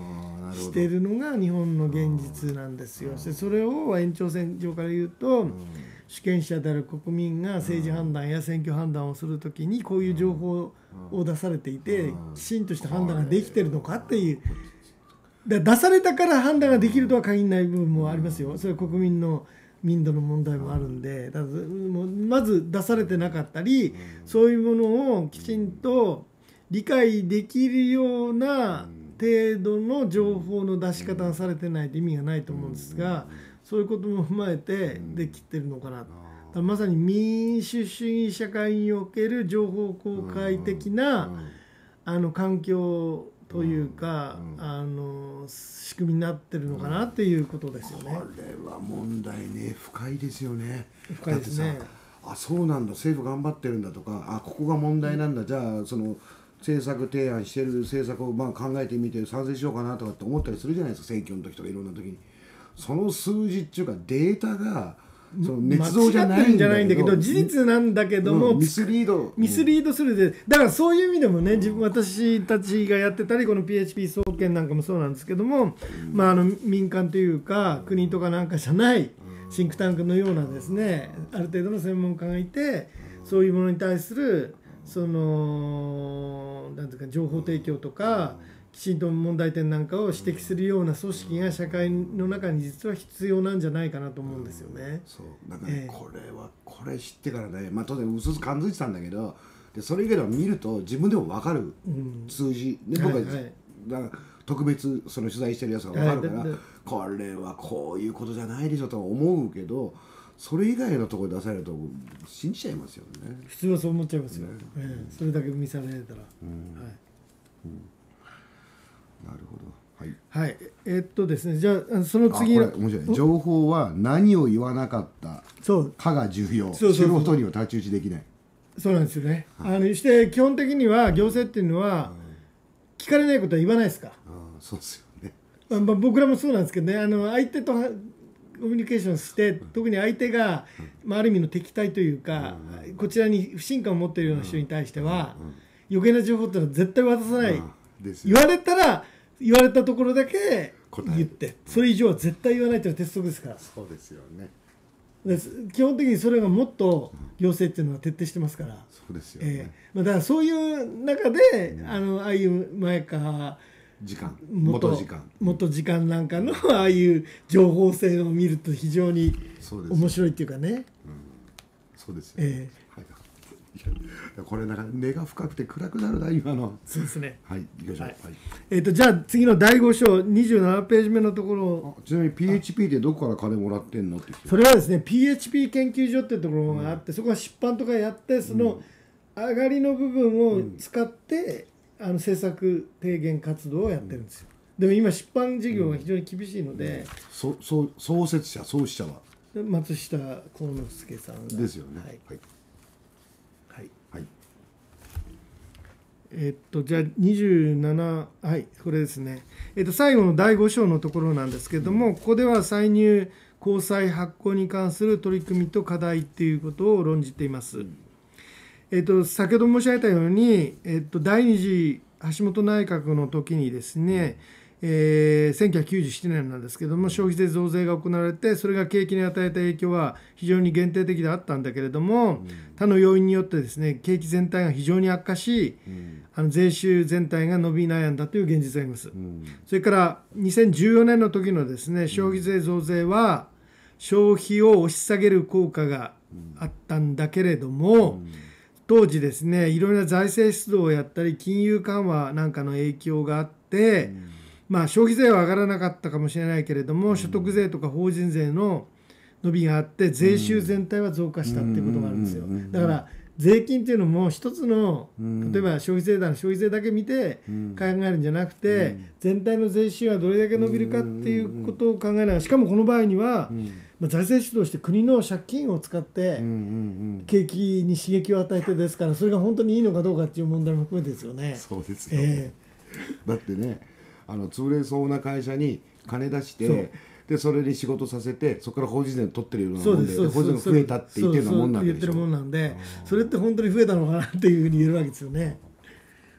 してるのが日本の現実なんですよ。でそれを延長線上から言うと、主権者である国民が政治判断や選挙判断をするときにこういう情報を出されていて、きちんとした判断ができてるのかっていう、だ出されたから判断ができるとは限らない部分もありますよ。それは国民の民度の問題もあるんで、だからもうまず出されてなかったり、そういうものをきちんと理解できるような程度の情報の出し方がされてないと意味がないと思うんですが、そういうことも踏まえてできてるのかな。だからまさに民主主義社会における情報公開的なあの環境というか、あの仕組みになってるのかなっていうことですよね。 これは問題ね、深いですよね。 深いですね。 だってさ、あ、そうなんだ、政府頑張ってるんだとか、あ、ここが問題なんだ、じゃあその政策提案してる政策をまあ考えてみて賛成しようかなとかって思ったりするじゃないですか、選挙の時とかいろんな時に。その数字っていうかデータがその捏造じゃないんだけど、間違ってるんじゃないんだけど事実なんだけども、 うん、ミスリードミスリードするで、だからそういう意味でもね、自分私たちがやってたりこの ピーエイチピー 総研なんかもそうなんですけども、うん、まあ、あの民間というか国とかなんかじゃないシンクタンクのようなですね、ある程度の専門家がいて、そういうものに対するそのなんていうか情報提供とかきちんと問題点なんかを指摘するような組織が社会の中に実は必要なんじゃないかなと思うんですよね。 そうだから、ね、えー、これはこれ知ってからね、まあ、当然うすうす感づいてたんだけど、でそれ以外は見ると自分でも分かる数字、うん、で僕は、はいはい、だから特別その取材してるやつが分かるから、はい、これはこういうことじゃないでしょと思うけど、それ以外のところで出されると信じちゃいますよね。 普通はそう思っちゃいますよ、ねえー、それだけ見されたら、うん、はい、 うん、なるほど、はい、 はい、えー、っとですね、じゃあその次の面白い、情報は何を言わなかったかが重要、素人には太刀打ちできない。 そうなんですよね、はい、あのして基本的には行政っていうのは聞かれないことは言わないですか。 あ、そうですよね、 まあ、僕らもそうなんですけどね、あの相手とコミュニケーションして、特に相手が、まあ、ある意味の敵対というか、うん、こちらに不信感を持っているような人に対しては、うんうん、余計な情報っていうのは絶対渡さない、言われたら言われたところだけ言って、それ以上は絶対言わないというのは鉄則ですから。 そうですよね。 です基本的にそれがもっと行政っていうのは徹底してますから。 そうですよね、 えーまあ、だからそういう中で、うん、あのああいう前か時間元元時間元時間なんかのああいう情報性を見ると非常に面白いっていうかね。うん、 そうですよね、えーはい、これなんか根が深くて暗くなるな今の。 そうですね。 はい、行きましょう。はいはい、 えー、とじゃあ次のだいご章にじゅうななページ目のところ。 ちなみに ピーエイチピー でどこから金もらってんのって。 それはですね ピーエイチピー 研究所っていうところがあって、うん、そこは出版とかやってその上がりの部分を使って、うん、あの政策提言活動をやってるんですよ。うん、でも今出版事業が非常に厳しいので、うん、 そそ創設者創始者は松下幸之助さんですよね。 はいはいはいはい、 えー、っとじゃあにじゅうなな、はい、これですね、えー、っと最後のだいご章のところなんですけれども、うん、ここでは歳入公債発行に関する取り組みと課題っていうことを論じています。うん、えー、っと先ほど申し上げたように、えー、っと第二次橋本内閣の時にですね、えー、せんきゅうひゃくきゅうじゅうななねんなんですけども、消費税増税が行われて、それが景気に与えた影響は非常に限定的であったんだけれども、うん、他の要因によってですね、景気全体が非常に悪化し、うん、あの税収全体が伸び悩んだという現実があります。うん、それからにせんじゅうよねんの時のですね、消費税増税は消費を押し下げる効果があったんだけれども、うん、当時ですね、いろいろな財政出動をやったり金融緩和なんかの影響があって、うん、まあ、消費税は上がらなかったかもしれないけれども、うん、所得税とか法人税の伸びがあって税収全体は増加したっていうことがあるんですよ。だから税金っていうのも一つの、例えば消費税だ消費税だけ見て考えるんじゃなくて、全体の税収はどれだけ伸びるかっていうことを考えながら、しかもこの場合には、まあ、財政出動して国の借金を使って景気に刺激を与えてですから、それが本当にいいのかどうかっていう問題も含めてですよね。 そうですよ、えー、だってね、あの潰れそうな会社に金出して、でそれで仕事させて、そこから法人税取ってるようなもんで、法人税が増えたって言ってるようなもんなんでしょ。 言ってるもんなんで、それって本当に増えたのかなっていうふうに言えるわけですよね。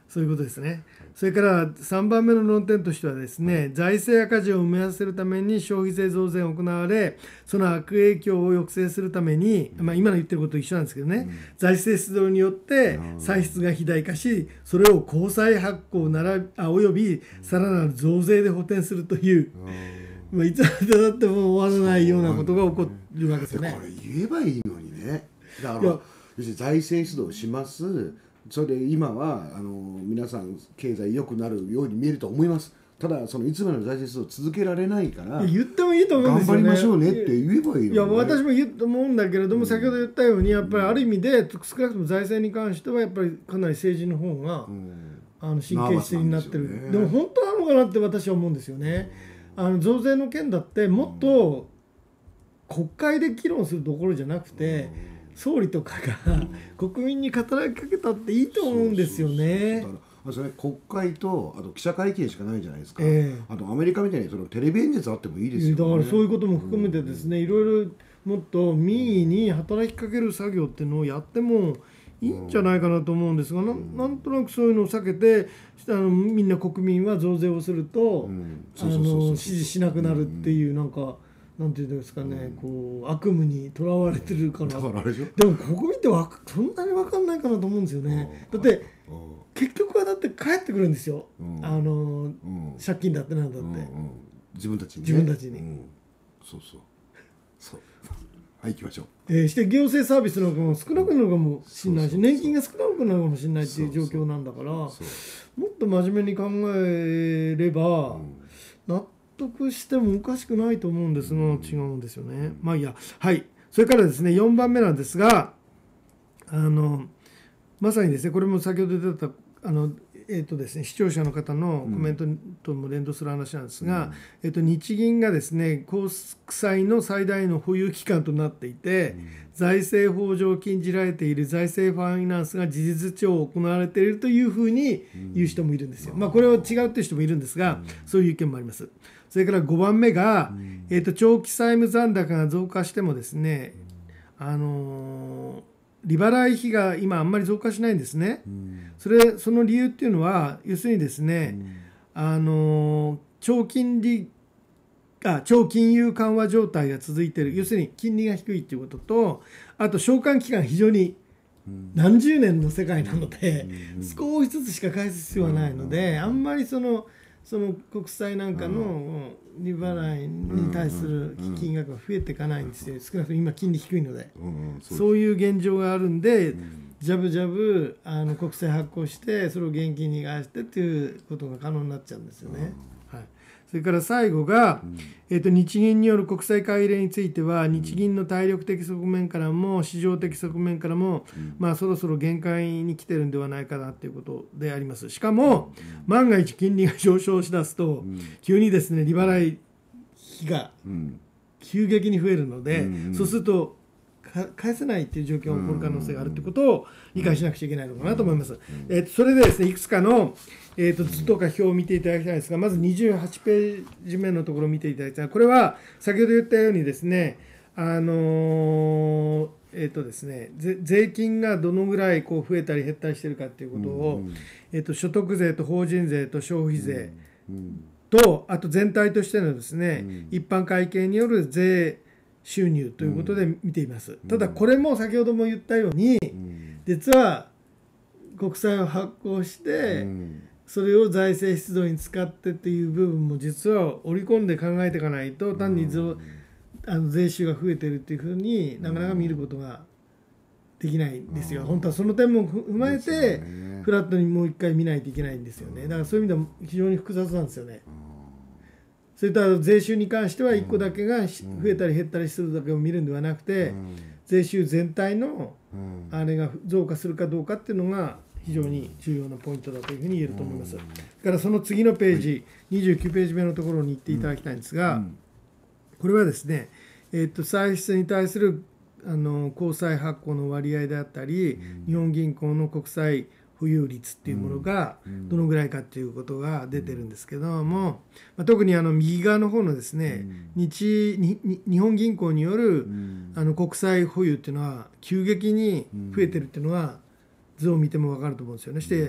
そういうことですね。それからさんばんめの論点としてはですね、財政赤字を埋め合わせるために消費税増税が行われ、その悪影響を抑制するために、まあ、今の言ってることと一緒なんですけどね、財政出動によって歳出が肥大化し、それを公債発行ならあおよびさらなる増税で補填するという、まあ、いつまでだっても終わらないようなことが起こるわけですよね。 これ言えばいいのにね。だから要するに財政出動します。それで今はあの皆さん経済良くなるように見えると思います。ただそのいつまでの財政出動続けられないから言ってもいいと思うんですよね。 頑張りましょうねって言えばいいのに、ね、 いや私も言うと思うんだけれども、先ほど言ったようにやっぱりある意味で少なくとも財政に関してはやっぱりかなり政治の方が、うん、あの神経質になってる。で, ね、でも本当なのかなって私は思うんですよね。あの増税の件だってもっと国会で議論するところじゃなくて、総理とかが国民に働きかけたっていいと思うんですよね。 それ国会とあと記者会見しかないじゃないですか、 えー、 あとアメリカみたいにそのテレビ演説あってもいいですよね。 だからそういうことも含めてですね、いろいろもっと民意に働きかける作業っていうのをやってもいいんじゃないかなと思うんですが、な, なんとなくそういうのを避けてあのみんな国民は増税をすると支持しなくなるっていう、なんかなんていうんですかね、こう悪夢にとらわれてるから。 だからあれでしょ。 でも国民ってわそんなに分かんないかなと思うんですよね。だって結局はだって帰ってくるんですよ、うん、あの、うん、借金だってなんだって、うんうん、 自分たちに、ね、 自分たちに、うん、 そうそうそうはい行きましょう。 えー、して行政サービスなんかも少なくなるかもしれないし、年金が少なくなるかもしれないっていう状況なんだから、もっと真面目に考えれば、うん、納得してもおかしくないと思うんですが、うん、違うんですよね。まあいいや。はい。それからですね、よんばんめなんですが、あのまさにですね、これも先ほど出たあの、えーとですね、視聴者の方のコメントとも連動する話なんですが、うんえー、と日銀がですね、国債の最大の保有機関となっていて、うん、財政法上禁じられている財政ファイナンスが事実上行われているというふうに言う人もいるんですよ。うんまあ、これは違うという人もいるんですが、うん、そういう意見もあります。それからごばんめが、うんえー、と長期債務残高が増加してもですね、あのー利払い費が今あんまり増加しないんですね、うん、それその理由っていうのは要するにですね、うん、あの長金利あ超金融緩和状態が続いている、要するに金利が低いということと、あと償還期間非常に何十年の世界なので、うん、少しずつしか返す必要はないので、あんまりそのその国債なんかの利払いに対する金額が増えていかないんですよ。少なくとも今金利低いので、そういう現状があるんで、ジャブジャブあの国債発行してそれを現金に返してっていうことが可能になっちゃうんですよね。はい、それから最後が、えーと、日銀による国債買い入れについては、日銀の体力的側面からも市場的側面からも、まあ、そろそろ限界に来てるんではないかなということであります。しかも万が一金利が上昇しだすと、急にですね利払い費が急激に増えるので、そうすると返せないという状況が起こる可能性があるということを理解しなくちゃいけないのかなと思います。えー、とそれでですね、いくつかの、えー、と図とか表を見ていただきたいんですが、まずにじゅうはちページ目のところを見ていただきたい。これは先ほど言ったようにですね、あのーえーとですね、税金がどのぐらいこう増えたり減ったりしているかということを、えー、と所得税と法人税と消費税と、あと全体としてのですね、一般会計による税収入ということで見ています。ただこれも先ほども言ったように、実は国債を発行してそれを財政出動に使ってっていう部分も実は織り込んで考えていかないと、単にあの税収が増えてるっていうふうになかなか見ることができないんですよ。本当はその点も踏まえてフラットにもう一回見ないといけないんですよね。だからそういう意味では非常に複雑なんですよね。それと税収に関してはいっこだけが増えたり減ったりするだけを見るんではなくて、税収全体のあれが増加するかどうかっていうのが非常に重要なポイントだというふうに言えると思います。だからその次のページ、にじゅうきゅうページ目のところに行っていただきたいんですが、これはですね、えーと、歳出に対するあの公債発行の割合であったり、日本銀行の国債保有率っていうものがどのぐらいかっていうことが出てるんですけども、まあ、特にあの右側の方のですね、日, 日, 日本銀行によるあの国債保有っていうのは急激に増えてるっていうのは図を見ても分かると思うんですよね。して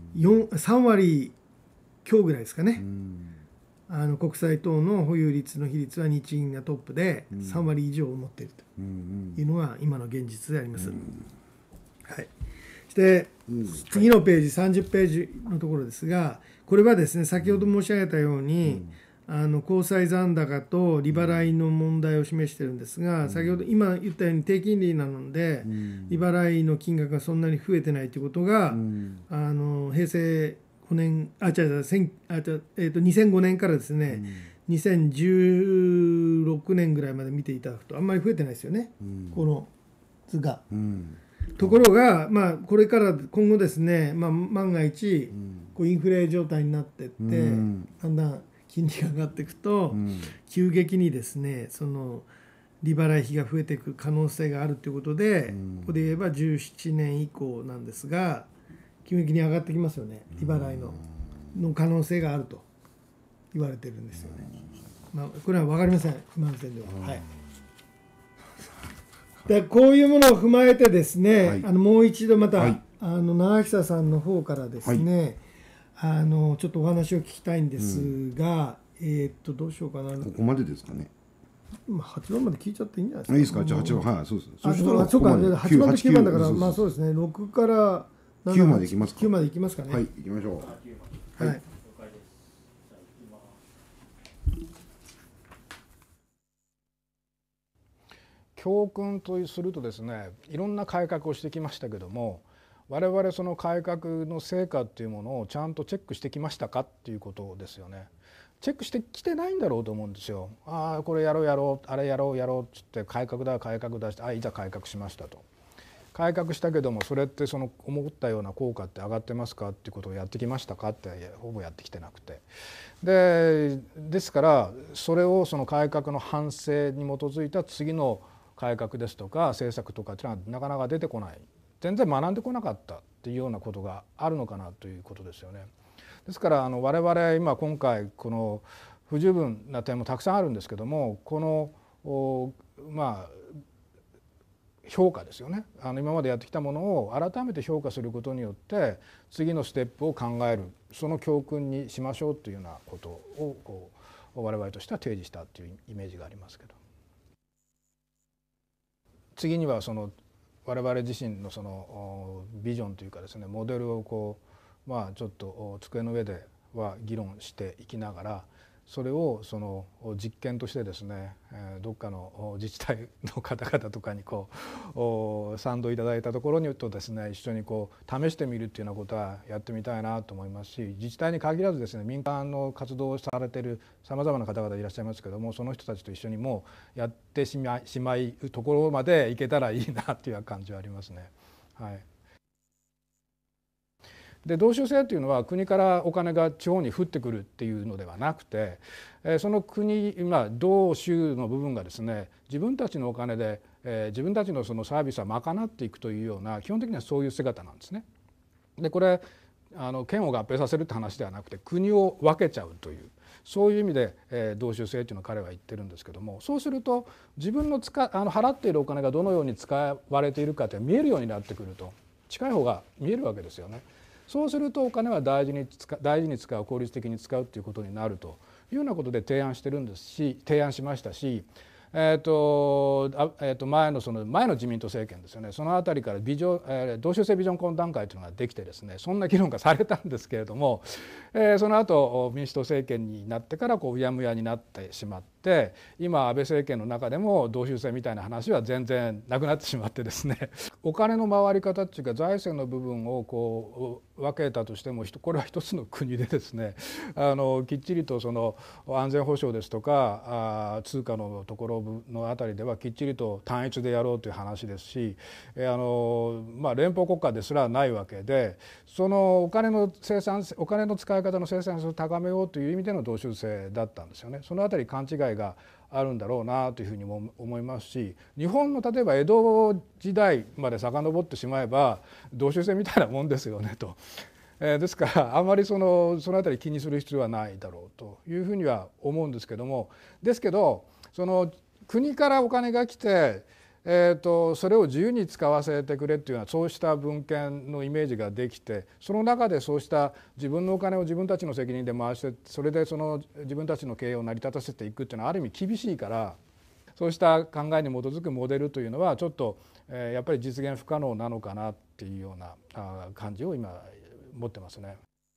さん割強ぐらいですかね。あの国債等の保有率の比率は日銀がトップでさん割以上を持っているというのが今の現実であります。はい、そして次のページさんじゅっページのところですが、これはですね先ほど申し上げたように、あの公債残高と利払いの問題を示しているんですが、先ほど今言ったように低金利なので利払いの金額がそんなに増えてないということが、あの平成ごねんあ違う違うあ違う、えー、とにせんごねんからですね、うん、にせんじゅうろくねんぐらいまで見ていただくとあんまり増えてないですよね、うん、この図が、うん、ところが、まあ、これから今後ですね、まあ、万が一、うん、こうインフレ状態になっていって、うん、だんだん金利が上がっていくと、うん、急激にですねその利払い費が増えていく可能性があるということで、うん、ここで言えばじゅうななねん以降なんですが急激に上がってきますよね。利払いのの可能性があると言われてるんですよね。まあ、これは分かりません今の時点では。はい、でこういうものを踏まえてですね、はい、あのもう一度また、はい、あの長久さんの方からですね、はい、あのちょっとお話を聞きたいんですが、うん、えー、っとどうしようかな。 ここまでですかね。 まあ、はちばんまで聞いちゃっていいんじゃないですか。 いいですか。じゃあはちばん、はい、そうです。 そしたらそうか、はちばんときゅうばんだから、まあそうですね、ろくからきゅうまでいきますか。 きゅうまでいきますかね。 はい、行きましょう。はい。 教訓とするとですね、いろんな改革をしてきましたけども、我々その改革の成果っていうものをちゃんとチェックしてきましたかっていうことですよね。チェックしてきてないんだろうと思うんですよ。ああこれやろうやろうあれやろうやろうっつって改革だ改革だして、あいざ改革しましたと。改革したけどもそれってその思ったような効果って上がってますかっていうことをやってきましたかってほぼやってきてなくて、でですからそれをその改革の反省に基づいた次の改革ですとか政策とかっていうのはなかなか出てこない、全然学んでこなかったっていうようなことがあるのかなということですよね。ですからあの我々今今回この不十分な点もたくさんあるんですけども、このまあ評価ですよね。あの今までやってきたものを改めて評価することによって次のステップを考える、その教訓にしましょうというようなことをこう我々としては提示したというイメージがありますけど、次にはその我々自身のそのビジョンというかですね、モデルをこうまあちょっと机の上では議論していきながら、それをその実験としてですね、どっかの自治体の方々とかにこう賛同いただいたところにとですね、一緒にこう試してみるっていうようなことはやってみたいなと思いますし、自治体に限らずですね、民間の活動をされているさまざまな方々いらっしゃいますけども、その人たちと一緒にもうやってしまい、しまいところまでいけたらいいなっていう感じはありますね。はい。で道州制というのは国からお金が地方に降ってくるっていうのではなくて、その国、まあ、道州の部分がですね自分たちのお金で自分たちのそのサービスは賄っていくというような、基本的にはそういう姿なんですね。でこれあの県を合併させるって話ではなくて国を分けちゃうという、そういう意味で、えー、道州制というのを彼は言ってるんですけども、そうすると自分の使あの払っているお金がどのように使われているかというのが見えるようになってくると、近い方が見えるわけですよね。そうするとお金は大事に使う、大事に使う、効率的に使うということになるというようなことで提案してるんですし、提案しましたし、えーとあえー、と前のその前の自民党政権ですよね、そのあたりからビジョン、えー、道州制ビジョン懇談会というのができてですね、そんな議論がされたんですけれども、えー、その後民主党政権になってからこううやむやになってしまって、今安倍政権の中でも道州制みたいな話は全然なくなってしまってですね、お金の回り方っていうか財政の部分をこう分けたとしても、これは一つの国でですね、あのきっちりとその安全保障ですとかあ通貨のところのあたりではきっちりと単一でやろうという話ですし、あの、まあ、連邦国家ですらないわけで、そのお金の生産お金の使い方の生産性を高めようという意味での道州制だったんですよね。そのあたり勘違いがあるんだろうなというふうにも思いますし、日本の例えば江戸時代まで遡ってしまえば道州制みたいなもんですよねと。えー、ですからあまりそのそのあたり気にする必要はないだろうというふうには思うんですけども、ですけどその国からお金が来て、 えー、とそれを自由に使わせてくれっていうようなそうした文献のイメージができて、その中でそうした自分のお金を自分たちの責任で回して、それでその自分たちの経営を成り立たせていくっていうのはある意味厳しいから、そうした考えに基づくモデルというのはちょっと、えー、やっぱり実現不可能なのかなっていうようなあ感じを今持ってますね。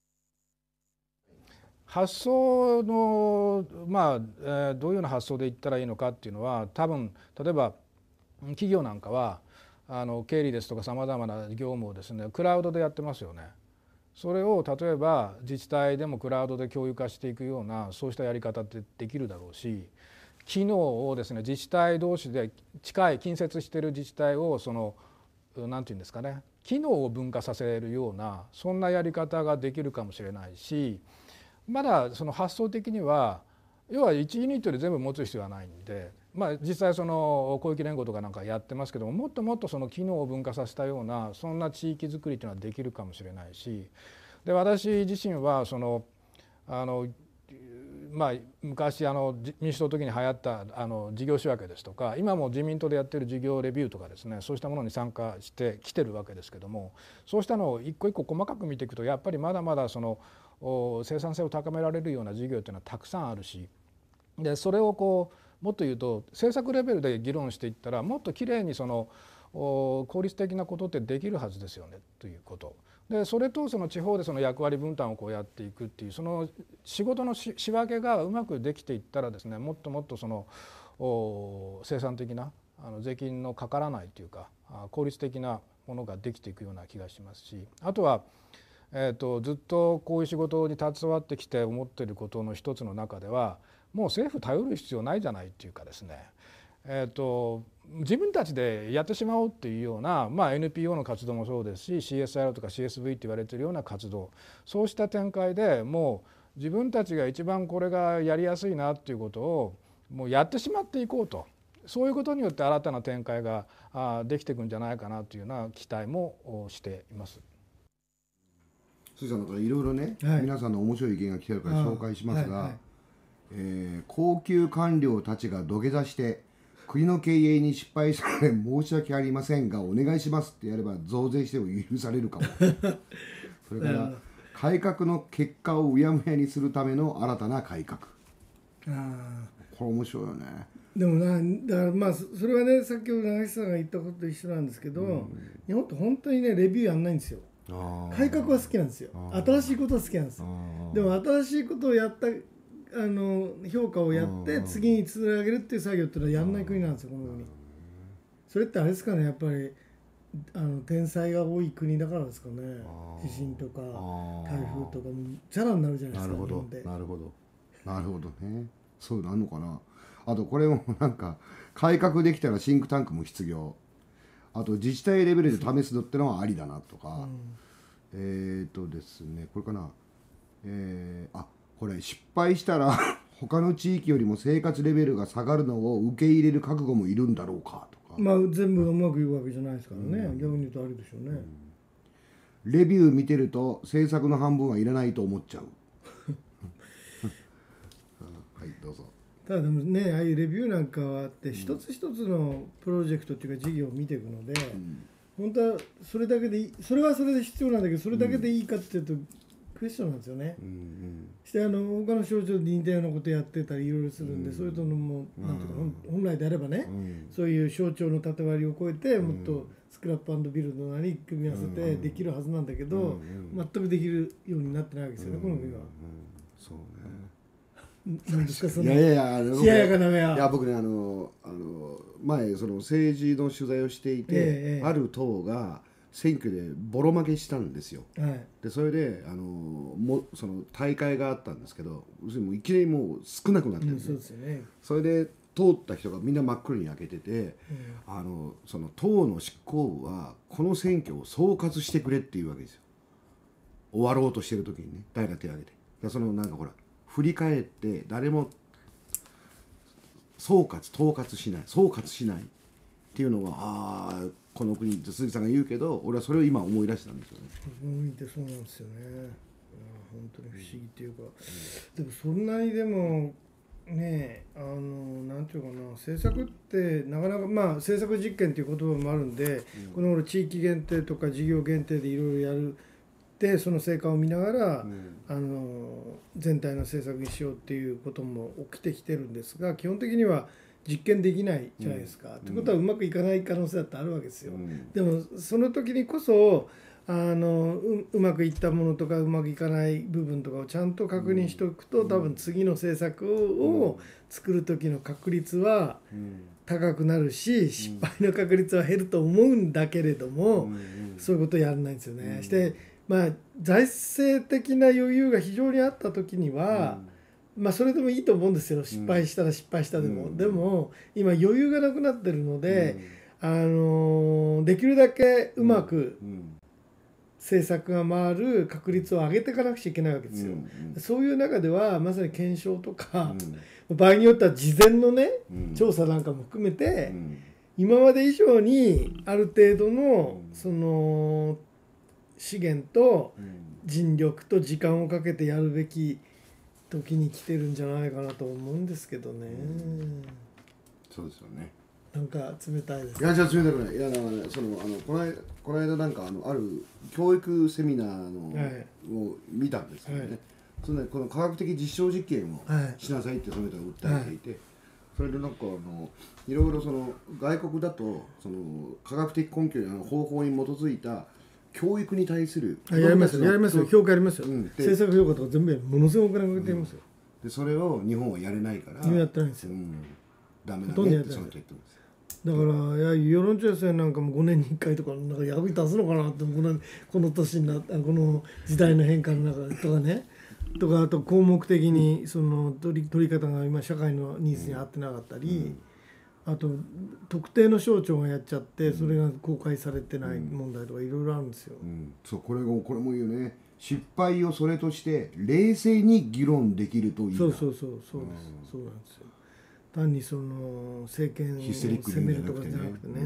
発想のまあ、えー、どういうような発想でいったらいいのかっていうのは、多分例えば企業なんかはあの経理ですとかさまざまな業務をですねクラウドでやってますよね。それを例えば自治体でもクラウドで共有化していくようなそうしたやり方ってできるだろうし、機能をですね自治体同士で近い近接している自治体をその何て言うんですかね、機能を分化させるようなそんなやり方ができるかもしれないし、まだその発想的には要はいちユニットで全部持つ必要はないんで、まあ実際その広域連合とかなんかやってますけども、もっともっとその機能を分化させたようなそんな地域づくりというのはできるかもしれないし、で私自身はそのあのまあ昔あの民主党の時に流行ったあの事業仕分けですとか、今も自民党でやってる事業レビューとかですね、そうしたものに参加してきてるわけですけども、そうしたのを一個一個細かく見ていくと、やっぱりまだまだその生産性を高められるような事業というのはたくさんあるし、でそれをこうもっと言うと政策レベルで議論していったらもっときれいにその効率的なことってできるはずですよねということ。でそれとその地方でその役割分担をこうやっていくっていうその仕事のし仕分けがうまくできていったらですね、もっともっとその生産的なあの税金のかからないというか効率的なものができていくような気がしますし、あとはえーとずっとこういう仕事に携わってきて思っていることの一つの中では、もう政府頼る必要ないじゃないっていうかですね、えーと自分たちでやってしまおうっていうような、まあ、エヌピーオー の活動もそうですし シーエスアール とか シーエスブイ って言われているような活動、そうした展開でもう自分たちが一番これがやりやすいなっていうことをもうやってしまっていこうと、そういうことによって新たな展開ができていくんじゃないかなというような期待もしています。 鈴木さん、だからいろいろね、はい、皆さんの面白い意見が来てるから紹介しますが、はいはい、えー、高級官僚たちが土下座して国の経営に失敗したので申し訳ありませんがお願いしますってやれば増税しても許されるかもそれから改革の結果をうやむやにするための新たな改革。あ、これ面白いよね。 でもな、だからまあそれはね、さっき長久さんが言ったことと一緒なんですけど、うん、日本って本当にねレビューやんないんですよ。改革は好きなんですよ。新しいことは好きなんですよ。でも新しいことをやったあの評価をやって次につなげるっていう作業っていうのはやんない国なんですよ、この国。それってあれですかね、やっぱりあの天災が多い国だからですかね。地震とか台風とかもチャラになるじゃないですか。 なるほどなるほどなるほどね。そういうのあるのかな。あとこれもなんか改革できたらシンクタンクも必要、あと自治体レベルで試すのってのはありだなとか、うん、えっとですねこれかな、えー、あこれ失敗したら他の地域よりも生活レベルが下がるのを受け入れる覚悟もいるんだろうかとか、 まあ全部うまくいくわけじゃないですからね、うん、逆に言うとあれでしょうね、 うん、レビュー見てると政策の半分はいらないと思っちゃうはいどうぞ。 ただでもね、ああいうレビューなんかはあって一つ一つのプロジェクトっていうか事業を見ていくので、うん、本当はそれだけでいい、それはそれで必要なんだけどそれだけでいいかっていうと、うんクエスチョンなんですよね、うんうん、してあの他の省庁で似たようなことやってたりいろいろするんで、うん、それとのもなんていうか、うん、本来であればね、うん、そういう省庁の縦割りを超えて、うん、もっとスクラップ&ビルドなり組み合わせてできるはずなんだけど、うんうん、全くできるようになってないわけですよね、うん、この国は、うん、 そうね。なんですかそのいやいやいや、あの冷ややかな目は。 いや僕ねあのあの前その政治の取材をしていて、ええ、ある党が選挙でボロ負けしたんですよ、はい、でそれであのもその大会があったんですけど、もういきなりもう少なくなってるんです、 うん、そうですよね。 それで通った人がみんな真っ黒に焼けてて、うん、あのその党の執行部はこの選挙を総括してくれっていうわけですよ、終わろうとしてる時にね、誰か手を挙げて、そのなんかほら振り返って誰も総括統括しない総括しないっていうのが、ああこの国って鈴木さんが言うけど、俺はそれを今思い出したんですよね。 思い出そうなんですよね。本当に不思議っていうか、うん、でもそんなにでもうねえ、あのなんていうかな、政策ってなかなか、まあ政策実験っていう言葉もあるんで、うん、この頃地域限定とか事業限定でいろいろやるでその成果を見ながら、うん、あの全体の政策にしようっていうことも起きてきてるんですが、基本的には実験できないじゃないですか。と、うん、いうことはうまくいかない可能性だってあるわけですよ。うん、でもその時にこそあの う, うまくいったものとかうまくいかない部分とかをちゃんと確認しておくと、うん、多分次の政策を作る時の確率は高くなるし、失敗の確率は減ると思うんだけれども、うんうん、そういうことをやらないんですよね。うん、してまあ財政的な余裕が非常にあった時には、うん、まあそれでもいいと思うんですよ。失敗したら失敗したでも、うん、でも今余裕がなくなってるので、うん、あのできるだけうまく、うんうん政策が回る確率を上げていかなくちゃいけないわけですよ。うんうん、そういう中ではまさに検証とか、うん、場合によっては事前のね、うん、調査なんかも含めて、うん、今まで以上にある程度の、うん、その資源と尽力と時間をかけてやるべき時に来てるんじゃないかなと思うんですけどね。うん、 そうですよね。 なんか冷たいです。 いやじゃあ冷たくない。いやだからね、そのあのこの間この間なんかあのある教育セミナーの、はい、を見たんですけどね。はい、そのねこの科学的実証実験をしなさいってその人が訴えていて、はい、それでなんかあのいろいろその外国だとその科学的根拠や方法に基づいた教育に対するやりますよやりますよ評価やりますよ。うん、政策評価とか全部ものすごくお金かけてやりますよ。 うん、でそれを日本はやれないから。 やってないんですよ。うん、 ダメだねってその人言ってます。 だからいや世論調査なんかもごねんにいっかいとかなんか役に立つのかなってこのこの年になったこの時代の変化の中とかねとかあと項目的にその取り取り方が今社会のニーズに合ってなかったり、うん、あと特定の省庁がやっちゃってそれが公開されてない問題とかいろいろあるんですよ。 うんうん、そうこれもこれも言うね。失敗をそれとして冷静に議論できるといいな。 そうそうそうそうです、うん、そうなんですよ。単にその政権を責めるとかじゃなくてね、うん、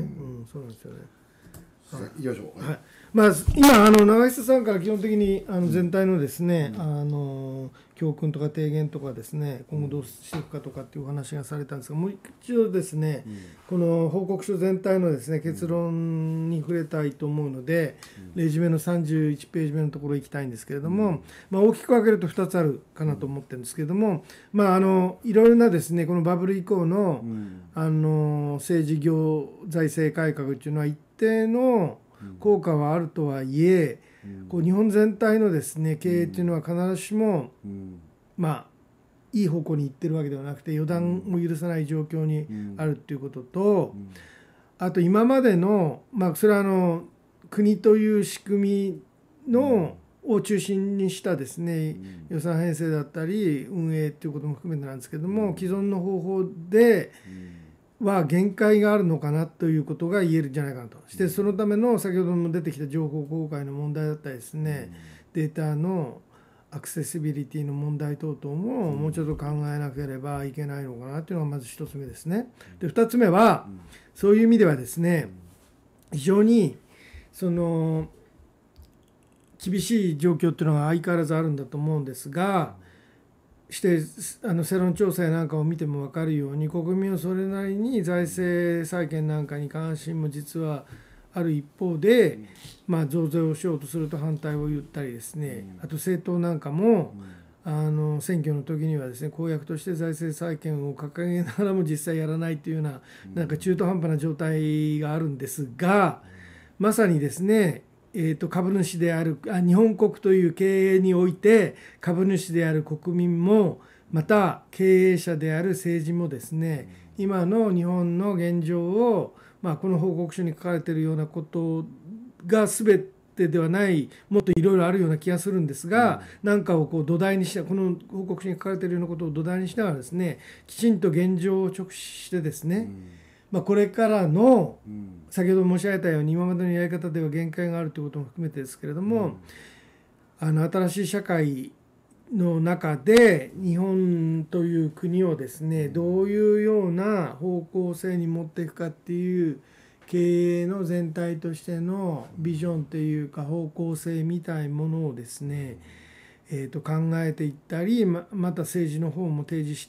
そうなんですよね。 はい、行きましょう。 はい。まあ今あの長久さんから基本的にあの全体のですね、うん、あの教訓とか提言とかですね、今後どうしていくかとかっていうお話がされたんですが、もう一度ですね、うん、この報告書全体のですね結論に触れたいと思うので、うん、レジュメのさんじゅういちページ目のところ行きたいんですけれども、うん、まあ大きく分けるとふたつあるかなと思ってるんですけれども、まああのいろいろなですねこのバブル以降の、あの政治業財政改革っていうのは一定の効果はあるとはいえ、うん、こう日本全体のですね経営っていうのは必ずしも、うん、まあいい方向に行ってるわけではなくて予断を許さない状況にあるっていうことと、うん、あと今までのまあそれはあの国という仕組みの、を中心にしたですね、予算編成だったり運営っていうことも含めてなんですけども、既存の方法で、は限界があるのかなということが言えるんじゃないかなと。してそのための先ほども出てきた情報公開の問題だったりですね、データのアクセシビリティの問題等々ももうちょっと考えなければいけないのかなというのがまず一つ目ですね。で二つ目はそういう意味ではですね、非常にその厳しい状況っていうのが相変わらずあるんだと思うんですが、してあの世論調査なんかを見ても分かるように国民はそれなりに財政再建なんかに関心も実はある一方で、まあ、増税をしようとすると反対を言ったりですね、あと政党なんかもあの選挙の時にはですね公約として財政再建を掲げながらも実際やらないっていうようななんか中途半端な状態があるんですが、まさにですねえー、と株主であるあ日本国という経営において株主である国民もまた経営者である政治もですね今の日本の現状を、まあ、この報告書に書かれているようなことが全てではないもっといろいろあるような気がするんですが、うん、なんかをこう土台にしてこの報告書に書かれているようなことを土台にしながらですねきちんと現状を直視してですね、うんまあ、これからの先ほど申し上げたように今までのやり方では限界があるということも含めてですけれども、うん、あの新しい社会の中で日本という国をですねどういうような方向性に持っていくかっていう経営の全体としてのビジョンというか方向性みたいなものをですね、えー、と考えていったり ま, また政治の方も提示してい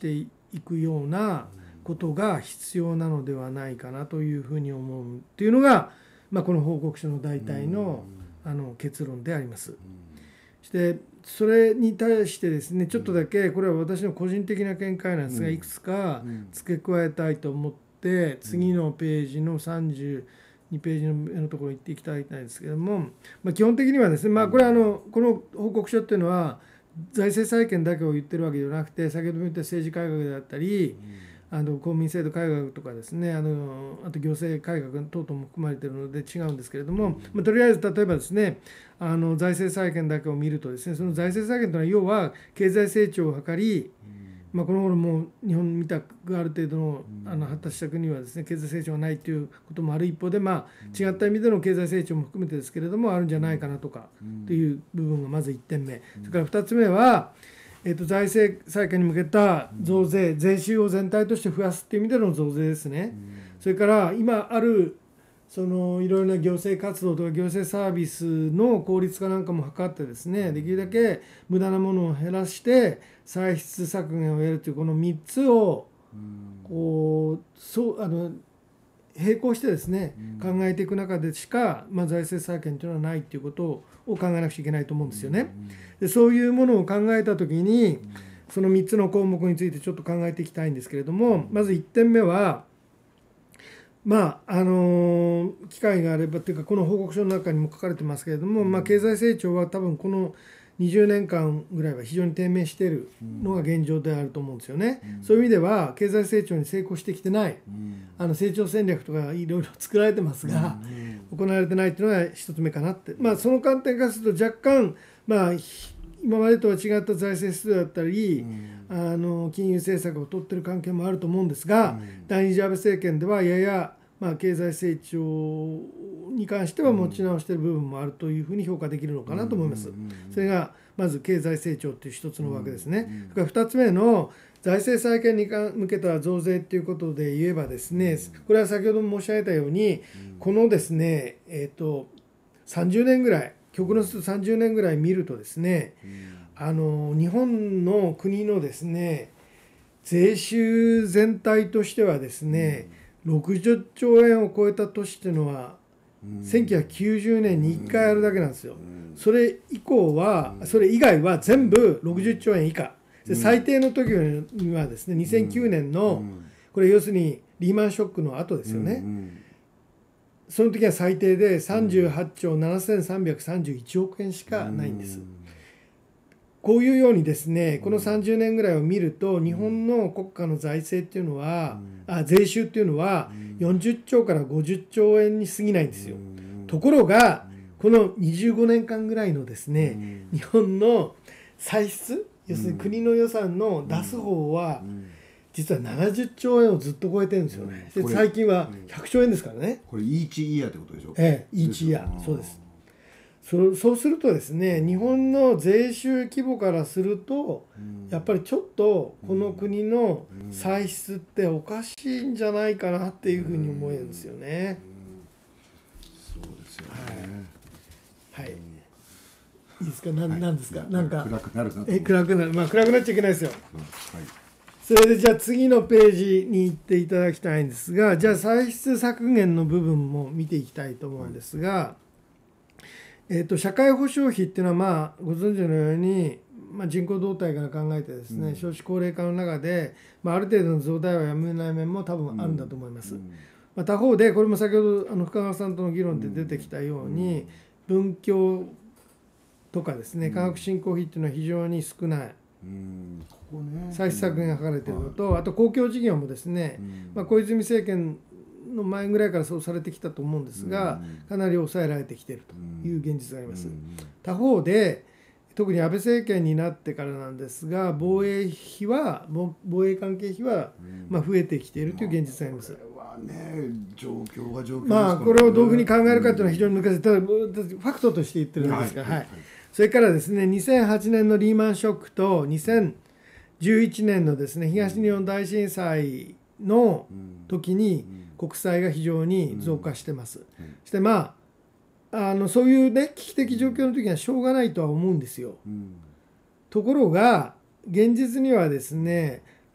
いくようなことが必要なのではないかなというふうに思うっていうのが、まあ、この報告書の大体の、あの結論であります。してそれに対してですね、ちょっとだけこれは私の個人的な見解なんですが、いくつか付け加えたいと思って、次のページのさんじゅうにページののところに行っていきたいんですけども、まあ、基本的にはですね、まあ、これはあのこの報告書っていうのは財政再建だけを言ってるわけではなくて、先ほども言った政治改革であったり、あの公民制度改革とかですね、あのあと行政改革等々も含まれているので違うんですけれども、まあ、とりあえず例えばですね、あの財政再建だけを見るとですね、その財政再建というのは要は経済成長を図り、まあ、この頃もう日本みたくある程度のあの発達した国はですね、経済成長がないということもある一方で、まあ、違った意味での経済成長も含めてですけれどもあるんじゃないかなとかという部分がまずいってんめ、それからふたつめは、えー、と財政再建に向けた増税、税収を全体として増やすという意味での増税ですね。それから今あるそのいろいろな行政活動とか行政サービスの効率化なんかも図ってですね、できるだけ無駄なものを減らして歳出削減をやるというこのみっつをこうそうあの並行してですね考えていく中でしか、まあ、財政再建というのはないということを考えなくちゃいけないと思うんですよね。でそういうものを考えたときにそのみっつの項目についてちょっと考えていきたいんですけれども、まずいってんめはまああの機会があればというかこの報告書の中にも書かれてますけれども、まあ、経済成長は多分このにじゅうねんかんぐらいは非常に低迷しているのが現状であると思うんですよね。そういう意味では経済成長に成功してきてない、あの成長戦略とかいろいろ作られてますが、行われてないというのが一つ目かなって、まあ、その観点からすると若干、まあ、今までとは違った財政出動だったり、あの金融政策を取っている関係もあると思うんですが、第二次安倍政権ではややまあ、経済成長に関しては持ち直している部分もあるというふうに評価できるのかなと思います。それがまず経済成長という一つのわけですね。それからふたつめの財政再建に向けた増税ということで言えばですね、これは先ほども申し上げたようにこのですね、えーとさんじゅうねんぐらい極論するとさんじゅうねんぐらい見るとですね、あの日本の国のですね税収全体としてはですね、ろくじゅっちょうえんを超えた年っていうのはせんきゅうひゃくきゅうじゅうねんにいっかいあるだけなんですよ。それ以降はそれ以外は全部ろくじゅっちょうえん以下で、最低の時にはですねにせんきゅうねんのこれ要するにリーマンショックの後ですよね。その時は最低でさんじゅうはっちょうななせんさんびゃくさんじゅういちおくえんしかないんです。こういうようにですね、このさんじゅうねんぐらいを見ると日本の国家の財政っていうのは、あ税収っていうのはよんじゅっちょうからごじゅっちょうえんに過ぎないんですよ。ところがこのにじゅうごねんかんぐらいのですね、日本の歳出、要するに国の予算の出す方は実はななじゅっちょうえんをずっと超えてるんですよね。で最近はひゃくちょうえんですからね。 これイーチイヤーってことでしょ。 ええ、イーチイヤー、そうです。そ, そうするとですね、日本の税収規模からするとやっぱりちょっとこの国の歳出っておかしいんじゃないかなっていうふうに思えるんですよね。 そうですよね。 はい。はい、いいですか。な、なんですか。なんか暗くなるなと。 え、暗くなる。まあ暗くなっちゃいけないですよ。 はい。 それでじゃあ次のページに行っていただきたいんですが、じゃあ歳出削減の部分も見ていきたいと思うんですが。はい、えー、と社会保障費っていうのは、まあ、ご存知のように、まあ、人口動態から考えてですね、うん、少子高齢化の中で、まあ、ある程度の増大はやめない面も多分あるんだと思います。うんうんまあ、他方でこれも先ほどあの深川さんとの議論で出てきたように、文教とかですね科学振興費っていうのは非常に少ない。 うんここね、 歳出削減が図られているのと、あと公共事業もですね、まあ、小泉政権の前ぐらいからそうされてきたと思うんですが、かなり抑えられてきているという現実があります。他方で特に安倍政権になってからなんですが、防衛費は防衛関係費はまあ増えてきているという現実があります。 これはね、状況が状況ですからね。 まあこれをどういうふうに考えるかというのは非常に難しい。ただファクトとして言ってるんですが、はい。それからですね、にせんはちねんのリーマンショックとにせんじゅういちねんのですね東日本大震災の時に国債が非常に増加してます。そしてまああのそういうね危機的状況の時にはしょうがないとは思うんですよ。ところが現実にはですね、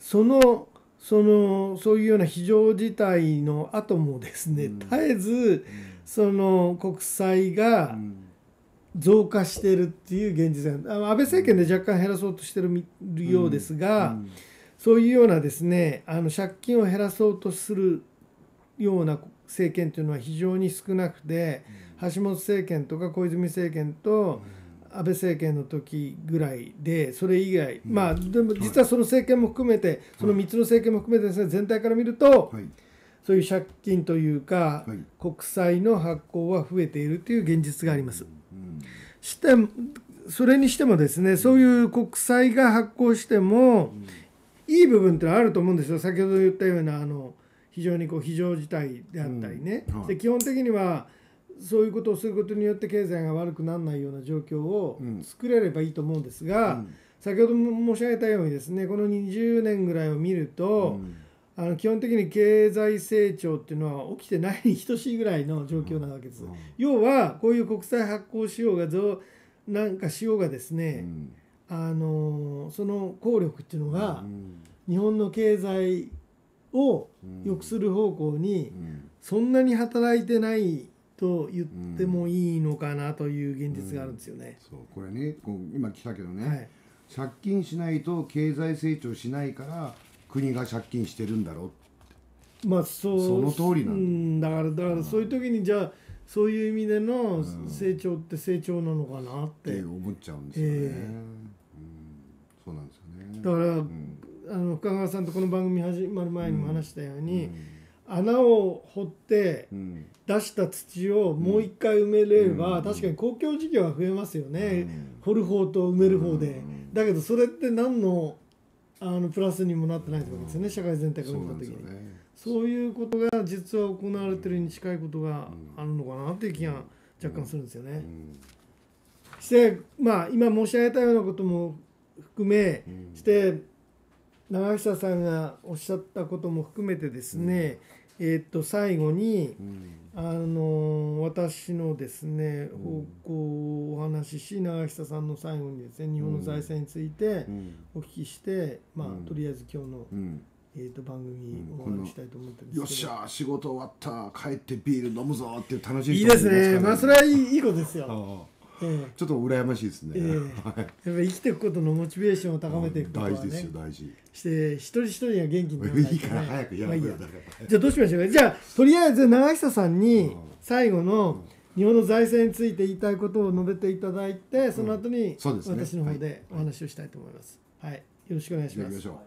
そのそのそういうような非常事態の後もですね、 うん絶えずその国債が増加しているっていう現実が、あの安倍政権で若干減らそうとしているようですが、 うんそういうようなですね、あの借金を減らそうとするような政権というのは非常に少なくて、橋本政権とか小泉政権と安倍政権の時ぐらいで、それ以外、まあでも実はその政権も含めて、そのみっつの政権も含めてですね、全体から見ると、 はいそういう借金というか、 はい国債の発行は増えているという現実があります。 うんしてそれにしてもですね、そういう国債が発行しても、いい部分ってのはあると思うんですよ。先ほど言ったようなあの非常にこう非常事態であったりね、 うんはいで基本的にはそういうことをすることによって経済が悪くならないような状況を作れればいいと思うんですが、 うん先ほども申し上げたようにですね、このにじゅうねんぐらいを見ると、 うんあの基本的に経済成長っていうのは起きてないに等しいぐらいの状況なわけです。 うん要はこういう国債発行しようが増なんかしようがですうね、 んあのその効力っていうのがうん日本の経済を良くする方向にうんそんなに働いてないと言ってもいいのかなという現実があるんですよね。 そうこれねこう今来たけどね、 はい、 借金しないと経済成長しないから国が借金してるんだろまあそうその通りなんだうんだからだからそういう時にじゃあそういう意味での成長って成長なのかなっってて、 思っちゃうんですよね、 ええうん、そうなんですよねだから、 うんあの深川さんとこの番組始まる前にも話したように、 うん穴を掘ってうん出した土をもう一回埋めれれば、 うん確かに公共事業は増えますよね、 うん掘る方と埋める方で、 うんだけどそれって何の、あのプラスにもなってないわけですよね、社会全体からそうなん見た時に。 ですよねそういうことが実は行われてるに近いことがあるのかなっていう気が若干するんですよね。 うんしてまあ今申し上げたようなことも含めうんして長久さんがおっしゃったことも含めてですね、えーっと最後にうんあの私のですね方向をお話しし、長久さんの最後にですね日本の財政についてうんお聞きして、まあうんとりあえず今日のうんえーと番組を終わりにしたいと思ってるんですけど、 よっしゃ仕事終わった帰ってビール飲むぞっていう楽しいいい人もですね、 ますからまあそれはいいいいことですよ。 ああええちょっと羨ましいですね、 ええはいやっぱり生きていくことのモチベーションを高めていくことは大事ですねよ大事して一人一人が元気にならないと、ね、 いいから早くやまあいいやるよだからじゃあどうしましょうか。じゃあとりあえず長久さんにうん最後の日本の財政について言いたいことを述べていただいて、その後にそうですね私の方でお話をしたいと思います。はい、よろしくお願いします。 やりましょ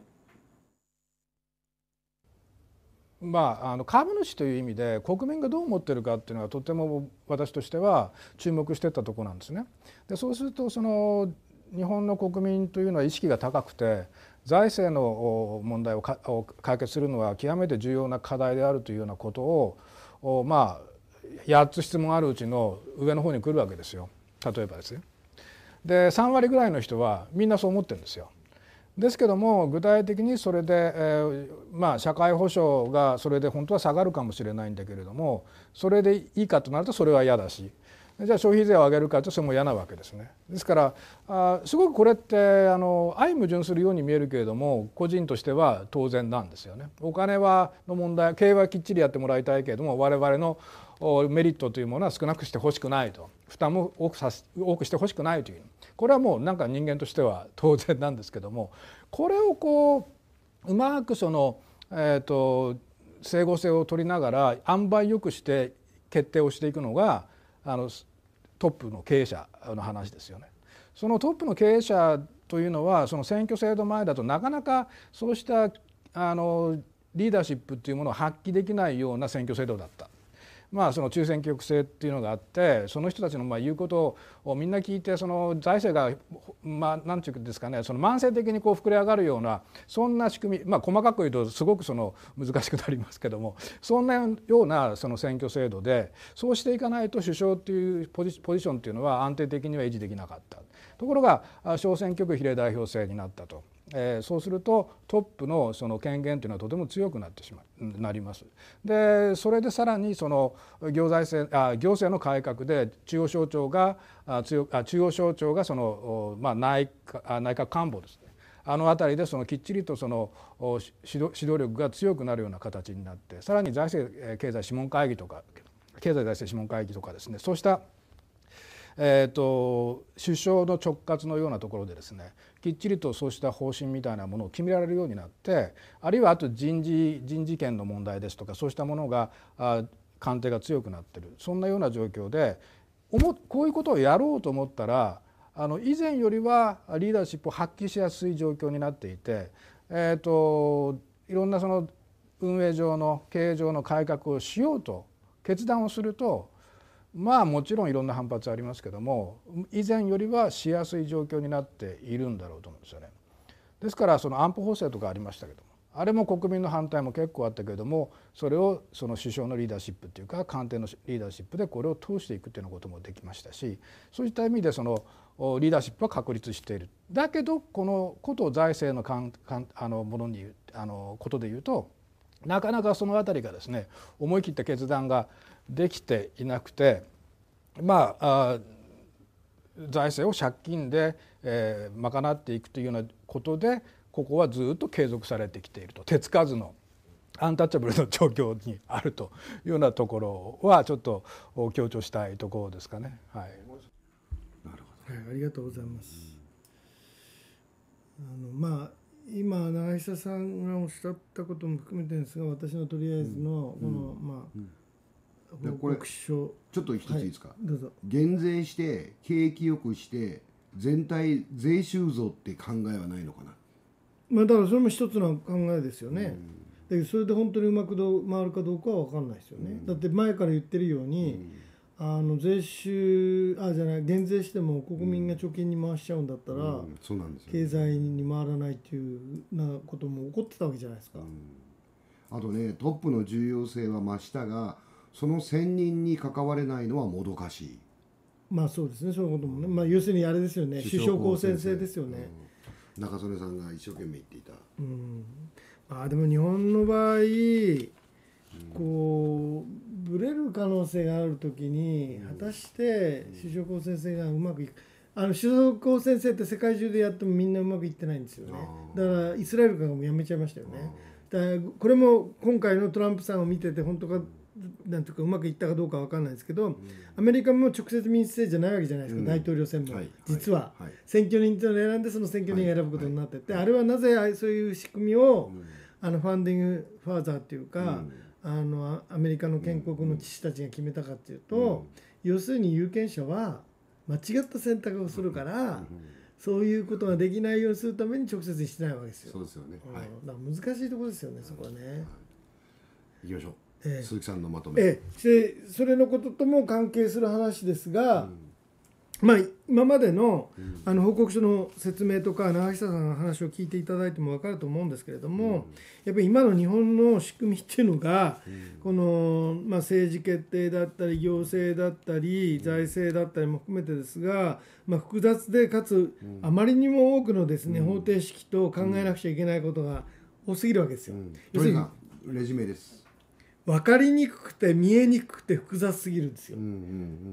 まあ、あの株主という意味で国民がどう思っているかっていうのはとても私としては注目していったところなんですね。でそうするとその日本の国民というのは意識が高くて財政の問題をかを解決するのは極めて重要な課題であるというようなことをまあやっつ質問あるうちの上の方に来るわけですよ、例えばですね。でさん割ぐらいの人はみんなそう思ってるんですよ。ですけども具体的にそれで、えー、まあ社会保障がそれで本当は下がるかもしれないんだけれども、それでいいかとなるとそれは嫌だし、じゃあ消費税を上げるかとそれも嫌なわけですね。ですからあすごくこれってあの相矛盾するように見えるけれども個人としては当然なんですよね。お金はの問題、経営はきっちりやってもらいたいけれども我々のメリットというものは少なくしてほしくないと、負担も多くさす多くしてほしくないという、これはもうなんか人間としては当然なんですけども、これをこううまくその、えー、と整合性を取りながら塩梅よくして決定をしていくのがあのトップの経営者の話ですよね。そのトップの経営者というのはその選挙制度前だとなかなかそうしたあのリーダーシップというものを発揮できないような選挙制度だった。まあその中選挙区制っていうのがあって、その人たちのまあ言うことをみんな聞いて、その財政がまあ何て言うんですかね、その慢性的にこう膨れ上がるようなそんな仕組み、まあ細かく言うとすごくその難しくなりますけども、そんなようなその選挙制度で、そうしていかないと首相というポジ、ポジションというのは安定的には維持できなかった。ところが小選挙区比例代表制になったと。えー、そうするとトップのその権限というのはとても強くなってしまうなります。でそれでさらにその行財政あ行政の改革で中央省庁があ強あ中央省庁がその、まあ、内閣内閣官房ですね、 あの辺りでそのきっちりとその指導、指導力が強くなるような形になって、さらに財政経済諮問会議とか経済財政諮問会議とかですね、そうした、えー、と首相の直轄のようなところでですね、きっちりとそうした方針みたいなものを決められるようになって、あるいはあと人事人事権の問題ですとか、そうしたものがあ官邸が強くなっている、そんなような状況で、こういうことをやろうと思ったら、あの以前よりはリーダーシップを発揮しやすい状況になっていて、えー、といろんなその運営上の経営上の改革をしようと決断をすると、まあもちろんいろんな反発ありますけども、以前よりはしやすい状況になっているんだろうと思うんですよね。ですからその安保法制とかありましたけども、あれも国民の反対も結構あったけれども、それをその首相のリーダーシップっていうか官邸のリーダーシップでこれを通していくっていうようなこともできましたし、そういった意味でそのリーダーシップは確立している。だけどこのことを財政のかんかんあのものにあのことで言うと、なかなかそのあたりがですね、思い切った決断ができていなくて、まあ財政を借金で、えー、賄っていくというようなことで、ここはずっと継続されてきていると、手つかずのアンタッチャブルの状況にあるというようなところはちょっと強調したいところですかね。はい、 なるほど、はい、ありがとうございます。あのまあ今永久さんがおっしゃったことも含めてですが、私のとりあえずのこの、うん、まあ、 うん、報告書ちょっと一ついいですか、はい、 どうぞ。 減税して景気よくして全体税収増って考えはないのかな。 まあだからそれも一つの考えですよね。うん、だけどそれで本当にうまくどう回るかどうかは分かんないですよね。うん、だって前から言ってるように、うん、あの税収あじゃない減税しても国民が貯金に回しちゃうんだったら、うん、そうなんですよね、経済に回らないっていうなことも起こってたわけじゃないですか。 うん、あとね、トップの重要性は増したが、その選任に関われないのはもどかしい。 まあそうですね、そういうこともね、まあ、要するにあれですよね、首相公選制ですよね。 うん、中曽根さんが一生懸命言っていた。 うん、まあでも日本の場合、こうブレる可能性があるときに、果たして首相公選制がうまくいく、あの首相公選制って世界中でやってもみんなうまくいってないんですよね。だからイスラエルがもうやめちゃいましたよね。だからこれも今回のトランプさんを見てて本当かなんていうかうまくいったかどうか分かんないですけど、アメリカも直接民主制じゃないわけじゃないですか、うん、大統領選も、はい、実は、はい、選挙人というのを選んでその選挙人が選ぶことになってて、はいはい、あれはなぜそういう仕組みを、うん、あのファンディングファーザーっていうか、うん、あのアメリカの建国の父たちが決めたかっていうと、うん、要するに有権者は間違った選択をするから、うん、そういうことができないようにするために直接にしてないわけですよ。 そうですよね、はい、 だから難しいところですよね、そこはね。はい、 行きましょう。 ええ、 鈴木さんのまとめ、 ええ、それのこととも関係する話ですが、うん、まあ、今まで の,、うん、あの報告書の説明とか永久さんの話を聞いていただいても分かると思うんですけれども、うん、やっぱり今の日本の仕組みっていうのが、うん、この、まあ、政治決定だったり行政だったり、うん、財政だったりも含めてですが、まあ、複雑でかつ、うん、あまりにも多くのですね、方程式と考えなくちゃいけないことが多すぎるわけですよ。 要するにレジュメです。 分かりにくくて見えにくくて複雑すぎるんですよ。うんうんうん、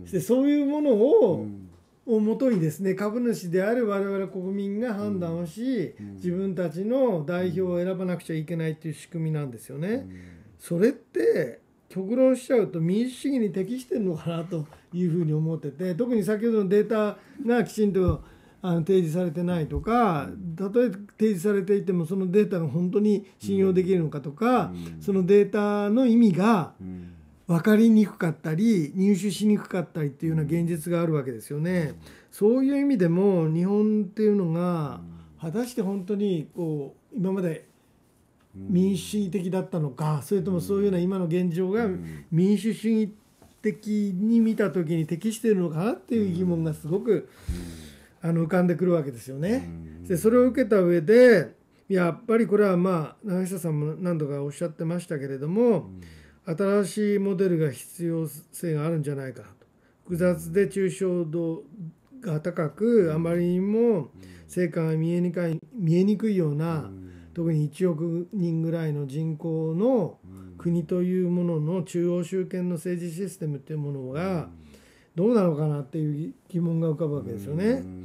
でそういうものを、うん、をもとにですね、株主である我々国民が判断をし、うん、自分たちの代表を選ばなくちゃいけないという仕組みなんですよね。うん、それって極論しちゃうと民主主義に適してるのかなというふうに思ってて、特に先ほどのデータがきちんとあの提示されてないとか、たとえ提示されていてもそのデータが本当に信用できるのかとか、うん、そのデータの意味が分かりにくかったり入手しにくかったりっていうような現実があるわけですよね。うん、そういう意味でも日本っていうのが果たして本当にこう今まで民主主義的だったのか、それともそういうような今の現状が民主主義的に見た時に適しているのかなっていう疑問がすごくあの浮かんでくるわけですよね。でそれを受けた上でやっぱりこれはまあ永久さんも何度かおっしゃってましたけれども、新しいモデルが必要性があるんじゃないかと。複雑で抽象度が高く、あまりにも成果が見えにくい、見えにくいような、特にいちおくにんぐらいの人口の国というものの中央集権の政治システムというものがどうなのかなっていう疑問が浮かぶわけですよね。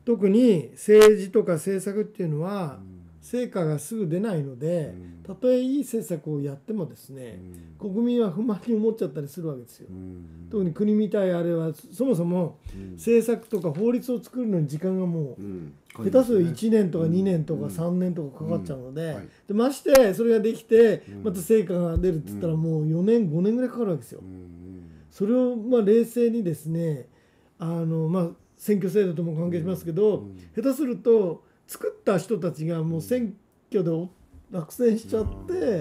特に政治とか政策っていうのは成果がすぐ出ないので、たとえいい政策をやってもですね、国民は不満に思っちゃったりするわけですよ。特に国みたいあれはそもそも政策とか法律を作るのに時間がもう下手するといちねんとかにねんとかさんねんとかかかっちゃうので、でましてそれができてまた成果が出るって言ったらもうよねんごねんぐらいかかるわけですよ。それをまあ冷静にですね、あのまあ選挙制度とも関係しますけど、下手すると作った人たちがもう選挙で落選しちゃって、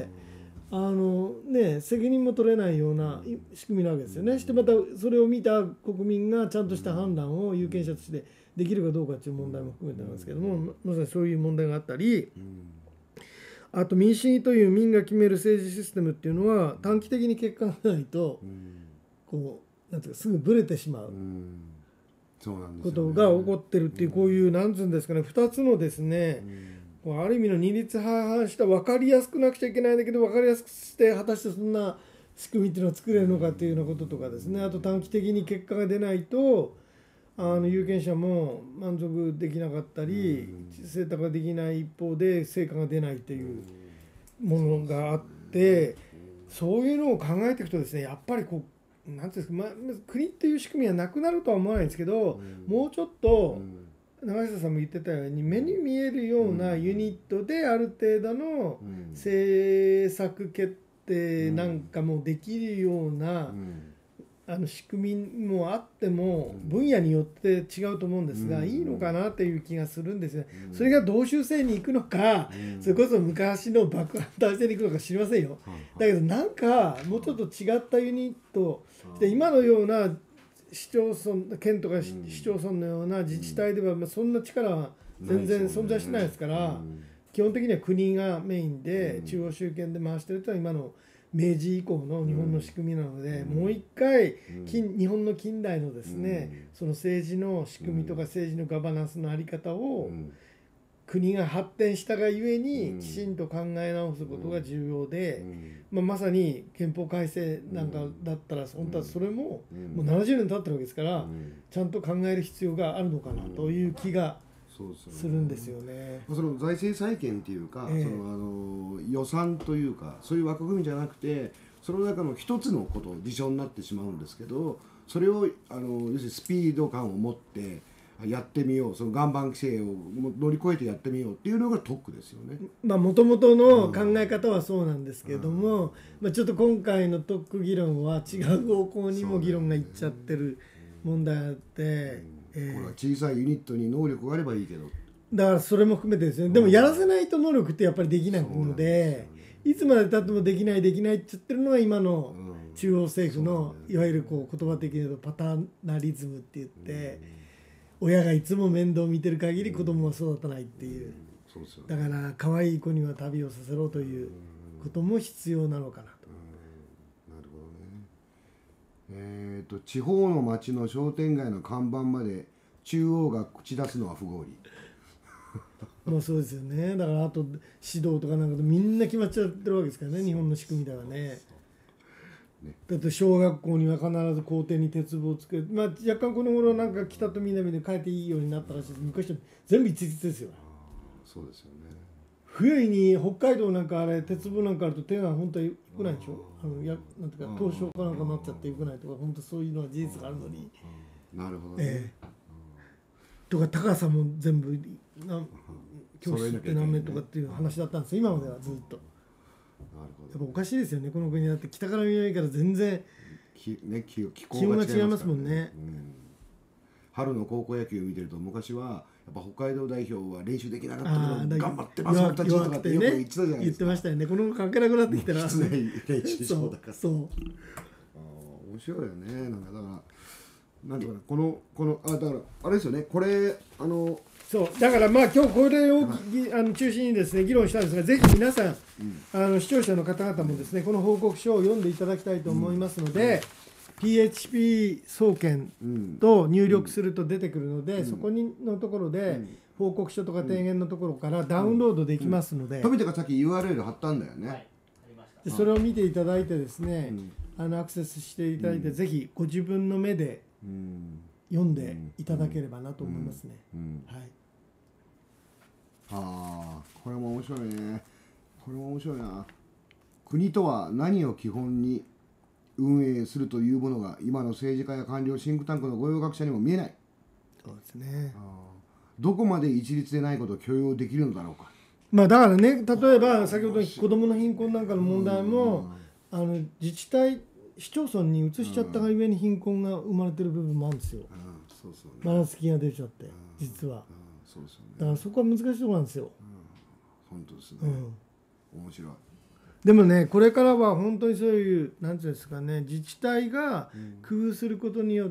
あのね、責任も取れないような仕組みなわけですよね。してまたそれを見た国民がちゃんとした判断を有権者としてできるかどうかという問題も含めてなんですけども、まさにそういう問題があったり、あと民主主義という民が決める政治システムっていうのは短期的に結果がないとこうなんていうかすぐブレてしまうことが起こってるっていう、こういうなんつうんですかね、ふたつのですね、ある意味の二律背反した分かりやすくなくちゃいけないんだけど分かりやすくして果たしてそんな仕組みっていうのは作れるのかっていうようなこととかですね、あと短期的に結果が出ないとあの有権者も満足できなかったり選択ができない一方で成果が出ないっていうものがあって、そういうのを考えていくとですね、やっぱりこうなんていうんですか、ま、国っていう仕組みはなくなるとは思わないんですけど、もうちょっと長久さんも言ってたように目に見えるようなユニットである程度の政策決定なんかもできるようなあの仕組みもあっても分野によって違うと思うんですが、いいのかなっていう気がするんですね。それが同州制に行くのか、それこそ昔の幕藩体制に行くのか知りませんよ。だけどなんかもうちょっと違ったユニットで、今のような市町村県とか市町村のような自治体ではそんな力は全然存在しないですから、基本的には国がメインで中央集権で回してるというのは今の明治以降の日本の仕組みなので、もう一回近日本の近代のですね、その政治の仕組みとか政治のガバナンスの在り方を国が発展したがゆえにきちんと考え直すことが重要で、まあ、まさに憲法改正なんかだったら本当はそれももうななじゅうねん経ってるわけですから、ちゃんと考える必要があるのかなという気がするんですよね。 その財政再建っていうか、えー、そのあの予算というかそういう枠組みじゃなくて、その中の一つのこと事象になってしまうんですけど、それをあの要するにスピード感を持ってやってみよう、その岩盤規制を乗り越えてやってみようっていうのが特区ですよね。 まあもともとの考え方はそうなんですけれども、うん、まあ、ちょっと今回の特区議論は違う方向にも議論がいっちゃってる問題あって、うんえー、これは小さいユニットに能力があればいいけど、 だからそれも含めてですね、でもやらせないと能力ってやっぱりできないので、いつまでたってもできないできないって言ってるのが今の中央政府のいわゆるこう言葉的に言うとパターナリズムって言って、親がいつも面倒を見てる限り子供は育たないっていう、だから可愛い子には旅をさせろということも必要なのかなと。 なるほどね。えーと地方の町の商店街の看板まで中央が口出すのは不合理。 まあそうですよね。だからあと指導とかなんかとみんな決まっちゃってるわけですからね、日本の仕組みではね。だって小学校には必ず校庭に鉄棒をつける、まあ、若干この頃なんか北と南で変えていいようになったらしいです。昔は全部一律ですよ。 そうですよね。 冬に北海道なんかあれ鉄棒なんかあると手が本当は良くないでしょ。あのやなんていうか凍傷かなんかになっちゃって良くないとか、本当そういうのは事実があるのに。 なるほどね。えー、 とか高さも全部な教室って何メートルとかっていう話だったんですよ、今まではずっと。やっぱおかしいですよね、この国だって北から南から全然気、ね、気, 気候が違いますもんね、 うん、春の高校野球を見てると昔はやっぱ北海道代表は練習できなかったけど頑張ってます僕たちとかってよく言ってたじゃないですか。 言ってましたよね。この関係なくなってきたらきつい練習場だからそうそう、 あ面白いよね。なんかだからなんていうかな、このこのあだからあれですよね、これあのそうだからまあ今日これを、はい、あの中心にですね議論したんですが、ぜひ皆さん、うん、あの視聴者の方々もですねこの報告書を読んでいただきたいと思いますので、うん、ピーエイチピー 総研と入力すると出てくるので、うん、そこにのところで、うん、報告書とか提言のところからダウンロードできますので、 富田がさっき ユーアールエル 貼ったんだよね、はい、 でそれを見ていただいてですね、うん、あのアクセスしていただいて、うん、ぜひご自分の目で、うん読んでいただければなと思いますね。 うんうんはい、 ああこれも面白いね。これも面白いな。国とは何を基本に運営するというものが今の政治家や官僚シンクタンクの御用学者にも見えない。 そうですね。 あどこまで一律でないことを許容できるのだろうか。 まあだからね、例えば先ほどの子どもの貧困なんかの問題も、あの自治体市町村に移しちゃったがゆえに貧困が生まれてる部分もあるんですよ。 そうそうね、 ばらつきが出ちゃって実は。 そうですよね。 だからそこは難しいところなんですよ。 本当ですね、 うん、 面白い。 でもね、これからは本当にそういうなんていうんですかね、自治体が工夫することによって、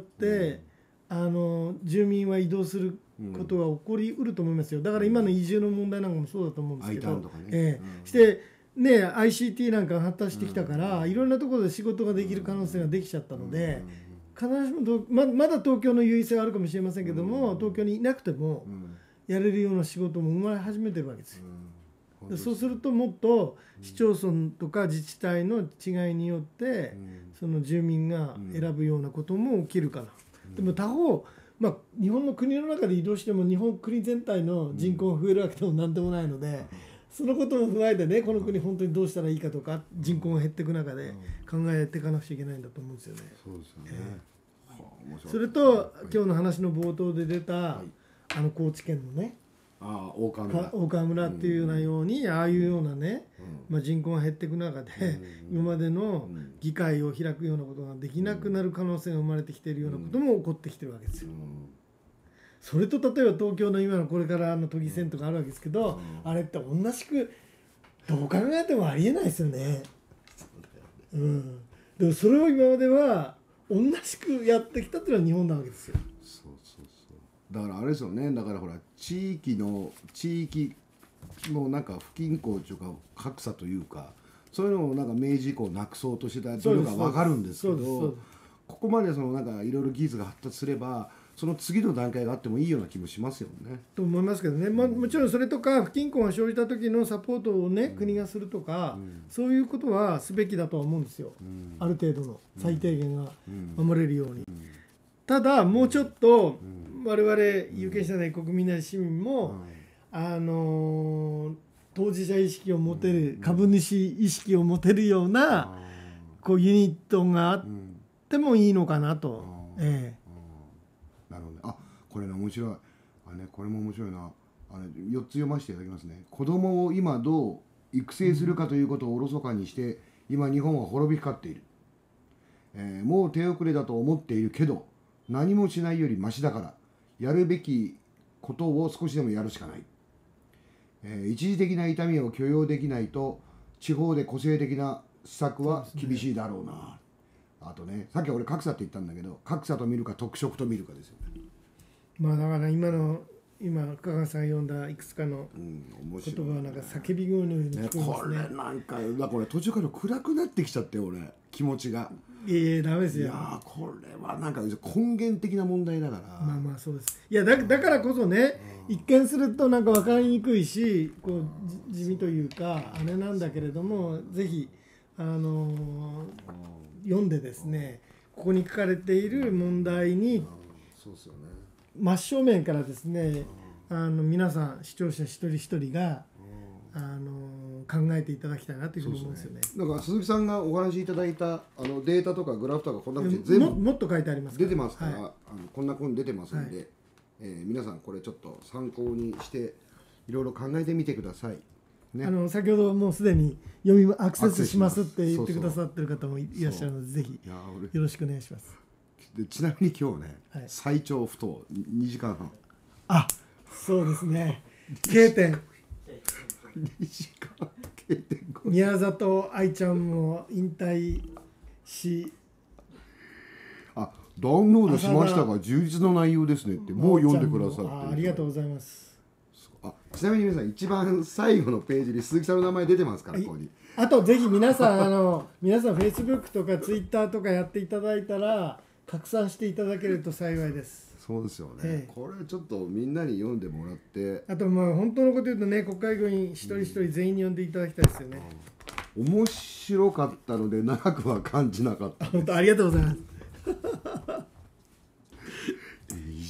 うん、あの住民は移動することが起こりうると思いますよ。だから今の移住の問題なんかもそうだと思うんですけど、ねええうん、してね アイシーティー なんかが発達してきたから、うん、いろんなところで仕事ができる可能性ができちゃったので、必ずしも ま, まだ東京の優位性はあるかもしれませんけども、うん、東京にいなくてもやれるような仕事も生まれ始めてるわけですよ。うん、でそうするともっと市町村とか自治体の違いによって、うん、その住民が選ぶようなことも起きるかな。うん、でも他方まあ、日本の国の中で移動しても日本国全体の人口が増えるわけでも何でもないので、うん、そのことも踏まえてね、この国本当にどうしたらいいかとか人口が減っていく中で考えていかなくちゃいけないんだと思うんですよね。 そうですよね、 えー、それと今日の話の冒頭で出た、はい、あの高知県のね、 あ大川村大川村っていうようなように、うん、ああいうようなね、うんまあ、人口が減っていく中で、うん、今までの議会を開くようなことができなくなる可能性が生まれてきているようなことも起こってきてるわけですよ。うん、それと例えば東京の今のこれからの都議選とかあるわけですけど、うん、あれって同じくどう考えてもありえないですよね。うん、でもそれを今までは同じくやってきたっていうのは日本なわけですよ。 そうそうそうだからあれですよね。だからほら地域の地域のなんか不均衡というか格差というかそういうのをなんか明治以降なくそうとしてたというのが分かるんですけど、ここまでそのなんかいろいろ技術が発達すればその次の段階があってもいいような気もしますよね。 と思いますけどね、まあ、もちろんそれとか不均衡が生じた時のサポートをね、うん、国がするとか、うん、そういうことはすべきだとは思うんですよ、うん、ある程度の最低限が守れるように、うん、ただもうちょっと我々有権者なり国民なり市民も、うん、あのー、当事者意識を持てる、うん、株主意識を持てるような、うん、こうユニットがあってもいいのかなと、うんええなるほど。あ、これね面白い。あねこれも面白いな。あのよっつ読ませていただきますね。子供を今どう育成するかということをおろそかにして、うん、今日本は滅びかかっている、えー。もう手遅れだと思っているけど何もしないよりマシだからやるべきことを少しでもやるしかない。えー、一時的な痛みを許容できないと地方で個性的な施策は厳しいだろうな。あとね、さっき俺格差って言ったんだけど格差と見るか特色と見るかですよね。 まあだから今の今香川さんが読んだいくつかの言葉はなんか叫び声のように聞こえますね。 ねこれなんかだこれ途中から暗くなってきちゃって俺気持ちが。 いやいやダメですよ。 いやこれはなんか根源的な問題だから。 まあまあそうです。いや だ, だからこそね、一見するとなんか分かりにくいしこう地味というかあれなんだけれども、ぜひあのー、読んでですね、ここに書かれている問題に真正面からですね、あの皆さん視聴者一人一人があの考えていただきたいなというふうに思うんですよね。 だから鈴木さんがお話しいただいたあのデータとかグラフとかこんな感じで全部も, もっと書いてあります出てますから、はい、あのこんな風に出てますんで、はいえー、皆さんこれちょっと参考にしていろいろ考えてみてください。ね、 あの先ほどもうすでに読みアクセスしますって言ってくださってる方もいらっしゃるので、ぜひよろしくお願いします。 でちなみに今日ね、はい、最長不当にじかんはん。 あ、そうですね。K 点にじかん K 点宮里愛ちゃんも引退し、 あダウンロードしましたが充実の内容ですねってもう読んでくださって。 あ, ありがとうございます。 あちなみに皆さん一番最後のページに鈴木さんの名前出てますから、ここに。 あとぜひ皆さんあの皆さん Facebook とか Twitter とかやっていただいたら拡散していただけると幸いです。 そうですよね、 ええ、 これちょっとみんなに読んでもらって、 あとまあ本当のこと言うとね、国会議員一人一人全員に読んでいただきたいですよね。 うん、面白かったので長くは感じなかった。 本当ありがとうございます。 い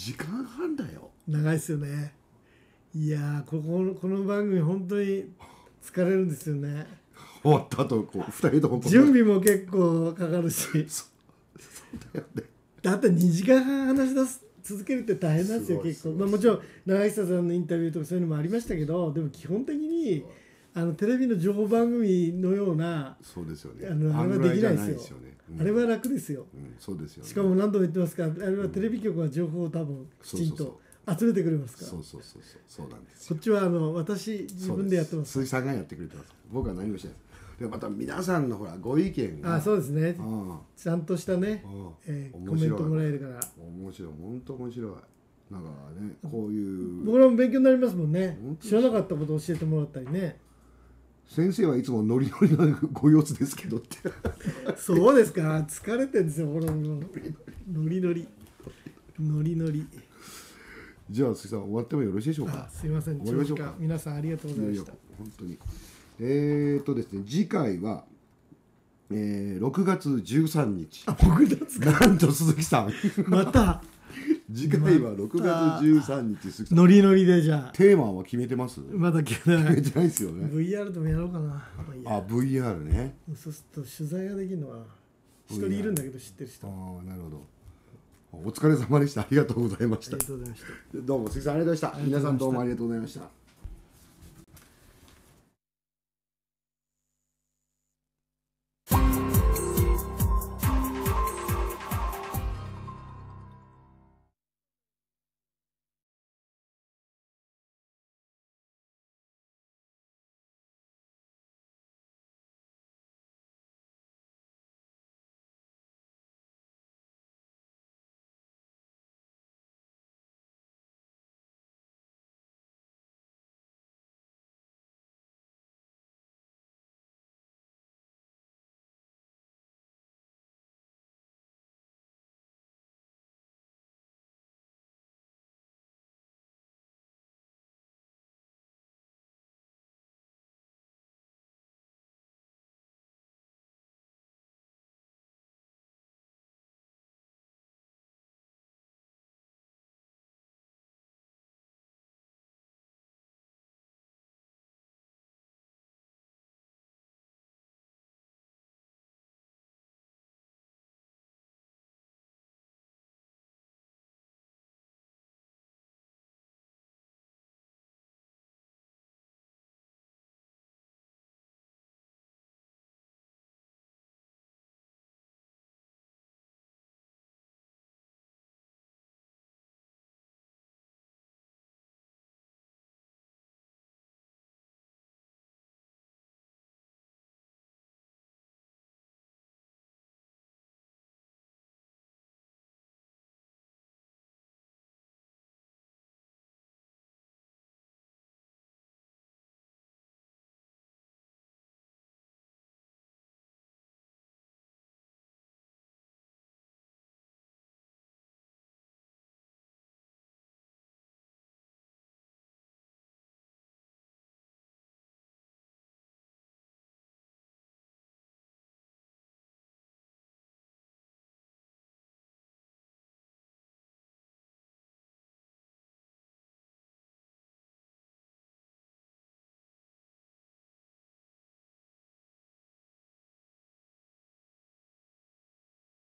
じかんはんだよ。 長いですよね。いやーこここの番組本当に疲れるんですよね。 終わった後こうふたりとも準備も結構かかるし、 そうだよね。 だってにじかんはん話し出す続けるって大変なんですよ。 すごい結構、 すごいまあ、もちろん長久さんのインタビューとかそういうのもありましたけど、でも基本的にあのテレビの情報番組のようなそうですよね。 あのあれはできないですよ。 あんぐらいじゃないですよね。うんあれは楽ですよ。 うん、そうですよね。 しかも何度も言ってますから、あれはテレビ局は情報を多分きちんそうそうと集めてくれますから。 そうそうそうそうそうなんですよ。 こっちはあの私自分でやってます。 鈴木さんがやってくれてます。僕は何もしてないです。でまた皆さんのほらご意見が。 あ、そうですね。 うんちゃんとしたね、 うんえーコ面白いメントもらえるから。 面白い、本当面白い。なんかね、こういう僕らも勉強になりますもんね本。当です知らなかったことを教えてもらったりね。 先生はいつもノリノリのご様子ですけどって。 そうですか。疲れてるんですよ。ほらもうノリノリノリノリ。 じゃあ鈴木さん終わってもよろしいでしょうあ、 か。 すいません。 終わりましょうか長時間皆さんありがとうございました。 いやいや本当に。えーとですね、次回は、えー、ろくがつじゅうさんにち。 あ、僕ですか。 なんと鈴木さん。 また次回はろくがつじゅうさんにち、鈴木さん。 ノリノリでじゃあ。 テーマは決めてます？ まだ決めない。 決めてないですよね。 ブイアール でもやろうかな。まあいいやあ、ブイアール ね。 そうすると取材ができるのは一人いるんだけど知ってる人。 あああ、なるほど。お疲れ様でした。ありがとうございましたりが。とうございました。 どうも鈴木さんありがとうございました。皆さんどうもありがとうございました。